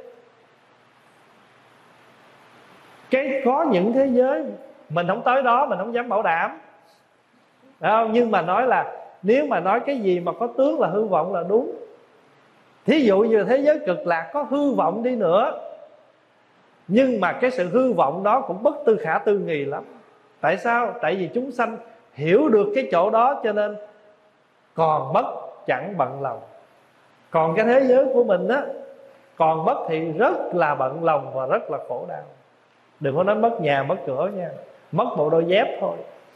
Cái có những thế giới mình không tới đó, mình không dám bảo đảm, phải không? Nhưng mà nói là nếu mà nói cái gì mà có tướng là hư vọng là đúng. Thí dụ như thế giới cực lạc có hư vọng đi nữa, nhưng mà cái sự hư vọng đó cũng bất tư khả tư nghị lắm. Tại sao? Tại vì chúng sanh hiểu được cái chỗ đó, cho nên còn mất chẳng bận lòng. Còn cái thế giới của mình á, còn mất thì rất là bận lòng và rất là khổ đau. Đừng có nói mất nhà mất cửa nha, mất bộ đôi dép thôi.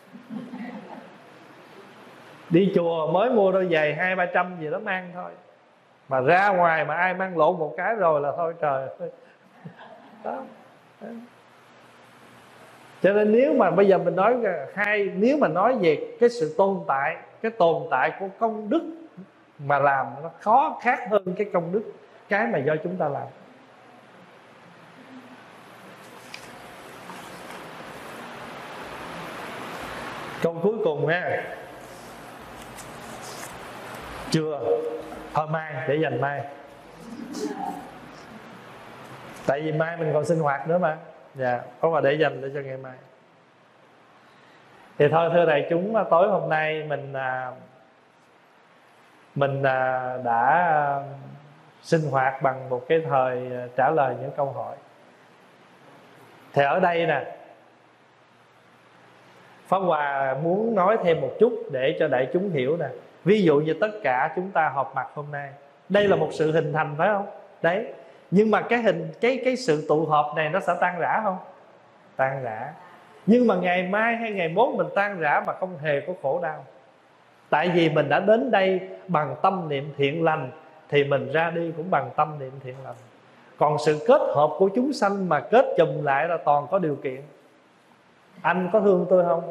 Đi chùa mới mua đôi giày hai ba trăm gì đó mang thôi, mà ra ngoài mà ai mang lộn một cái rồi là thôi trời đó. Cho nên nếu mà bây giờ mình nói hai, nếu mà nói về cái sự tồn tại, cái tồn tại của công đức mà làm nó khó khác hơn cái công đức cái mà do chúng ta làm. Câu cuối cùng ha, chưa, thôi mai để dành mai, tại vì mai mình còn sinh hoạt nữa mà. Dạ, có mà để dành để cho ngày mai. Thì thôi thưa đại chúng, tối hôm nay mình mình đã sinh hoạt bằng một cái thời trả lời những câu hỏi. Thì ở đây nè, Pháp Hòa muốn nói thêm một chút để cho đại chúng hiểu nè. Ví dụ như tất cả chúng ta họp mặt hôm nay, đây là một sự hình thành phải không? Đấy. Nhưng mà cái hình cái cái sự tụ họp này nó sẽ tan rã không? Tan rã. Nhưng mà ngày mai hay ngày mốt mình tan rã mà không hề có khổ đau. Tại vì mình đã đến đây bằng tâm niệm thiện lành, thì mình ra đi cũng bằng tâm niệm thiện lành. Còn sự kết hợp của chúng sanh mà kết chùm lại là toàn có điều kiện. Anh có thương tôi không?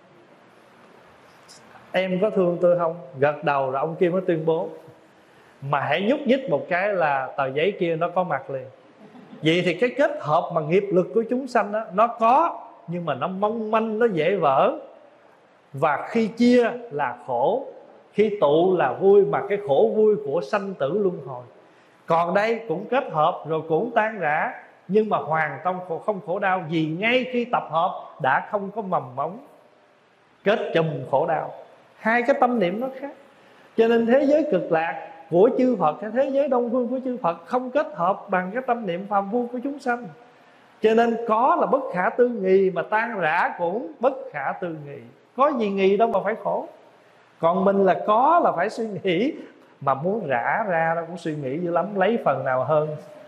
Em có thương tôi không? Gật đầu rồi ông kia mới tuyên bố. Mà hãy nhúc nhích một cái là tờ giấy kia nó có mặt liền. Vậy thì cái kết hợp mà nghiệp lực của chúng sanh đó, nó có, nhưng mà nó mong manh, nó dễ vỡ. Và khi chia là khổ, khi tụ là vui, mà cái khổ vui của sanh tử luân hồi. Còn đây cũng kết hợp rồi cũng tan rã, nhưng mà hoàn toàn không khổ đau. Vì ngay khi tập hợp đã không có mầm móng kết chùm khổ đau. Hai cái tâm niệm nó khác. Cho nên thế giới cực lạc của chư Phật hay thế giới đông phương của chư Phật không kết hợp bằng cái tâm niệm phàm phu của chúng sanh. Cho nên có là bất khả tư nghị, mà tan rã cũng bất khả tư nghị. Có gì nghị đâu mà phải khổ. Còn mình là có là phải suy nghĩ, mà muốn rã ra nó cũng suy nghĩ dữ lắm, lấy phần nào hơn.